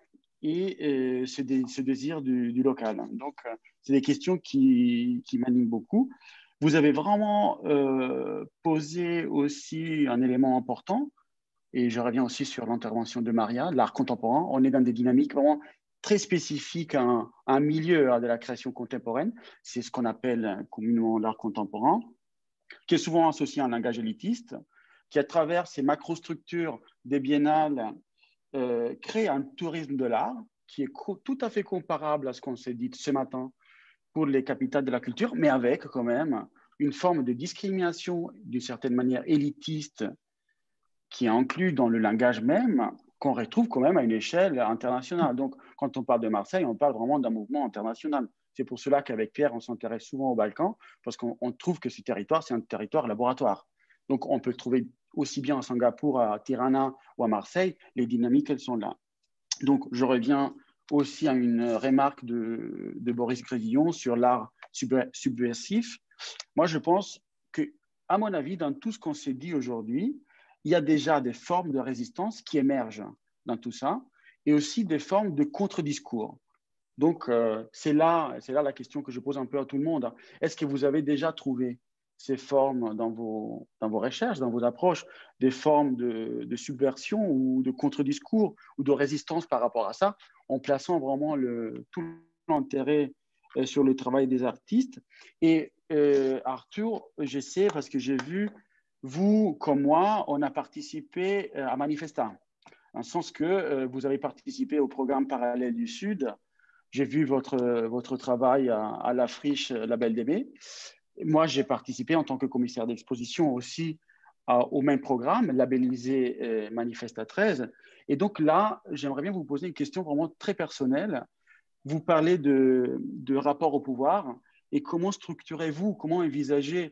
et, et ce, dé, ce désir du, du local. Donc, euh, c'est des questions qui, qui m'animent beaucoup. Vous avez vraiment euh, posé aussi un élément important, et je reviens aussi sur l'intervention de Maria, l'art contemporain. On est dans des dynamiques vraiment très spécifiques à un, à un milieu de la création contemporaine. C'est ce qu'on appelle communément l'art contemporain, qui est souvent associé à un langage élitiste, qui, à travers ces macrostructures des biennales, euh, crée un tourisme de l'art qui est tout à fait comparable à ce qu'on s'est dit ce matin pour les capitales de la culture, mais avec quand même une forme de discrimination d'une certaine manière élitiste qui est inclus dans le langage même, qu'on retrouve quand même à une échelle internationale. Donc, quand on parle de Marseille, on parle vraiment d'un mouvement international. C'est pour cela qu'avec Pierre, on s'intéresse souvent aux Balkans, parce qu'on trouve que ce territoire, c'est un territoire laboratoire. Donc, on peut le trouver aussi bien à Singapour, à Tirana ou à Marseille, les dynamiques, elles sont là. Donc, je reviens aussi à une remarque de, de Boris Grésillon sur l'art subversif. Moi, je pense que, à mon avis, dans tout ce qu'on s'est dit aujourd'hui, il y a déjà des formes de résistance qui émergent dans tout ça, et aussi des formes de contre-discours. Donc, euh, c'est là, c'est là la question que je pose un peu à tout le monde. Est-ce que vous avez déjà trouvé ces formes dans vos, dans vos recherches, dans vos approches, des formes de, de subversion ou de contre-discours ou de résistance par rapport à ça, en plaçant vraiment le, tout l'intérêt sur le travail des artistes? Et euh, Arthur, je sais, parce que j'ai vu, vous, comme moi, on a participé à Manifesta, dans le sens que euh, vous avez participé au programme Parallèle du Sud. J'ai vu votre, votre travail à, à la friche La Belle d'Aimée. Moi, j'ai participé en tant que commissaire d'exposition aussi à, au même programme, labellisé euh, Manifesta treize. Et donc là, j'aimerais bien vous poser une question vraiment très personnelle. Vous parlez de, de rapport au pouvoir et comment structurez-vous, comment envisagez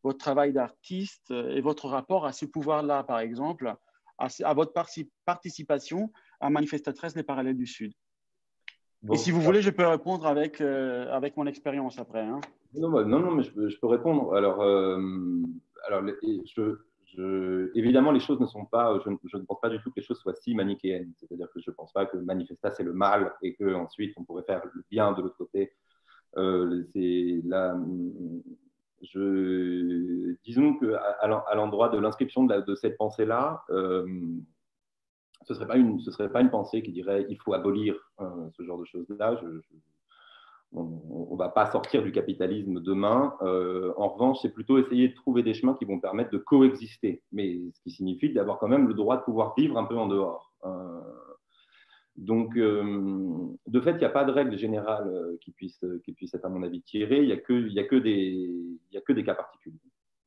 votre travail d'artiste et votre rapport à ce pouvoir-là, par exemple, à, à votre participation à Manifestatrices des Parallèles du Sud. Bon, et si vous voulez, je peux répondre avec, euh, avec mon expérience après. Hein. Non, non, non, mais je peux, je peux répondre. Alors, euh, alors je, je, évidemment, les choses ne sont pas, je, je ne pense pas du tout que les choses soient si manichéennes. C'est-à-dire que je ne pense pas que Manifesta, c'est le mal et qu'ensuite, on pourrait faire le bien de l'autre côté. Euh, c'est la, je, disons qu'à à l'endroit de l'inscription de, de cette pensée-là, euh, ce ne serait pas une, ce serait pas une pensée qui dirait il faut abolir euh, ce genre de choses-là. Je, je, on ne va pas sortir du capitalisme demain. Euh, en revanche, c'est plutôt essayer de trouver des chemins qui vont permettre de coexister, mais ce qui signifie d'avoir quand même le droit de pouvoir vivre un peu en dehors. Euh, donc, euh, de fait, il n'y a pas de règle générale qui puisse, qui puisse être, à mon avis, tirée. Il n'y a, a, a que des cas particuliers.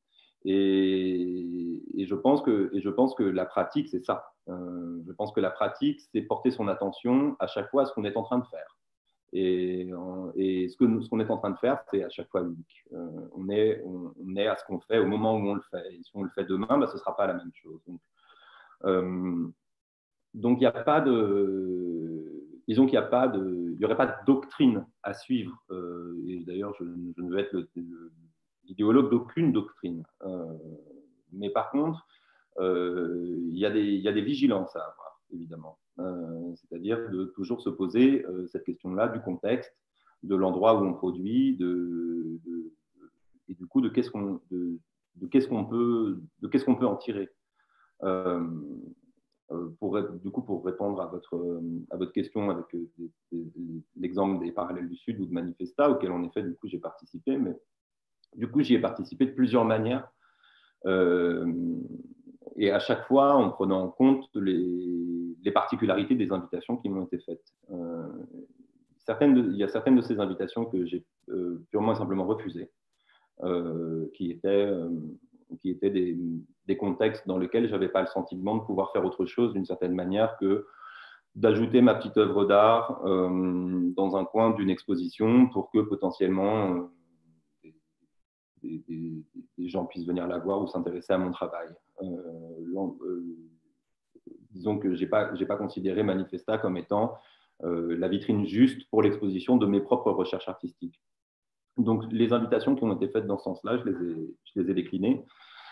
Et, et, je pense que, et je pense que la pratique, c'est ça. Euh, je pense que la pratique, c'est porter son attention à chaque fois à ce qu'on est en train de faire. Et, et ce qu'on ce qu'on est en train de faire, c'est à chaque fois unique. Euh, on, est, on, on est à ce qu'on fait au moment où on le fait. Et si on le fait demain, bah, ce ne sera pas la même chose. Donc, euh, donc il n'y a pas de... Disons qu'il n'y a pas de... Il n'y aurait pas de doctrine à suivre. Euh, et d'ailleurs, je, je ne veux être l'idéologue d'aucune doctrine. Euh, mais par contre, euh, il y a des, il y a des vigilances à avoir, évidemment. Euh, c'est-à-dire de toujours se poser euh, cette question-là du contexte, de l'endroit où on produit, de, de, et du coup de qu'est-ce qu'on de, de qu'est-ce qu'on peut, de qu'est-ce qu'on peut en tirer. Euh, pour, du coup, pour répondre à votre, à votre question avec l'exemple des Parallèles du Sud ou de Manifesta, auquel en effet, du coup, j'ai participé, mais du coup, j'y ai participé de plusieurs manières. Euh, et à chaque fois en prenant en compte les, les particularités des invitations qui m'ont été faites. Euh, certaines de, il y a certaines de ces invitations que j'ai euh, purement et simplement refusées, euh, qui étaient, euh, qui étaient des, des contextes dans lesquels je n'avais pas le sentiment de pouvoir faire autre chose d'une certaine manière que d'ajouter ma petite œuvre d'art euh, dans un coin d'une exposition pour que potentiellement euh, Des, des, des gens puissent venir la voir ou s'intéresser à mon travail. Euh, euh, disons que je n'ai pas, j'ai pas considéré Manifesta comme étant euh, la vitrine juste pour l'exposition de mes propres recherches artistiques. Donc, les invitations qui ont été faites dans ce sens-là, je les ai, je les ai déclinées.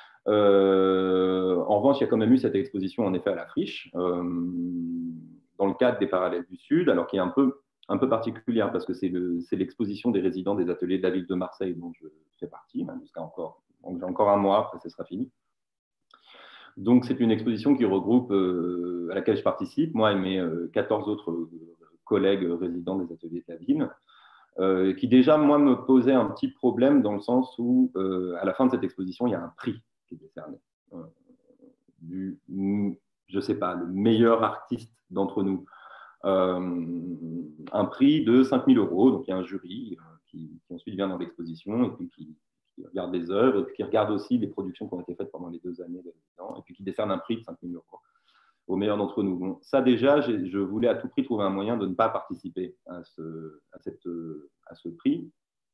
Euh, en revanche, il y a quand même eu cette exposition, en effet, à la Friche, euh, dans le cadre des Parallèles du Sud, alors qui est un peu un peu particulière parce que c'est le, l'exposition des résidents des ateliers de la ville de Marseille dont je fais partie, même jusqu'à encore, donc j'ai encore un mois, après ce sera fini. Donc c'est une exposition qui regroupe, euh, à laquelle je participe, moi et mes euh, quatorze autres euh, collègues résidents des ateliers de la ville, euh, qui déjà, moi, me posait un petit problème dans le sens où, euh, à la fin de cette exposition, il y a un prix qui est décerné. Euh, du, je ne sais pas, le meilleur artiste d'entre nous. Euh, un prix de cinq mille euros. Donc, il y a un jury euh, qui, qui ensuite vient dans l'exposition et puis qui, qui regarde les œuvres et puis qui regarde aussi les productions qui ont été faites pendant les deux années et puis qui décerne un prix de cinq mille euros au meilleur d'entre nous. Bon, ça, déjà, je voulais à tout prix trouver un moyen de ne pas participer à ce, à cette, à ce prix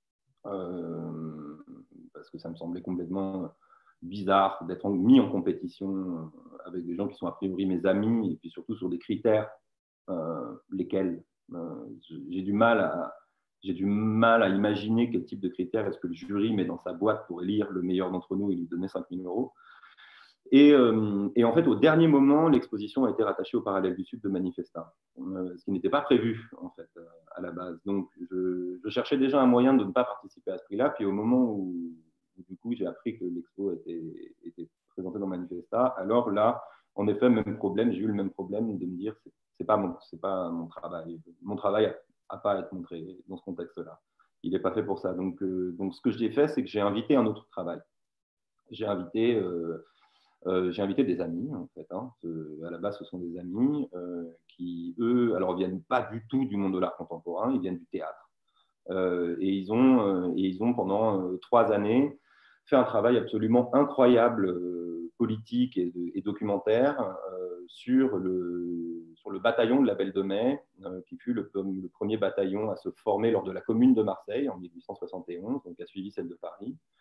euh, parce que ça me semblait complètement bizarre d'être mis en compétition avec des gens qui sont a priori mes amis et puis surtout sur des critères Euh, lesquels euh, j'ai du mal à j'ai du mal à imaginer quel type de critères est-ce que le jury met dans sa boîte pour élire le meilleur d'entre nous et lui donner cinq mille euros. Et, euh, et en fait, au dernier moment, l'exposition a été rattachée au Parallèle du Sud de Manifesta, euh, ce qui n'était pas prévu en fait à la base. Donc, je, je cherchais déjà un moyen de ne pas participer à ce prix-là. Puis au moment où, où du coup j'ai appris que l'expo était, était présentée dans Manifesta, alors là, en effet, même problème. J'ai eu le même problème de me dire c'est c'est pas mon, c'est pas mon travail. Mon travail n'a pas à être montré dans ce contexte-là. Il n'est pas fait pour ça. Donc, euh, donc, ce que j'ai fait, c'est que j'ai invité un autre travail. J'ai invité, euh, euh, j'ai invité des amis, en fait. Hein. À la base, ce sont des amis euh, qui, eux, alors, viennent pas du tout du monde de l'art contemporain, ils viennent du théâtre. Euh, et, ils ont, euh, et ils ont, pendant euh, trois années, fait un travail absolument incroyable, euh, politique et, de, et documentaire, euh, sur, le, sur le bataillon de la Belle de Mai, euh, qui fut le, le premier bataillon à se former lors de la Commune de Marseille en mille huit cent soixante et onze, donc qui a suivi celle de Paris,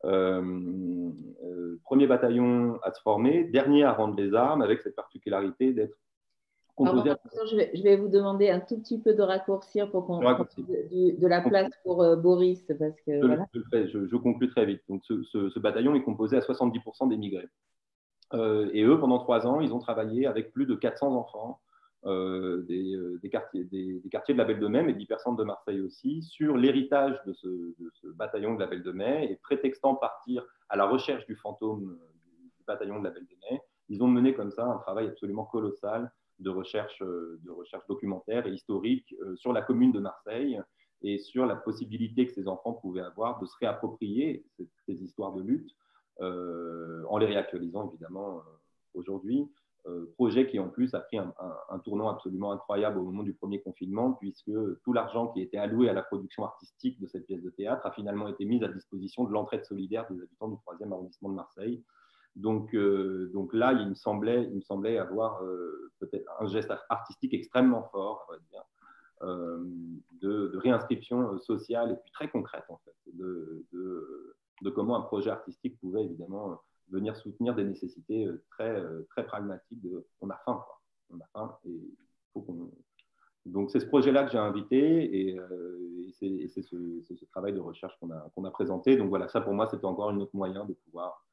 Euh, euh, premier bataillon à se former, dernier à rendre les armes, avec cette particularité d'être composé. Pardon, à... je, vais, je vais vous demander un tout petit peu de raccourcir pour qu'on ait de, de la place pour euh, Boris. Parce que, je, voilà. je, le fais, je, je conclus très vite. Donc, ce, ce, ce bataillon est composé à soixante-dix pour cent d'émigrés. Euh, et eux, pendant trois ans, ils ont travaillé avec plus de quatre cents enfants euh, des, des, quartiers, des, des quartiers de la Belle de Mai, mais d'Hypercentre de Marseille aussi, sur l'héritage de ce, de ce bataillon de la Belle de Mai, et prétextant partir à la recherche du fantôme du bataillon de la Belle de Mai, ils ont mené comme ça un travail absolument colossal de recherche, de recherche documentaire et historique euh, sur la commune de Marseille et sur la possibilité que ces enfants pouvaient avoir de se réapproprier ces, ces histoires de lutte euh, en les réactualisant évidemment euh, aujourd'hui. Euh, projet qui en plus a pris un, un, un tournant absolument incroyable au moment du premier confinement, puisque tout l'argent qui était alloué à la production artistique de cette pièce de théâtre a finalement été mis à disposition de l'entraide solidaire des habitants du troisième arrondissement de Marseille. Donc, euh, donc là, il me semblait, il me semblait avoir euh, peut-être un geste artistique extrêmement fort, on va dire, euh, de, de réinscription sociale et puis très concrète en fait, de, de, de comment un projet artistique pouvait évidemment venir soutenir des nécessités très, très pragmatiques. De, on a faim, quoi. On a faim et il faut qu'on... Donc, c'est ce projet-là que j'ai invité et, euh, et c'est ce, ce travail de recherche qu'on a, qu'on a présenté. Donc, voilà, ça pour moi, c'était encore un autre moyen de pouvoir...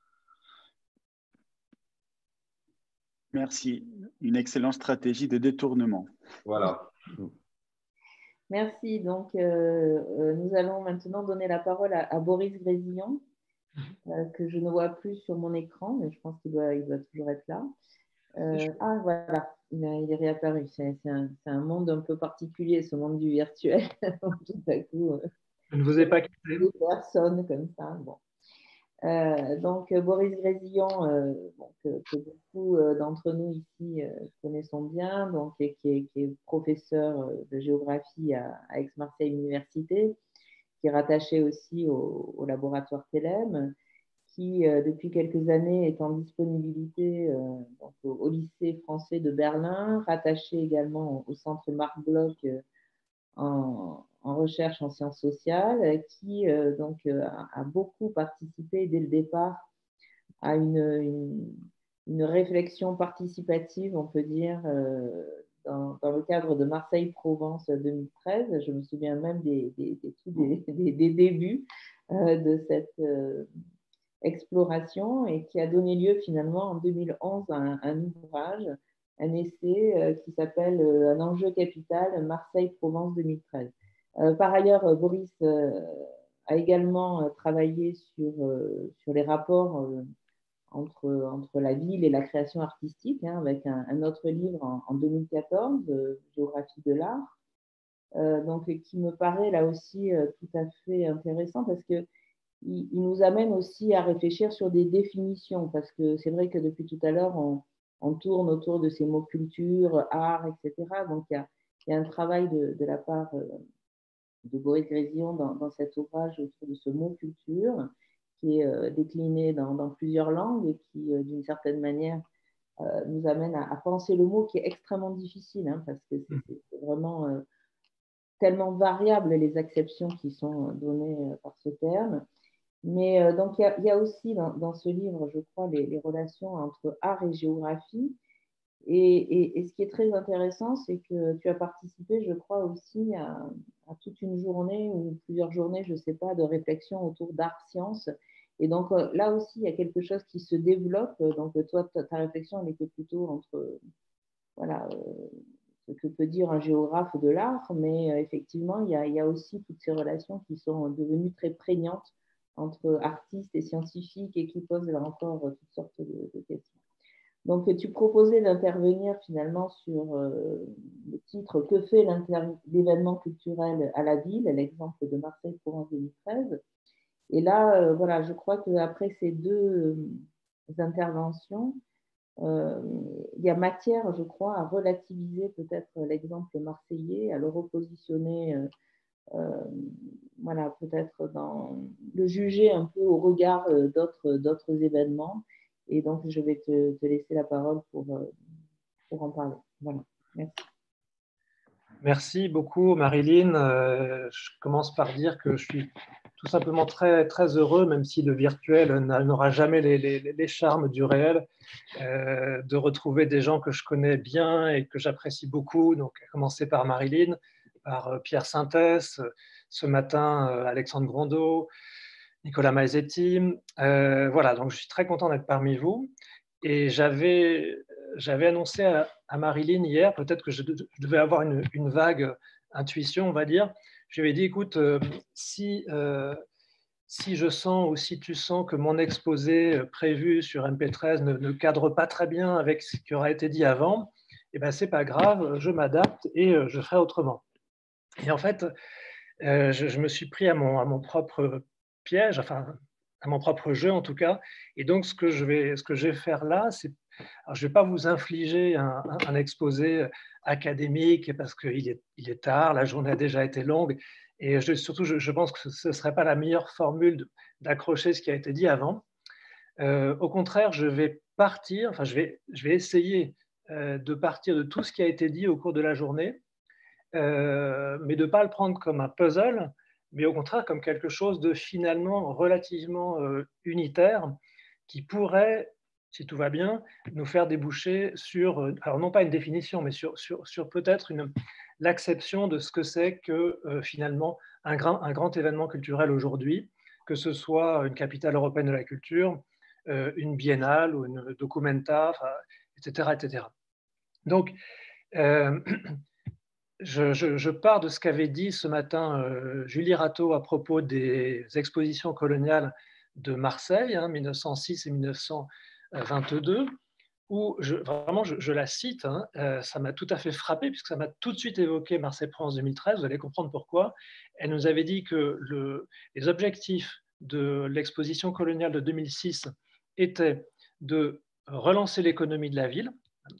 Merci. Une excellente stratégie de détournement. Voilà. Merci. Donc, euh, nous allons maintenant donner la parole à, à Boris Grésillon, euh, que je ne vois plus sur mon écran, mais je pense qu'il doit, il doit toujours être là. Euh, ah, voilà, il, a, il est réapparu. C'est un, un monde un peu particulier, ce monde du virtuel. Tout à coup, euh, je ne vous ai pas quitté. Des personnes comme ça. Bon. Euh, donc, Boris Grésillon, euh, bon, que, que beaucoup euh, d'entre nous ici euh, connaissons bien, donc, qui, est, qui est professeur de géographie à, à Aix-Marseille Université, qui est rattaché aussi au, au laboratoire Telem, qui, euh, depuis quelques années, est en disponibilité euh, donc, au, au lycée français de Berlin, rattaché également au, au centre Marc Bloch euh, en, en recherche en sciences sociales, qui euh, donc, euh, a, a beaucoup participé dès le départ à une, une, une réflexion participative, on peut dire, euh, dans, dans le cadre de Marseille-Provence deux mille treize. Je me souviens même des, des, des, des, des débuts euh, de cette euh, exploration et qui a donné lieu finalement en deux mille onze à un, un ouvrage, un essai euh, qui s'appelle euh, Un enjeu capital, Marseille-Provence deux mille treize. Euh, par ailleurs, euh, Boris euh, a également euh, travaillé sur, euh, sur les rapports euh, entre, entre la ville et la création artistique, hein, avec un, un autre livre en, en deux mille quatorze, euh, Géographie de l'art, euh, donc qui me paraît là aussi euh, tout à fait intéressant parce que il, il nous amène aussi à réfléchir sur des définitions, parce que c'est vrai que depuis tout à l'heure, on, on tourne autour de ces mots culture, art, et cetera. Donc, il y a, il y a un travail de, de la part de Boris Grésillon dans, dans cet ouvrage autour de ce mot culture, qui est euh, décliné dans, dans plusieurs langues et qui, euh, d'une certaine manière, euh, nous amène à, à penser le mot qui est extrêmement difficile, hein, parce que c'est vraiment euh, tellement variable les acceptions qui sont données euh, par ce terme. Mais euh, donc, il y, y a aussi dans, dans ce livre, je crois, les, les relations entre art et géographie. Et, et, et ce qui est très intéressant, c'est que tu as participé, je crois, aussi à, à toute une journée ou plusieurs journées, je ne sais pas, de réflexion autour d'art-science. Et donc, euh, là aussi, il y a quelque chose qui se développe. Donc, toi, ta, ta réflexion, elle était plutôt entre, voilà, euh, ce que peut dire un géographe de l'art, mais euh, effectivement, il y, a, il y a aussi toutes ces relations qui sont devenues très prégnantes entre artistes et scientifiques et qui posent là encore toutes sortes de, de questions. Donc, tu proposais d'intervenir finalement sur euh, le titre « Que fait l'événement culturel à la ville ?» l'exemple de Marseille-Provence deux mille treize. Et là, euh, voilà, je crois qu'après ces deux euh, interventions, euh, il y a matière, je crois, à relativiser peut-être l'exemple marseillais, à le repositionner euh, Euh, voilà, peut-être dans le juger un peu au regard euh, d'autres, d'autres événements. Et donc, je vais te, te laisser la parole pour, euh, pour en parler. Voilà. Merci. Merci beaucoup, Marilyn. Euh, je commence par dire que je suis tout simplement très, très heureux, même si le virtuel n'aura jamais les, les, les charmes du réel, euh, de retrouver des gens que je connais bien et que j'apprécie beaucoup, donc à commencer par Marilyn, par Pierre Sintès, ce matin Alexandre Grondeau, Nicolas Maesetti. Euh, voilà, donc je suis très content d'être parmi vous. Et j'avais, j'avais annoncé à, à Marilyn hier, peut-être que je, je devais avoir une, une vague intuition, on va dire. Je lui ai dit, écoute, euh, si, euh, si je sens ou si tu sens que mon exposé prévu sur M P treize ne, ne cadre pas très bien avec ce qui aura été dit avant, eh ben, c'est pas grave, je m'adapte et je ferai autrement. Et en fait, euh, je, je me suis pris à mon, à mon propre piège, enfin, à mon propre jeu en tout cas. Et donc, ce que je vais, ce que je vais faire là, c'est, alors, je ne vais pas vous infliger un, un, un exposé académique parce qu'il est, il est tard, la journée a déjà été longue. Et je, surtout, je, je pense que ce ne serait pas la meilleure formule d'accrocher ce qui a été dit avant. Euh, au contraire, je vais partir, enfin, je vais, je vais essayer euh, de partir de tout ce qui a été dit au cours de la journée, euh, mais de ne pas le prendre comme un puzzle, mais au contraire comme quelque chose de finalement relativement euh, unitaire qui pourrait, si tout va bien, nous faire déboucher sur, alors non pas une définition, mais sur, sur, sur peut-être l'acception de ce que c'est que euh, finalement un grand, un grand événement culturel aujourd'hui, que ce soit une capitale européenne de la culture, euh, une biennale ou une documenta, et cetera, et cetera. Donc, euh, Je, je, je pars de ce qu'avait dit ce matin euh, Julie Rateau à propos des expositions coloniales de Marseille, hein, mille neuf cent six et mille neuf cent vingt-deux, où je, vraiment je, je la cite, hein, euh, ça m'a tout à fait frappé puisque ça m'a tout de suite évoqué Marseille-Provence deux mille treize, vous allez comprendre pourquoi. Elle nous avait dit que le, les objectifs de l'exposition coloniale de deux mille six étaient de relancer l'économie de la ville,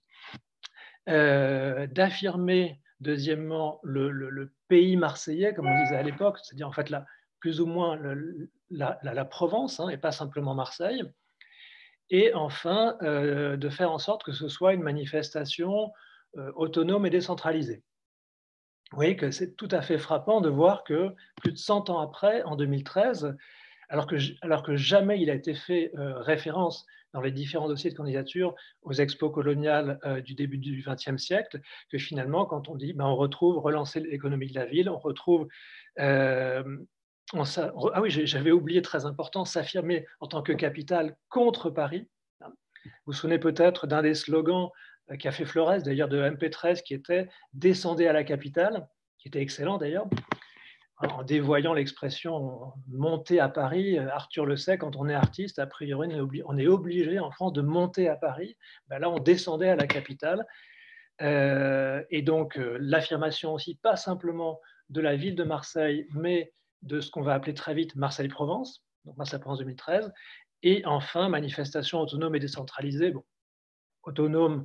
euh, d'affirmer deuxièmement, le, le, le pays marseillais, comme on disait à l'époque, c'est-à-dire en fait la, plus ou moins le, la, la, la Provence, hein, et pas simplement Marseille. Et enfin, euh, de faire en sorte que ce soit une manifestation euh, autonome et décentralisée. Vous voyez que c'est tout à fait frappant de voir que plus de cent ans après, en deux mille treize, alors que, alors que jamais il a été fait euh, référence dans les différents dossiers de candidature aux expos coloniales euh, du début du vingtième siècle, que finalement, quand on dit, ben, on retrouve relancer l'économie de la ville, on retrouve... Euh, on, ah oui, j'avais oublié, très important, s'affirmer en tant que capitale contre Paris. Vous vous souvenez peut-être d'un des slogans qu'a fait Flores, d'ailleurs de M P treize, qui était « Descendez à la capitale », qui était excellent d'ailleurs. En dévoyant l'expression « monter à Paris », Arthur le sait, quand on est artiste, a priori, on est obligé en France de monter à Paris. Ben là, on descendait à la capitale. Euh, et donc, euh, l'affirmation aussi, pas simplement de la ville de Marseille, mais de ce qu'on va appeler très vite Marseille-Provence, donc Marseille-Provence deux mille treize. Et enfin, manifestation autonome et décentralisée. Bon, autonome,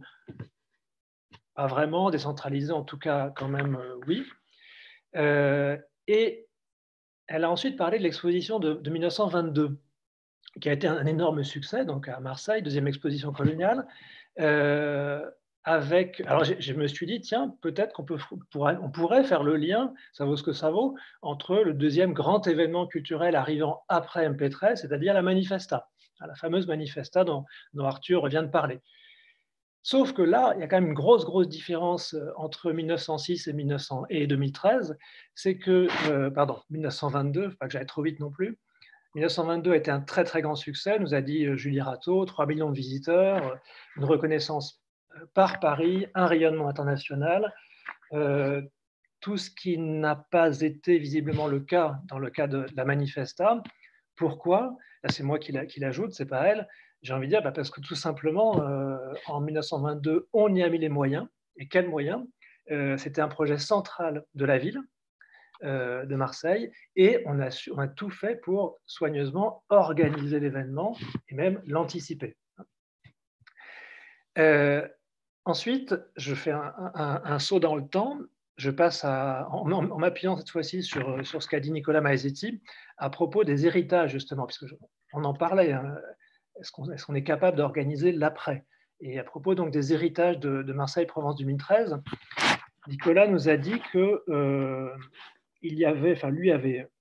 pas vraiment, décentralisée en tout cas, quand même, euh, oui. Euh, Et elle a ensuite parlé de l'exposition de, de mille neuf cent vingt-deux, qui a été un énorme succès, donc à Marseille, deuxième exposition coloniale. Euh, avec, alors je me suis dit, tiens, peut-être qu'on peut, pourrait, on pourrait faire le lien, ça vaut ce que ça vaut, entre le deuxième grand événement culturel arrivant après M P treize, c'est-à-dire la Manifesta, la fameuse Manifesta dont, dont Arthur vient de parler. Sauf que là, il y a quand même une grosse, grosse différence entre mille neuf cent six et, mille neuf cents et deux mille treize. C'est que, euh, pardon, mille neuf cent vingt-deux, pas que j'aille trop vite non plus. mille neuf cent vingt-deux a été un très, très grand succès, nous a dit Julie Rateau, trois millions de visiteurs, une reconnaissance par Paris, un rayonnement international. Euh, tout ce qui n'a pas été visiblement le cas dans le cas de la Manifesta. Pourquoi? Là, c'est moi qui l'ajoute, c'est pas elle. J'ai envie de dire bah parce que tout simplement, euh, en mille neuf cent vingt-deux, on y a mis les moyens. Et quels moyens? euh, C'était un projet central de la ville euh, de Marseille et on a, su, on a tout fait pour soigneusement organiser l'événement et même l'anticiper. Euh, ensuite, je fais un, un, un saut dans le temps. Je passe à, en, en m'appuyant cette fois-ci sur, sur ce qu'a dit Nicolas Maesetti à propos des héritages, justement, puisque je, on en parlait. Hein. Est-ce qu'on est, qu'on est capable d'organiser l'après? Et à propos donc des héritages de, de Marseille-Provence deux mille treize, Nicolas nous a dit que euh, il y avait, enfin lui avait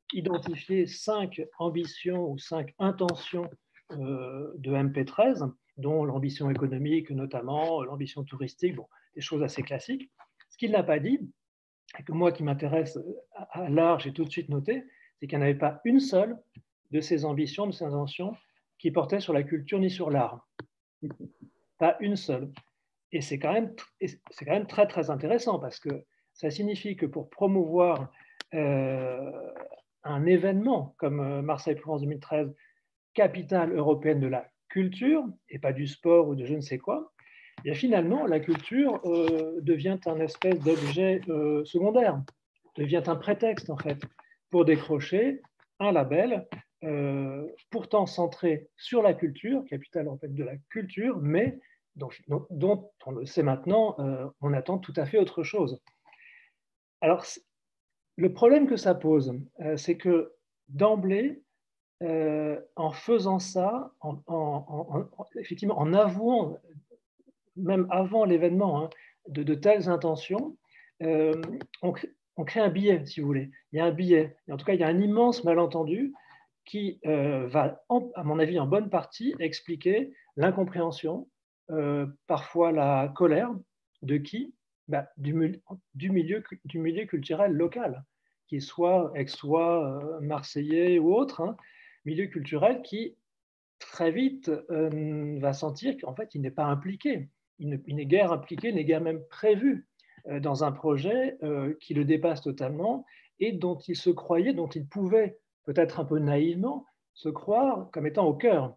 identifié cinq ambitions ou cinq intentions euh, de M P treize, dont l'ambition économique notamment, l'ambition touristique, bon, des choses assez classiques. Ce qu'il n'a pas dit, et que moi qui m'intéresse à, à l'art, j'ai tout de suite noté, c'est qu'il n'y en avait pas une seule de ces ambitions, de ces intentions, qui portait sur la culture ni sur l'art. Pas une seule. Et c'est quand même, c'est quand même très, très intéressant parce que ça signifie que pour promouvoir euh, un événement comme Marseille-Provence deux mille treize, capitale européenne de la culture, et pas du sport ou de je ne sais quoi, et finalement, la culture euh, devient un espèce d'objet euh, secondaire, devient un prétexte, en fait, pour décrocher un label euh, pourtant centré sur la culture, capitale européenne de la culture, mais dont, dont, dont on le sait maintenant, euh, on attend tout à fait autre chose. Alors, le problème que ça pose, euh, c'est que d'emblée, euh, en faisant ça, en, en, en, effectivement, en avouant, même avant l'événement, hein, de, de telles intentions, euh, on, on crée un biais, si vous voulez. Il y a un biais. Et en tout cas, il y a un immense malentendu qui euh, va, en, à mon avis, en bonne partie, expliquer l'incompréhension, euh, parfois la colère, de qui bah, du, du, milieu, du milieu culturel local, qui soit aixois, euh, marseillais ou autre, hein, milieu culturel qui, très vite, euh, va sentir qu'en fait, il n'est pas impliqué. Il n'est guère impliqué, n'est guère même prévu euh, dans un projet euh, qui le dépasse totalement et dont il se croyait, dont il pouvait, peut-être un peu naïvement, se croire comme étant au cœur.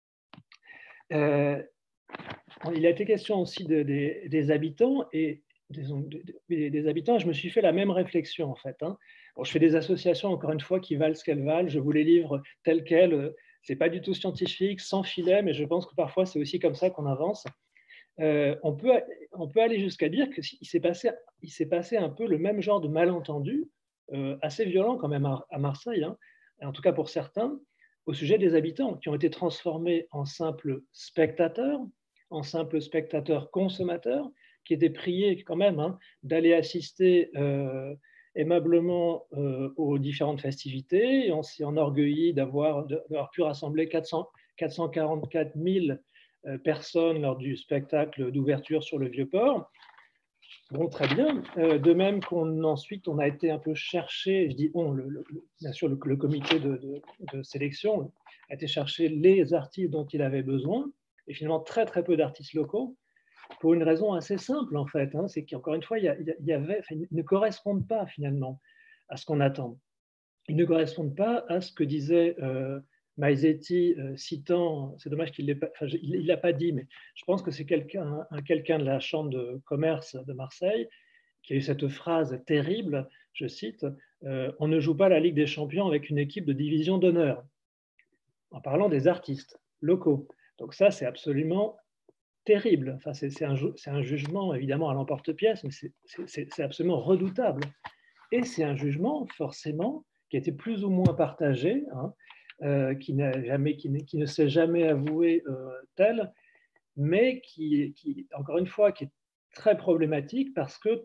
Euh, il a été question aussi de, de, des habitants et des, des, des habitants, je me suis fait la même réflexion en fait. Hein. Bon, je fais des associations, encore une fois, qui valent ce qu'elles valent, je vous les livre telles quelles, c'est pas du tout scientifique, sans filet, mais je pense que parfois c'est aussi comme ça qu'on avance. Euh, on, peut, on peut aller jusqu'à dire qu'il s'est passé, il s'est passé un peu le même genre de malentendu, euh, assez violent quand même à, à Marseille, hein, en tout cas pour certains, au sujet des habitants qui ont été transformés en simples spectateurs, en simples spectateurs consommateurs, qui étaient priés quand même hein, d'aller assister euh, aimablement euh, aux différentes festivités, et on s'est enorgueilli d'avoir, d'avoir pu rassembler quatre cents, quatre cent quarante-quatre mille personnes lors du spectacle d'ouverture sur le Vieux-Port. Bon, très bien. Euh, de même qu'on ensuite on a été un peu chercher, je dis on, le, le, bien sûr le, le comité de, de, de sélection a été chercher les artistes dont il avait besoin, et finalement très très peu d'artistes locaux, pour une raison assez simple en fait, hein, c'est qu'encore une fois, il y, a, il y avait, enfin, ils ne correspondent pas finalement à ce qu'on attend. Ils ne correspondent pas à ce que disait euh, Maizetti, euh, citant, c'est dommage qu'il ne l'ait pas, enfin, il l'a pas dit, mais je pense que c'est quelqu'un, un, quelqu'un de la Chambre de commerce de Marseille qui a eu cette phrase terrible, je cite, euh, « On ne joue pas la Ligue des Champions avec une équipe de division d'honneur », en parlant des artistes locaux. Donc ça, c'est absolument terrible. Enfin, c'est un, un jugement, évidemment, à l'emporte-pièce, mais c'est absolument redoutable. Et c'est un jugement, forcément, qui a été plus ou moins partagé, hein, euh, qui, jamais, qui, ne, qui ne s'est jamais avoué euh, tel, mais qui, qui, encore une fois, qui est très problématique parce que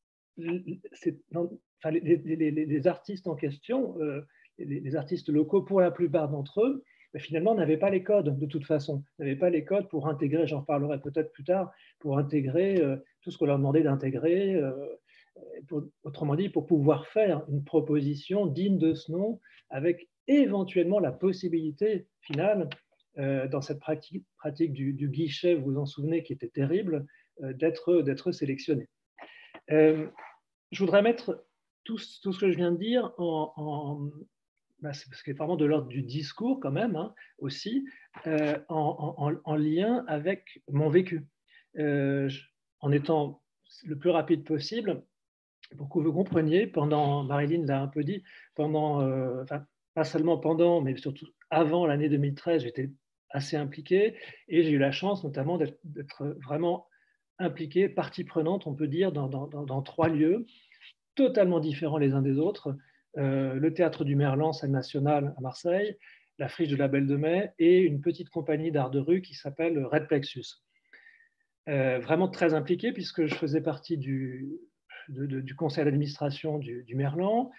dans, enfin, les, les, les, artistes en question, euh, les, les artistes locaux, pour la plupart d'entre eux, mais finalement, n'avaient pas les codes de toute façon, n'avaient pas les codes pour intégrer, j'en reparlerai peut-être plus tard, pour intégrer euh, tout ce qu'on leur demandait d'intégrer, euh, autrement dit, pour pouvoir faire une proposition digne de ce nom, avec éventuellement la possibilité finale, euh, dans cette pratique, pratique du, du guichet, vous vous en souvenez, qui était terrible, euh, d'être sélectionné. Euh, je voudrais mettre tout, tout ce que je viens de dire en... en bah, c'est parce que c'est vraiment de l'ordre du discours quand même, hein, aussi, euh, en, en, en lien avec mon vécu. Euh, je, en étant le plus rapide possible, pour que vous compreniez, pendant, Marilyn l'a un peu dit, pendant, euh, enfin, pas seulement pendant, mais surtout avant l'année deux mille treize, j'étais assez impliqué et j'ai eu la chance notamment d'être vraiment impliqué, partie prenante, on peut dire, dans, dans, dans, dans trois lieux totalement différents les uns des autres. Euh, le Théâtre du Merlan, scène nationale à Marseille, la Friche de la Belle de Mai et une petite compagnie d'art de rue qui s'appelle Red Plexus. Euh, vraiment très impliqué puisque je faisais partie du, de, de, du conseil d'administration du, du Merlan.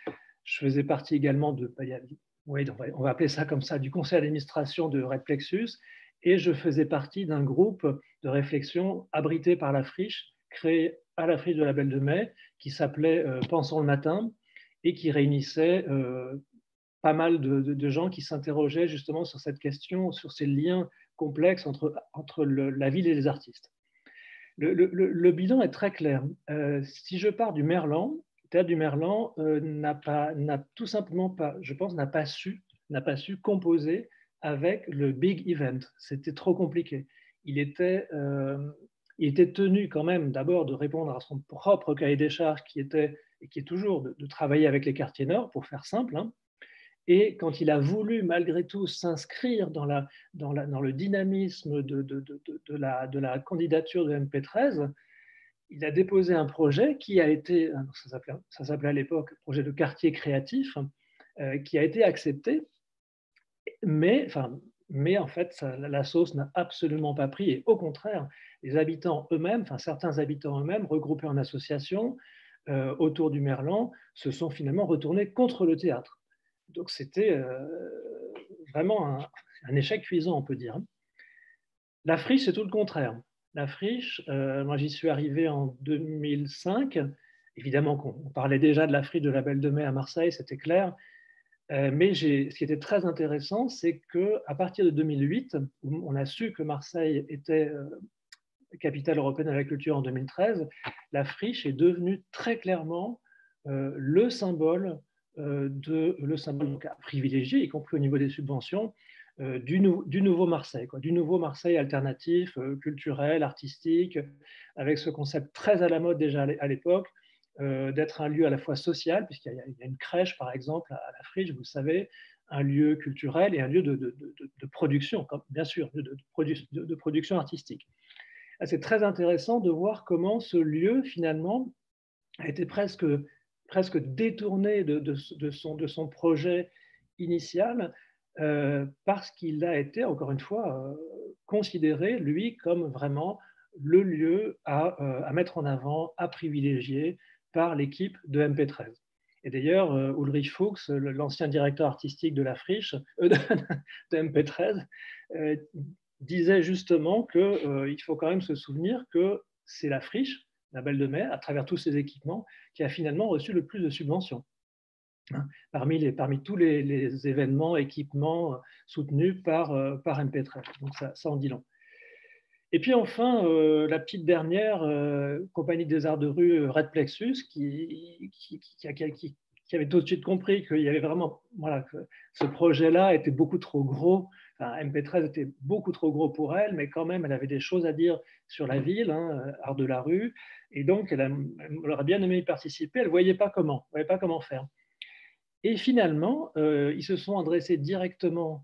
je faisais partie également de, oui, on va appeler ça comme ça, du conseil d'administration de Red Plexus, et je faisais partie d'un groupe de réflexion abrité par la Friche, créé à la Friche de la Belle de Mai, qui s'appelait euh, Pensons le matin, et qui réunissait euh, pas mal de, de, de gens qui s'interrogeaient justement sur cette question, sur ces liens complexes entre, entre le, la ville et les artistes. Le, le, le bilan est très clair. Euh, si je pars du Merlan, le théâtre du Merlan euh, n'a pas, n'a tout simplement pas, je pense, n'a pas su, n'a pas su composer avec le big event. C'était trop compliqué. Il était, euh, il était tenu quand même d'abord de répondre à son propre cahier des charges qui était, et qui est toujours de, de travailler avec les quartiers nord, pour faire simple, hein. Et quand il a voulu, malgré tout, s'inscrire dans, la, dans, la, dans le dynamisme de, de, de, de, la, de la candidature de M P treize, il a déposé un projet qui a été, ça s'appelait, ça s'appelait à l'époque, projet de quartier créatif, euh, qui a été accepté, mais, enfin, mais en fait, ça, la sauce n'a absolument pas pris. Et au contraire, les habitants eux-mêmes, enfin certains habitants eux-mêmes, regroupés en association euh, autour du Merlan, se sont finalement retournés contre le théâtre. Donc c'était euh, vraiment un, un échec cuisant, on peut dire. La Friche, c'est tout le contraire. La Friche, euh, moi j'y suis arrivé en deux mille cinq. Évidemment qu'on parlait déjà de la Friche de la Belle de Mai à Marseille, c'était clair. Euh, mais ce qui était très intéressant, c'est qu'à partir de deux mille huit, où on a su que Marseille était euh, capitale européenne de la culture en deux mille treize, la Friche est devenue très clairement euh, le symbole de le symbole donc, privilégié, y compris au niveau des subventions, euh, du, nou, du nouveau Marseille, quoi, du nouveau Marseille alternatif, euh, culturel, artistique, avec ce concept très à la mode déjà à l'époque, euh, d'être un lieu à la fois social, puisqu'il y, y a une crèche, par exemple, à la Friche, vous le savez, un lieu culturel et un lieu de, de, de, de production, comme, bien sûr, de, de, produ de, de production artistique. C'est très intéressant de voir comment ce lieu, finalement, a été presque presque détourné de, de, de, son, de son projet initial euh, parce qu'il a été, encore une fois, euh, considéré, lui, comme vraiment le lieu à, euh, à mettre en avant, à privilégier par l'équipe de M P treize. Et d'ailleurs, euh, Ulrich Fuchs, l'ancien directeur artistique de la Friche, euh, de, de M P treize, euh, disait justement qu'il euh, faut quand même se souvenir que c'est la Friche, la Belle de Mai, à travers tous ces équipements, qui a finalement reçu le plus de subventions. Hein, parmi, les, parmi tous les, les événements, équipements soutenus par, euh, par M P treize. Donc ça, ça en dit long. Et puis enfin, euh, la petite dernière, euh, Compagnie des Arts de Rue, Red Plexus, qui, qui, qui, qui, qui avait tout de suite compris qu'il y avait vraiment, voilà, que ce projet-là était beaucoup trop gros. Enfin, M P treize était beaucoup trop gros pour elle, mais quand même, elle avait des choses à dire sur la ville, hein, Art de la rue, et donc elle, a, elle aurait bien aimé y participer, elle ne voyait pas comment, voyait pas comment faire. Et finalement, euh, ils se sont adressés directement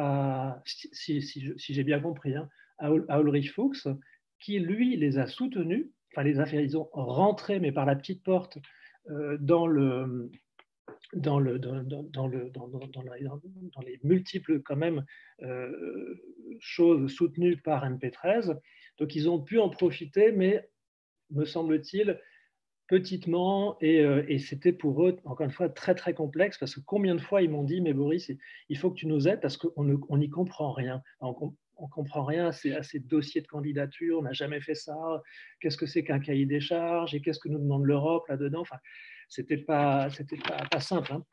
à, si, si, si, si j'ai bien compris, hein, à, à Ulrich Fuchs, qui lui les a soutenus, enfin les affaires, ils ont rentré, mais par la petite porte, euh, dans le dans, le, dans, dans, le, dans, dans, dans, la, dans les multiples quand même euh, choses soutenues par M P treize. Donc ils ont pu en profiter, mais me semble-t-il, petitement, et, euh, et c'était pour eux, encore une fois, très très complexe, parce que combien de fois ils m'ont dit, mais Boris, il faut que tu nous aides, parce qu'on n'y comprend rien. On ne comprend rien à ces, à ces dossiers de candidature, on n'a jamais fait ça, qu'est-ce que c'est qu'un cahier des charges, et qu'est-ce que nous demande l'Europe là-dedans. Enfin, c'était pas, c'était pas, pas simple. Hein.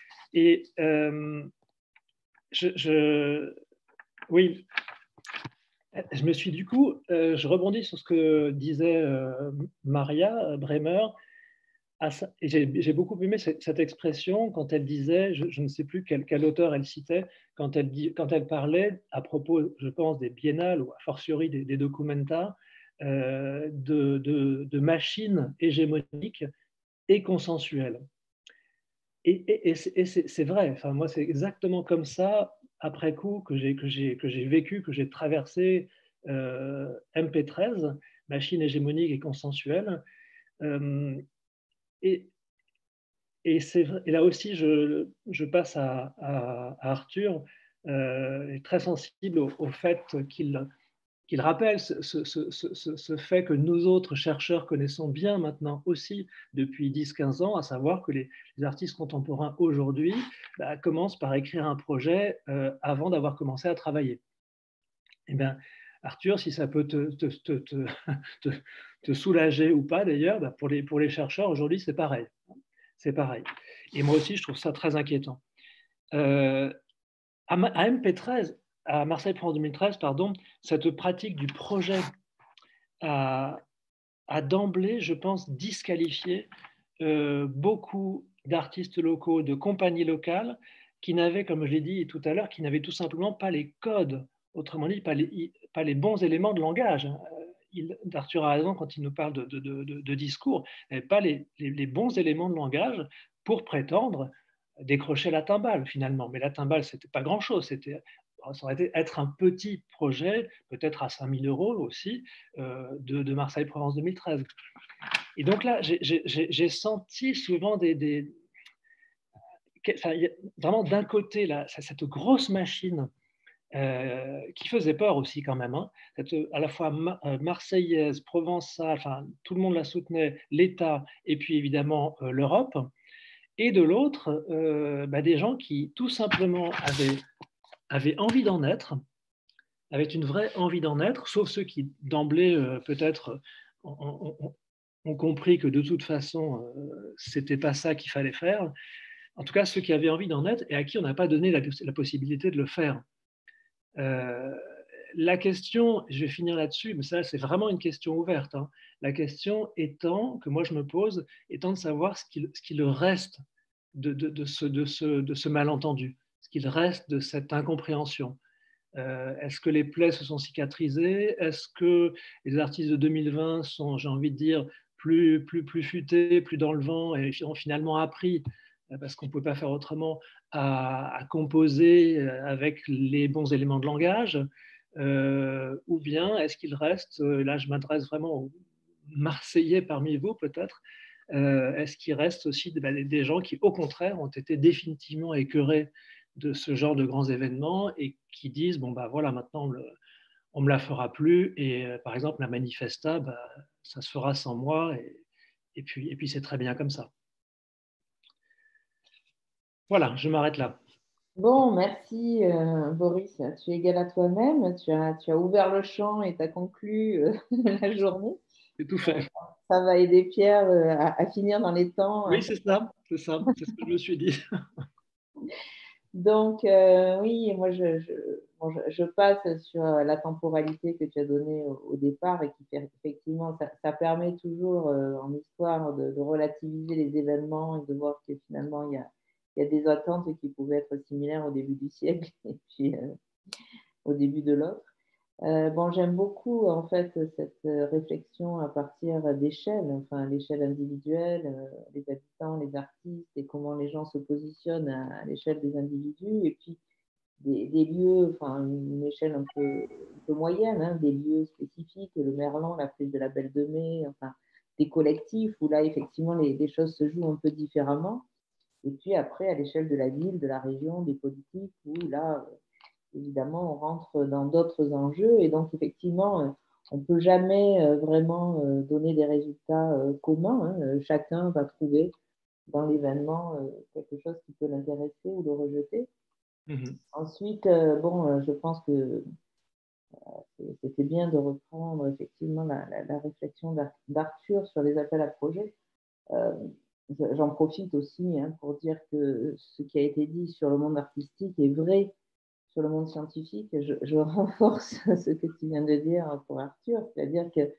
Et euh, je, je, oui, je me suis du coup, euh, je rebondis sur ce que disait euh, Maria Bremer. Et j'ai beaucoup aimé cette, cette expression quand elle disait, je, je ne sais plus quel, quel auteur elle citait, quand elle, dit, quand elle parlait à propos, je pense, des biennales ou a fortiori des, des documenta, euh, de, de, de machines hégémoniques et consensuelles. Et, et, et c'est vrai, enfin, moi c'est exactement comme ça, après coup, que j'ai que j'ai que j'ai vécu, que j'ai traversé euh, M P treize, machine hégémonique et consensuelle. Euh, et, et, et là aussi, je, je passe à, à, à Arthur, euh, très sensible au, au fait qu'il qu'il rappelle ce, ce, ce, ce, ce fait que nous autres chercheurs connaissons bien maintenant aussi depuis dix quinze ans, à savoir que les, les artistes contemporains aujourd'hui bah, commencent par écrire un projet euh, avant d'avoir commencé à travailler. Eh bien, Arthur, si ça peut te, te, te, te, te, te soulager ou pas d'ailleurs, bah pour, les, pour les chercheurs aujourd'hui c'est pareil. C'est pareil. Et moi aussi je trouve ça très inquiétant. Euh, à, à M P treize, à Marseille Provence deux mille treize, pardon, cette pratique du projet a, a d'emblée, je pense, disqualifié euh, beaucoup d'artistes locaux, de compagnies locales qui n'avaient, comme je l'ai dit tout à l'heure, qui n'avaient tout simplement pas les codes, autrement dit, pas les, pas les bons éléments de langage. Il, Arthur a raison quand il nous parle de, de, de, de discours, il n'avait pas les, les, les bons éléments de langage pour prétendre décrocher la timbale finalement. Mais la timbale, ce n'était pas grand-chose, c'était ça aurait été être un petit projet, peut-être à cinq mille euros aussi, euh, de, de Marseille Provence deux mille treize. Et donc là, j'ai senti souvent des... des enfin, vraiment d'un côté, là, cette grosse machine euh, qui faisait peur aussi quand même, hein, cette, à la fois ma, euh, marseillaise, provençale, enfin, tout le monde la soutenait, l'État et puis évidemment euh, l'Europe, et de l'autre, euh, bah, des gens qui tout simplement avaient, avaient envie d'en être, avaient une vraie envie d'en être, sauf ceux qui d'emblée euh, peut-être ont, ont, ont compris que de toute façon, euh, c'était pas ça qu'il fallait faire. En tout cas, ceux qui avaient envie d'en être et à qui on n'a pas donné la, la possibilité de le faire. Euh, la question, je vais finir là-dessus, mais ça c'est vraiment une question ouverte, hein. La question étant, que moi je me pose, étant de savoir ce qu'il, ce qu'il reste de, de, de, ce, de, ce, de ce malentendu, ce qu'il reste de cette incompréhension. Euh, est-ce que les plaies se sont cicatrisées? Est-ce que les artistes de deux mille vingt sont, j'ai envie de dire, plus, plus, plus futés, plus dans le vent et ont finalement appris, parce qu'on ne peut pas faire autrement, à, à composer avec les bons éléments de langage? Euh, ou bien est-ce qu'il reste, là je m'adresse vraiment aux Marseillais parmi vous peut-être, euh, est-ce qu'il reste aussi des, des gens qui au contraire ont été définitivement écœurés de ce genre de grands événements et qui disent bon bah voilà maintenant le, on me la fera plus et euh, par exemple la manifesta bah, ça se fera sans moi et, et puis et puis c'est très bien comme ça. Voilà, je m'arrête là. Bon, merci euh, Boris, tu es égal à toi-même, tu as, tu as ouvert le champ et tu as conclu euh, la journée. C'est tout fait. Ça va aider Pierre euh, à, à finir dans les temps. Oui, c'est ça, c'est ça, c'est ce que je me suis dit. Donc, euh, oui, moi, je, je, bon, je, je passe sur la temporalité que tu as donnée au, au départ et qui fait effectivement, ça, ça permet toujours euh, en histoire de, de relativiser les événements et de voir que finalement, il y a, il y a des attentes qui pouvaient être similaires au début du siècle et puis euh, au début de l'autre. Euh, bon, j'aime beaucoup en fait cette réflexion à partir d'échelles, enfin l'échelle individuelle, euh, les habitants, les artistes et comment les gens se positionnent à, à l'échelle des individus et puis des, des lieux, enfin une échelle un peu, un peu moyenne, hein, des lieux spécifiques, le Merlan, la prise de la Belle de Mai, enfin des collectifs où là effectivement les, les choses se jouent un peu différemment. Et puis après à l'échelle de la ville, de la région, des politiques où là évidemment, on rentre dans d'autres enjeux et donc effectivement, on ne peut jamais vraiment donner des résultats communs, hein. Chacun va trouver dans l'événement quelque chose qui peut l'intéresser ou le rejeter. Mm-hmm. Ensuite, bon, je pense que c'était bien de reprendre effectivement la, la, la réflexion d'Arthur sur les appels à projets. Euh, J'en profite aussi hein, pour dire que ce qui a été dit sur le monde artistique est vrai sur le monde scientifique. Je, je renforce ce que tu viens de dire pour Arthur, c'est-à-dire que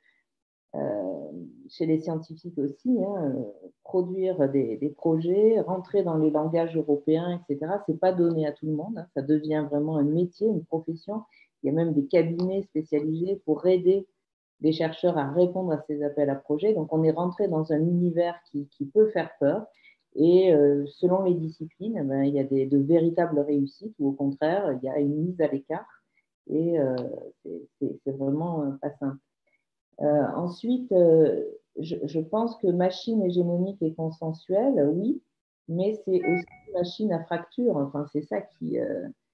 euh, chez les scientifiques aussi, hein, produire des, des projets, rentrer dans les langages européens, et cetera, c'est pas donné à tout le monde. Hein, ça devient vraiment un métier, une profession. Il y a même des cabinets spécialisés pour aider les chercheurs à répondre à ces appels à projets. Donc, on est rentré dans un univers qui, qui peut faire peur. Et euh, selon les disciplines, ben, il y a des, de véritables réussites ou au contraire, il y a une mise à l'écart et euh, c'est vraiment euh, pas simple. Euh, ensuite, euh, je, je pense que machine hégémonique et consensuelle, oui, mais c'est aussi machine à fracture. Enfin, c'est ça qui, euh,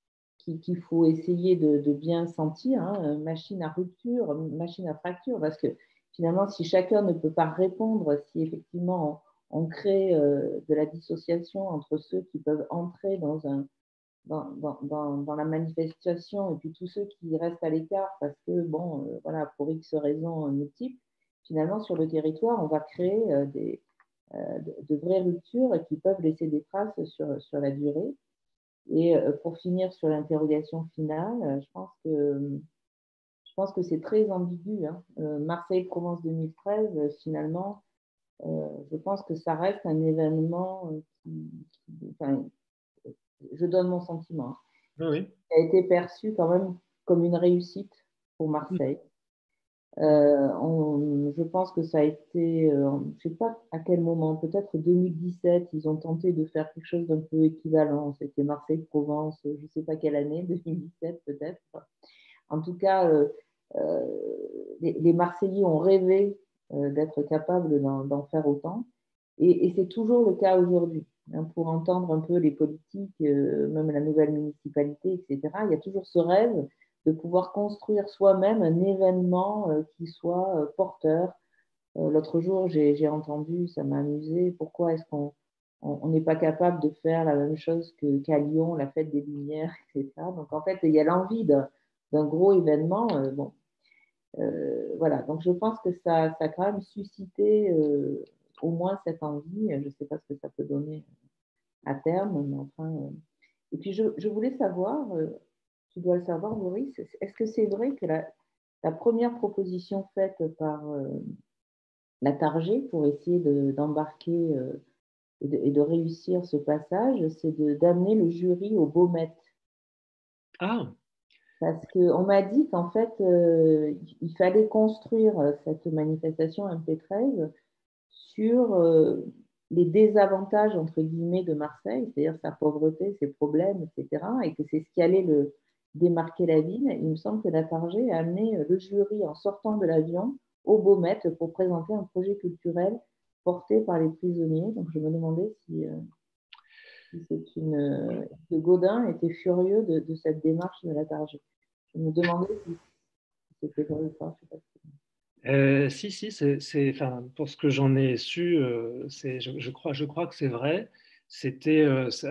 qu'il faut essayer de, de bien sentir, hein, machine à rupture, machine à fracture, parce que finalement, si chacun ne peut pas répondre, si effectivement on, on crée euh, de la dissociation entre ceux qui peuvent entrer dans, un, dans, dans, dans, dans la manifestation et puis tous ceux qui restent à l'écart parce que, bon, euh, voilà, pour X raisons multiples, finalement, sur le territoire, on va créer euh, des, euh, de, de vraies ruptures et qui peuvent laisser des traces sur, sur la durée. Et euh, pour finir sur l'interrogation finale, je pense que Je pense que c'est très ambigu. Hein. Euh, Marseille-Provence deux mille treize, euh, finalement, euh, je pense que ça reste un événement euh, qui, qui, enfin, je donne mon sentiment, hein, Oui. qui a été perçu quand même comme une réussite pour Marseille. Euh, on, je pense que ça a été, euh, je ne sais pas à quel moment, peut-être deux mille dix-sept, ils ont tenté de faire quelque chose d'un peu équivalent. C'était Marseille-Provence, je ne sais pas quelle année, deux mille dix-sept peut-être. En tout cas, euh, euh, les, les Marseillais ont rêvé euh, d'être capables d'en faire autant. Et, et c'est toujours le cas aujourd'hui. Hein, pour entendre un peu les politiques, euh, même la nouvelle municipalité, et cetera, il y a toujours ce rêve de pouvoir construire soi-même un événement euh, qui soit euh, porteur. Euh, L'autre jour, j'ai entendu, ça m'a amusé, pourquoi est-ce qu'on on n'est pas capable de faire la même chose qu'à Lyon, la fête des Lumières, et cetera. Donc en fait, il y a l'envie d'un gros événement. Euh, bon, euh, voilà, donc je pense que ça, ça a quand même suscité euh, au moins cette envie. Je ne sais pas ce que ça peut donner à terme, mais enfin. Euh... Et puis je, je voulais savoir, euh, tu dois le savoir, Boris, est-ce que c'est vrai que la, la première proposition faite par euh, la Targé pour essayer d'embarquer de, euh, et, de, et de réussir ce passage, c'est d'amener le jury au Baumettes? Ah. Parce qu'on m'a dit qu'en fait, euh, il fallait construire cette manifestation M P treize sur euh, les désavantages, entre guillemets, de Marseille, c'est-à-dire sa pauvreté, ses problèmes, et cetera, et que c'est ce qui allait le démarquer la ville. Il me semble que la Targé a amené le jury en sortant de l'avion au Baumettes pour présenter un projet culturel porté par les prisonniers. Donc je me demandais si... Euh, c'est une... que Gaudin était furieux de, de cette démarche de la Targé. Je me demandais si c'était vrai ou pas. Je sais pas. Euh, si, si, c'est, enfin, pour ce que j'en ai su, euh, je, je, crois, je crois que c'est vrai. C'était, euh, ça,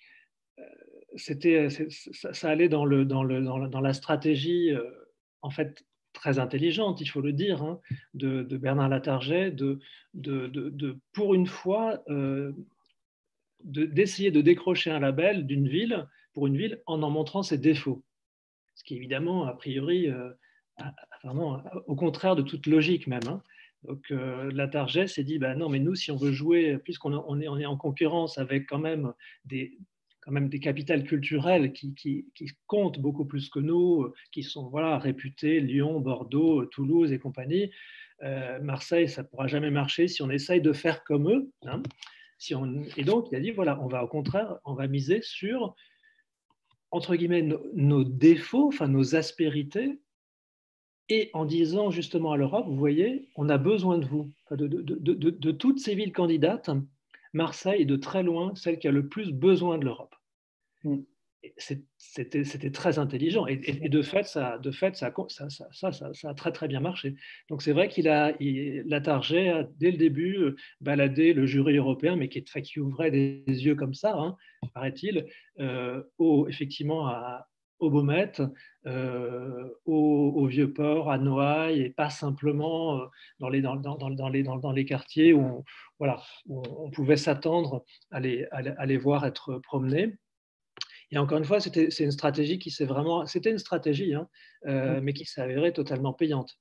c'était, ça, ça allait dans, le, dans, le, dans, la, dans la stratégie, euh, en fait, très intelligente, il faut le dire, hein, de, de Bernard Latarjet, de, de, de, de pour une fois, euh, d'essayer de, de décrocher un label d'une ville, pour une ville, en en montrant ses défauts. Ce qui, évidemment, a priori, euh, vraiment, au contraire de toute logique même. Hein. Donc, euh, la Targé s'est dit, bah, non, mais nous, si on veut jouer, puisqu'on on est, on est en concurrence avec quand même des, quand même des capitales culturelles qui, qui, qui comptent beaucoup plus que nous, qui sont voilà, réputées, Lyon, Bordeaux, Toulouse et compagnie, euh, Marseille, ça ne pourra jamais marcher si on essaye de faire comme eux. Hein. Si on, et donc, il a dit, voilà, on va au contraire, on va miser sur, entre guillemets, nos, nos défauts, enfin nos aspérités, et en disant justement à l'Europe, vous voyez, on a besoin de vous. De, de, de, de, de toutes ces villes candidates, Marseille est de très loin celle qui a le plus besoin de l'Europe. Mm. C'était très intelligent. Et, et, et de fait, ça, de fait ça, ça, ça, ça, ça, ça a très très bien marché. Donc c'est vrai qu'il a, il, la Targé a dès le début baladé le jury européen, mais qui, est, qui ouvrait des yeux comme ça, hein, paraît-il, euh, au, effectivement à, au Baumettes, euh, au, au Vieux-Port, à Noailles, et pas simplement euh, dans, les, dans, dans, dans, les, dans, dans les quartiers où on, voilà, où on pouvait s'attendre à les, à les voir être promenés. Et encore une fois, c'est une stratégie qui s'est vraiment, c'était une stratégie, hein, euh, mais qui s'est avérée totalement payante.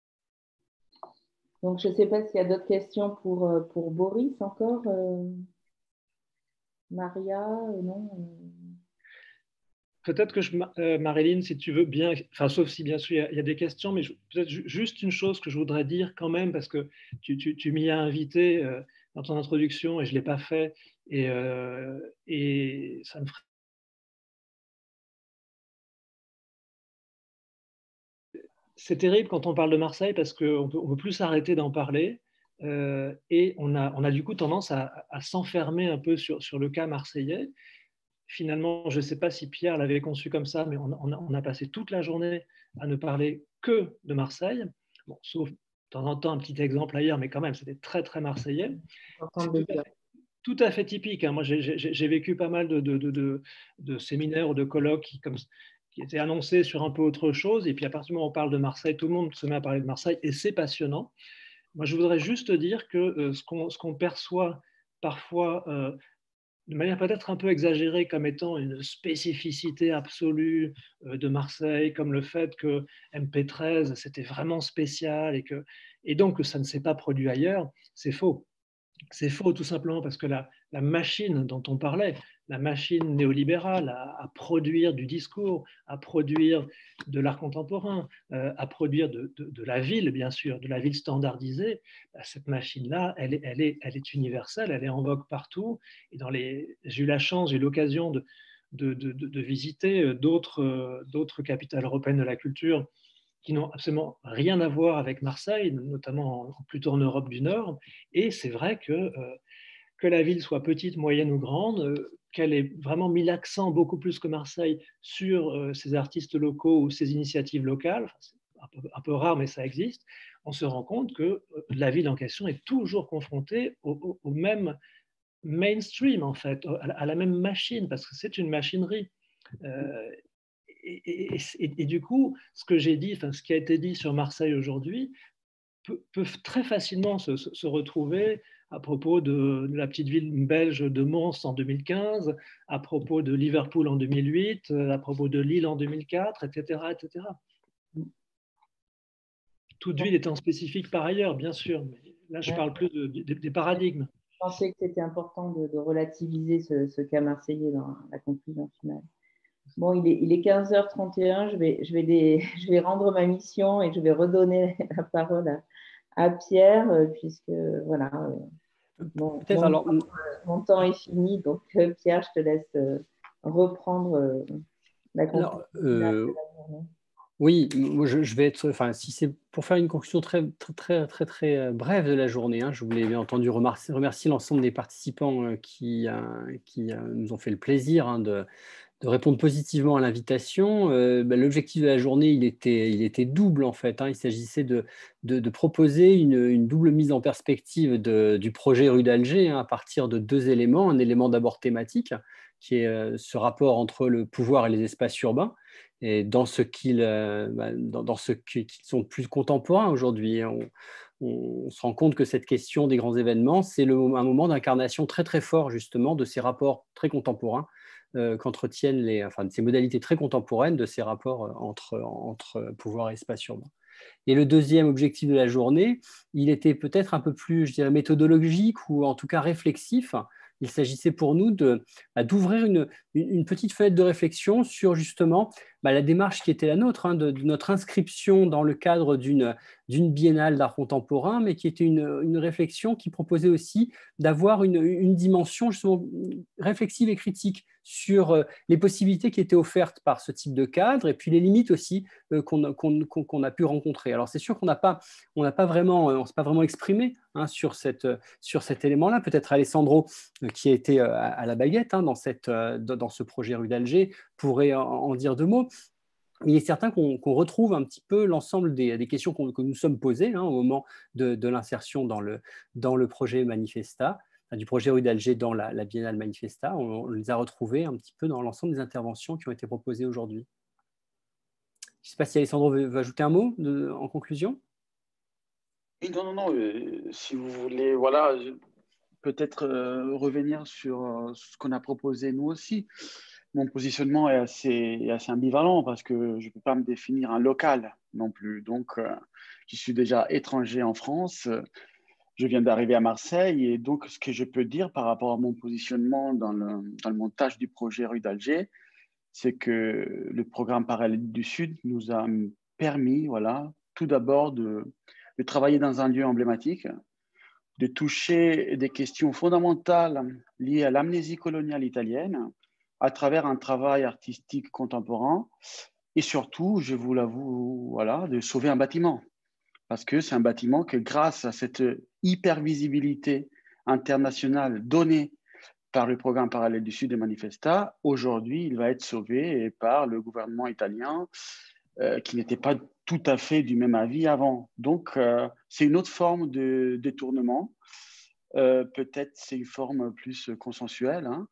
Donc, je ne sais pas s'il y a d'autres questions pour, pour Boris encore. Euh, Maria, euh, non euh... Peut-être que je, euh, Marilyn, si tu veux bien, enfin, sauf si bien sûr il y a, il y a des questions, mais peut-être juste une chose que je voudrais dire quand même, parce que tu, tu, tu m'y as invité euh, dans ton introduction et je ne l'ai pas fait, et, euh, et ça me ferait. C'est terrible quand on parle de Marseille parce qu'on ne peut plus s'arrêter d'en parler euh, et on a, on a du coup tendance à, à s'enfermer un peu sur, sur le cas marseillais. finalement, je ne sais pas si Pierre l'avait conçu comme ça, mais on, on, a, on a passé toute la journée à ne parler que de Marseille, bon, sauf de temps en temps un petit exemple ailleurs, mais quand même, c'était très, très marseillais. C'est tout à fait, tout à fait typique. Hein. Moi, j'ai vécu pas mal de, de, de, de, de séminaires ou de colloques qui, comme, qui étaient annoncés sur un peu autre chose, et puis à partir du moment où on parle de Marseille, tout le monde se met à parler de Marseille, et c'est passionnant. Moi, je voudrais juste dire que euh, ce qu'on ce qu'on perçoit parfois euh, de manière peut-être un peu exagérée comme étant une spécificité absolue de Marseille, comme le fait que M P treize, c'était vraiment spécial et, que, et donc que ça ne s'est pas produit ailleurs, c'est faux. C'est faux tout simplement parce que la, la machine dont on parlait, la machine néolibérale à, à produire du discours, à produire de l'art contemporain, euh, à produire de, de, de la ville, bien sûr, de la ville standardisée, bah, cette machine-là, elle est, elle, est, elle est universelle, elle est en vogue partout. Et dans les, j'ai eu la chance, j'ai eu l'occasion de, de, de, de visiter d'autres, d'autres capitales européennes de la culture qui n'ont absolument rien à voir avec Marseille, notamment plutôt en Europe du Nord. Et c'est vrai que, euh, que la ville soit petite, moyenne ou grande, euh, qu'elle ait vraiment mis l'accent beaucoup plus que Marseille sur euh, ses artistes locaux ou ses initiatives locales, enfin, c'est un peu, un peu rare mais ça existe, on se rend compte que euh, la ville en question est toujours confrontée au, au, au même mainstream, en fait, à, à la même machine, parce que c'est une machinerie. Euh, Et, et, et, et du coup, ce que j'ai dit, enfin, ce qui a été dit sur Marseille aujourd'hui, peut, peut très facilement se, se, se retrouver à propos de, de la petite ville belge de Mons en deux mille quinze, à propos de Liverpool en deux mille huit, à propos de Lille en deux mille quatre, et cetera, et cetera. Toute ville étant spécifique par ailleurs, bien sûr, mais là je parle plus de, de, des paradigmes. Je pensais que c'était important de, de relativiser ce, ce cas marseillais dans la conclusion finale. Bon, il est, il est quinze heures trente et un, je vais, je, vais les, je vais rendre ma mission et je vais redonner la parole à, à Pierre, puisque voilà, mon, mon, alors... temps, mon temps est fini. Donc, Pierre, je te laisse reprendre la conclusion euh, de la journée. Oui, moi je, je vais être, enfin, si c'est pour faire une conclusion très, très, très, très, très brève de la journée, hein, je voulais bien entendu remercier, remercier l'ensemble des participants qui, euh, qui euh, nous ont fait le plaisir hein, de, de répondre positivement à l'invitation. Euh, ben, l'objectif de la journée, il était, il était double en fait. Hein. Il s'agissait de, de, de proposer une, une double mise en perspective de, du projet Rue d'Alger hein, à partir de deux éléments. Un élément d'abord thématique, qui est euh, ce rapport entre le pouvoir et les espaces urbains, et dans ce qu'ils euh, dans, dans ce qu'ils sont plus contemporains aujourd'hui. On, on, on se rend compte que cette question des grands événements, c'est le, un moment d'incarnation très très fort justement de ces rapports très contemporains euh, qu'entretiennent les, enfin, de ces modalités très contemporaines de ces rapports entre, entre pouvoir et espace urbain. Et le deuxième objectif de la journée, il était peut-être un peu plus, je dirais, méthodologique ou en tout cas réflexif. Il s'agissait pour nous de, bah, d'ouvrir une, une petite fenêtre de réflexion sur justement bah, la démarche qui était la nôtre, hein, de, de notre inscription dans le cadre d'une, d'une biennale d'art contemporain, mais qui était une, une réflexion qui proposait aussi d'avoir une, une dimension justement réflexive et critique sur euh, les possibilités qui étaient offertes par ce type de cadre et puis les limites aussi euh, qu'on, qu'on, qu'on a pu rencontrer. Alors c'est sûr qu'on n'a pas, on n'a pas vraiment, on s'est pas vraiment exprimé hein, sur, cette, sur cet élément-là. Peut-être Alessandro, euh, qui a été euh, à la baguette hein, dans, cette, euh, dans ce projet Rue d'Alger, pourrait en, en dire deux mots. Il est certain qu'on, qu'on retrouve un petit peu l'ensemble des, des questions qu'on, que nous sommes posées hein, au moment de, de l'insertion dans le, dans le projet Manifesta, du projet Rue d'Alger dans la, la Biennale Manifesta. On, on les a retrouvés un petit peu dans l'ensemble des interventions qui ont été proposées aujourd'hui. Je ne sais pas si Alessandro veut, veut ajouter un mot de, en conclusion. Non, non, non. Euh, si vous voulez, voilà, peut-être euh, revenir sur euh, ce qu'on a proposé nous aussi. Mon positionnement est assez, est assez ambivalent parce que je ne peux pas me définir un local non plus. Donc, euh, je suis déjà étranger en France. Je viens d'arriver à Marseille et donc ce que je peux dire par rapport à mon positionnement dans le, dans le montage du projet Rue d'Alger, c'est que le programme Parallèle du Sud nous a permis, voilà, tout d'abord de, de travailler dans un lieu emblématique, de toucher des questions fondamentales liées à l'amnésie coloniale italienne à travers un travail artistique contemporain et surtout, je vous l'avoue, voilà, de sauver un bâtiment. Parce que c'est un bâtiment que grâce à cette hypervisibilité internationale donnée par le programme parallèle du Sud des Manifesta. Aujourd'hui, il va être sauvé par le gouvernement italien euh, qui n'était pas tout à fait du même avis avant. Donc, euh, c'est une autre forme de détournement. Euh, peut-être c'est une forme plus consensuelle, hein.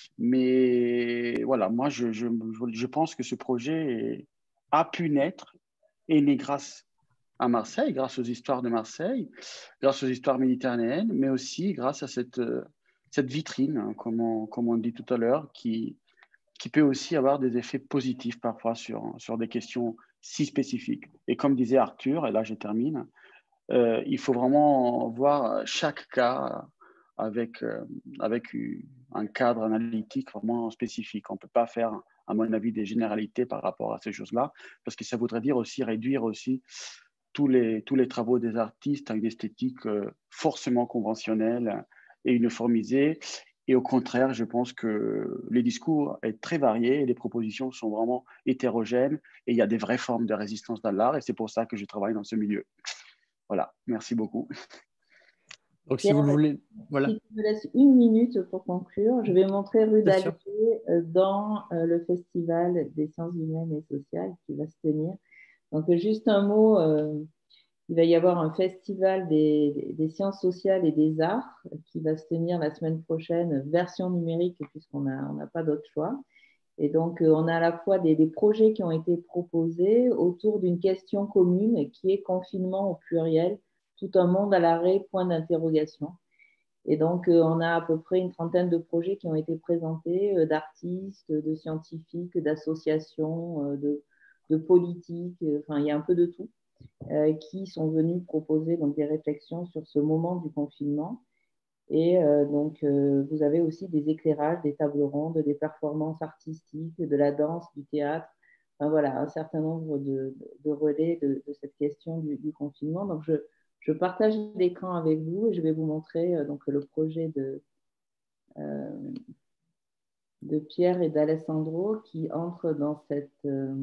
Mais voilà, moi, je, je, je pense que ce projet a pu naître et né grâce à Marseille, grâce aux histoires de Marseille, grâce aux histoires méditerranéennes, mais aussi grâce à cette, cette vitrine, hein, comme, on, comme on dit tout à l'heure, qui, qui peut aussi avoir des effets positifs parfois sur, sur des questions si spécifiques. Et comme disait Arthur, et là je termine, euh, il faut vraiment voir chaque cas avec, euh, avec un cadre analytique vraiment spécifique. On ne peut pas faire, à mon avis, des généralités par rapport à ces choses-là, parce que ça voudrait dire aussi réduire aussi tous les, tous les travaux des artistes à une esthétique euh, forcément conventionnelle et uniformisée. Et au contraire, je pense que les discours sont très variés et les propositions sont vraiment hétérogènes et il y a des vraies formes de résistance dans l'art et c'est pour ça que je travaille dans ce milieu. Voilà, merci beaucoup. Donc, si Pierre, vous le voulez, voilà. Si tu me laisses une minute pour conclure, je vais montrer Rue d'Alger dans le Festival des sciences humaines et sociales qui va se tenir. Donc, juste un mot, euh, il va y avoir un festival des, des sciences sociales et des arts qui va se tenir la semaine prochaine, version numérique, puisqu'on n'a on n'a pas d'autre choix. Et donc, euh, on a à la fois des, des projets qui ont été proposés autour d'une question commune qui est confinement au pluriel, tout un monde à l'arrêt, point d'interrogation. Et donc, euh, on a à peu près une trentaine de projets qui ont été présentés, euh, d'artistes, de scientifiques, d'associations, euh, de, de politiques, euh, enfin, il y a un peu de tout, euh, qui sont venus proposer donc, des réflexions sur ce moment du confinement. Et euh, donc, euh, vous avez aussi des éclairages, des tables rondes, des performances artistiques, de la danse, du théâtre. Enfin, voilà, un certain nombre de, de relais de, de cette question du, du confinement. Donc, je, je partage l'écran avec vous et je vais vous montrer euh, donc, le projet de, euh, de Pierre et d'Alessandro qui entre dans cette euh,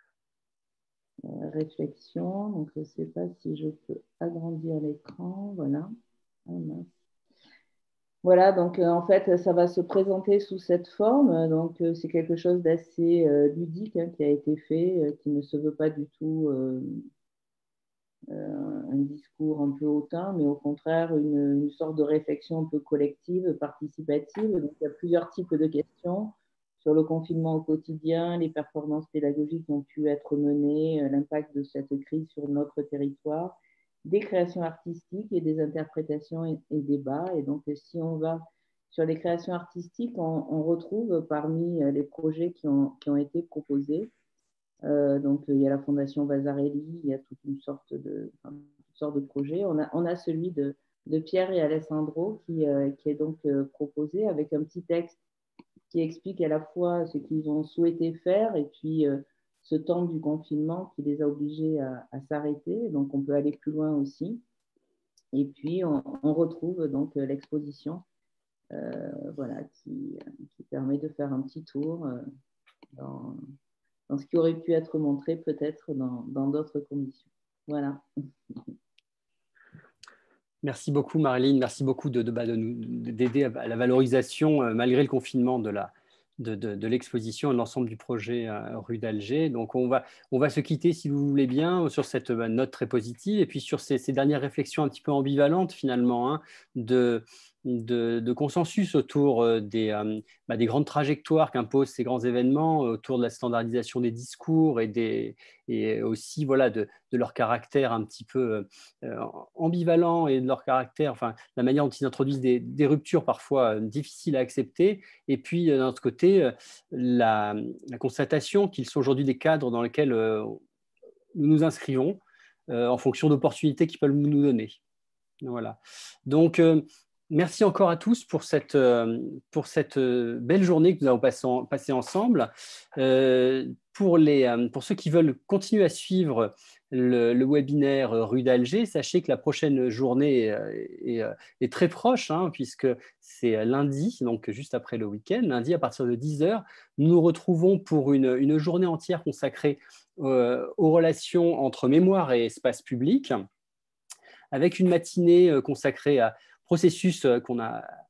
réflexion. Donc, je ne sais pas si je peux agrandir l'écran. Voilà. Ah, mince. Voilà, donc euh, en fait, ça va se présenter sous cette forme. Donc, euh, c'est quelque chose d'assez euh, ludique hein, qui a été fait, euh, qui ne se veut pas du tout euh, euh, un discours un peu hautain, mais au contraire, une, une sorte de réflexion un peu collective, participative. Donc, il y a plusieurs types de questions sur le confinement au quotidien, les performances pédagogiques qui ont pu être menées, euh, l'impact de cette crise sur notre territoire, des créations artistiques et des interprétations et, et débats. Et donc, si on va sur les créations artistiques, on, on retrouve parmi les projets qui ont, qui ont été proposés, euh, donc il y a la Fondation Vasarely, il y a toute une sorte de, enfin, toutes sortes de projets. On a, on a celui de, de Pierre et Alessandro qui, euh, qui est donc euh, proposé avec un petit texte qui explique à la fois ce qu'ils ont souhaité faire et puis euh, ce temps du confinement qui les a obligés à, à s'arrêter. Donc, on peut aller plus loin aussi. Et puis, on, on retrouve donc l'exposition euh, voilà, qui, qui permet de faire un petit tour euh, dans, dans ce qui aurait pu être montré peut-être dans d'autres conditions. Voilà. Merci beaucoup, Marilyn. Merci beaucoup de, de, de, d'aider à la valorisation, euh, malgré le confinement, de la, de, de, de l'exposition et de l'ensemble du projet euh, Rue d'Alger. Donc, on va, on va se quitter, si vous voulez bien, sur cette bah, note très positive et puis sur ces, ces dernières réflexions un petit peu ambivalentes, finalement, hein, de, de, de consensus autour des, euh, bah, des grandes trajectoires qu'imposent ces grands événements, autour de la standardisation des discours et, des, et aussi voilà, de, de leur caractère un petit peu euh, ambivalent et de leur caractère, enfin, la manière dont ils introduisent des, des ruptures parfois euh, difficiles à accepter. Et puis, d'un autre côté, euh, la, la constatation qu'ils sont aujourd'hui des cadres dans lesquels euh, nous nous inscrivons euh, en fonction d'opportunités qu'ils peuvent nous donner. Voilà. Donc, euh, merci encore à tous pour cette, euh, pour cette euh, belle journée que nous avons passé, en, passé ensemble. Euh, pour, les, euh, pour ceux qui veulent continuer à suivre le, le webinaire Rue d'Alger, sachez que la prochaine journée est, est, est très proche, hein, puisque c'est lundi, donc juste après le week-end. Lundi, à partir de dix heures, nous nous retrouvons pour une, une journée entière consacrée euh, aux relations entre mémoire et espace public, avec une matinée consacrée à processus qu'on a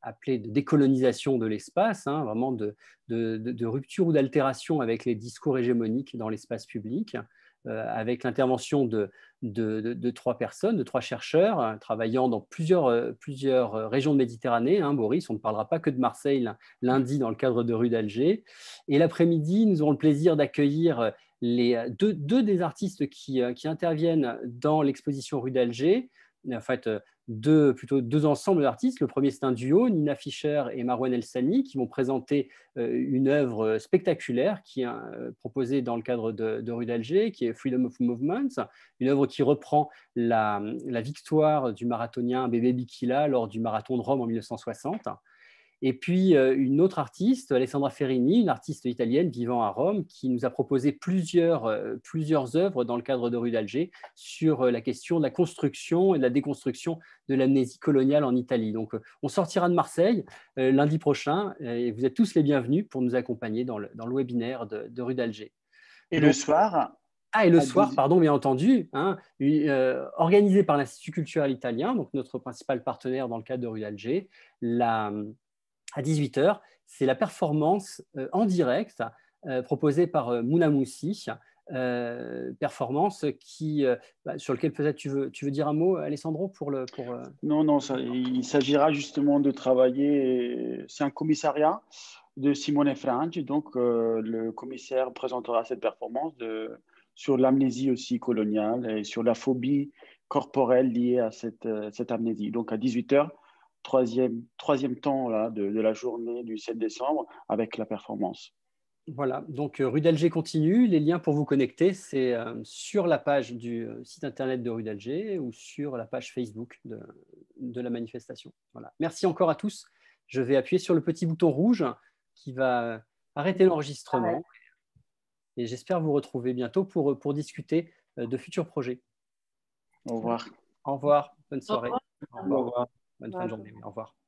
appelé de décolonisation de l'espace, hein, vraiment de, de, de, de rupture ou d'altération avec les discours hégémoniques dans l'espace public, euh, avec l'intervention de, de, de, de trois personnes, de trois chercheurs, hein, travaillant dans plusieurs, euh, plusieurs régions de Méditerranée. Hein, Boris, on ne parlera pas que de Marseille lundi dans le cadre de Rue d'Alger. Et l'après-midi, nous aurons le plaisir d'accueillir les deux, deux des artistes qui, qui interviennent dans l'exposition Rue d'Alger. En fait, deux, plutôt deux ensembles d'artistes. Le premier, c'est un duo, Nina Fischer et Marouane El Sani, qui vont présenter une œuvre spectaculaire qui est proposée dans le cadre de, de Rue d'Alger, qui est Freedom of Movement, une œuvre qui reprend la, la victoire du marathonien Bébé Bikila lors du marathon de Rome en mille neuf cent soixante. Et puis une autre artiste, Alessandra Ferrini, une artiste italienne vivant à Rome, qui nous a proposé plusieurs, plusieurs œuvres dans le cadre de Rue d'Alger sur la question de la construction et de la déconstruction de l'amnésie coloniale en Italie. Donc on sortira de Marseille euh, lundi prochain et vous êtes tous les bienvenus pour nous accompagner dans le, dans le webinaire de, de Rue d'Alger. Et Donc, le soir Ah, et le soir, pardon, bien entendu, hein, euh, organisé par l'Institut culturel italien, donc notre principal partenaire dans le cadre de Rue d'Alger, la... à dix-huit heures, c'est la performance euh, en direct euh, proposée par euh, Mouna Moussi, euh, performance qui, euh, bah, sur laquelle peut-être tu veux, tu veux dire un mot, Alessandro, pour le… Pour, euh... Non, non, ça, il s'agira justement de travailler, c'est un commissariat de Simone Frangi, donc euh, le commissaire présentera cette performance de, sur l'amnésie aussi coloniale et sur la phobie corporelle liée à cette, cette amnésie. Donc à dix-huit heures, Troisième, troisième temps là, de, de la journée du sept décembre avec la performance. Voilà, donc euh, Rue d'Alger continue. Les liens pour vous connecter, c'est euh, sur la page du euh, site internet de Rue d'Alger ou sur la page Facebook de, de la manifestation. Voilà. Merci encore à tous. Je vais appuyer sur le petit bouton rouge qui va arrêter l'enregistrement. Et j'espère vous retrouver bientôt pour, pour discuter euh, de futurs projets. Au revoir. Au revoir, bonne soirée. Au revoir. Au revoir. Bonne fin de journée. Au revoir.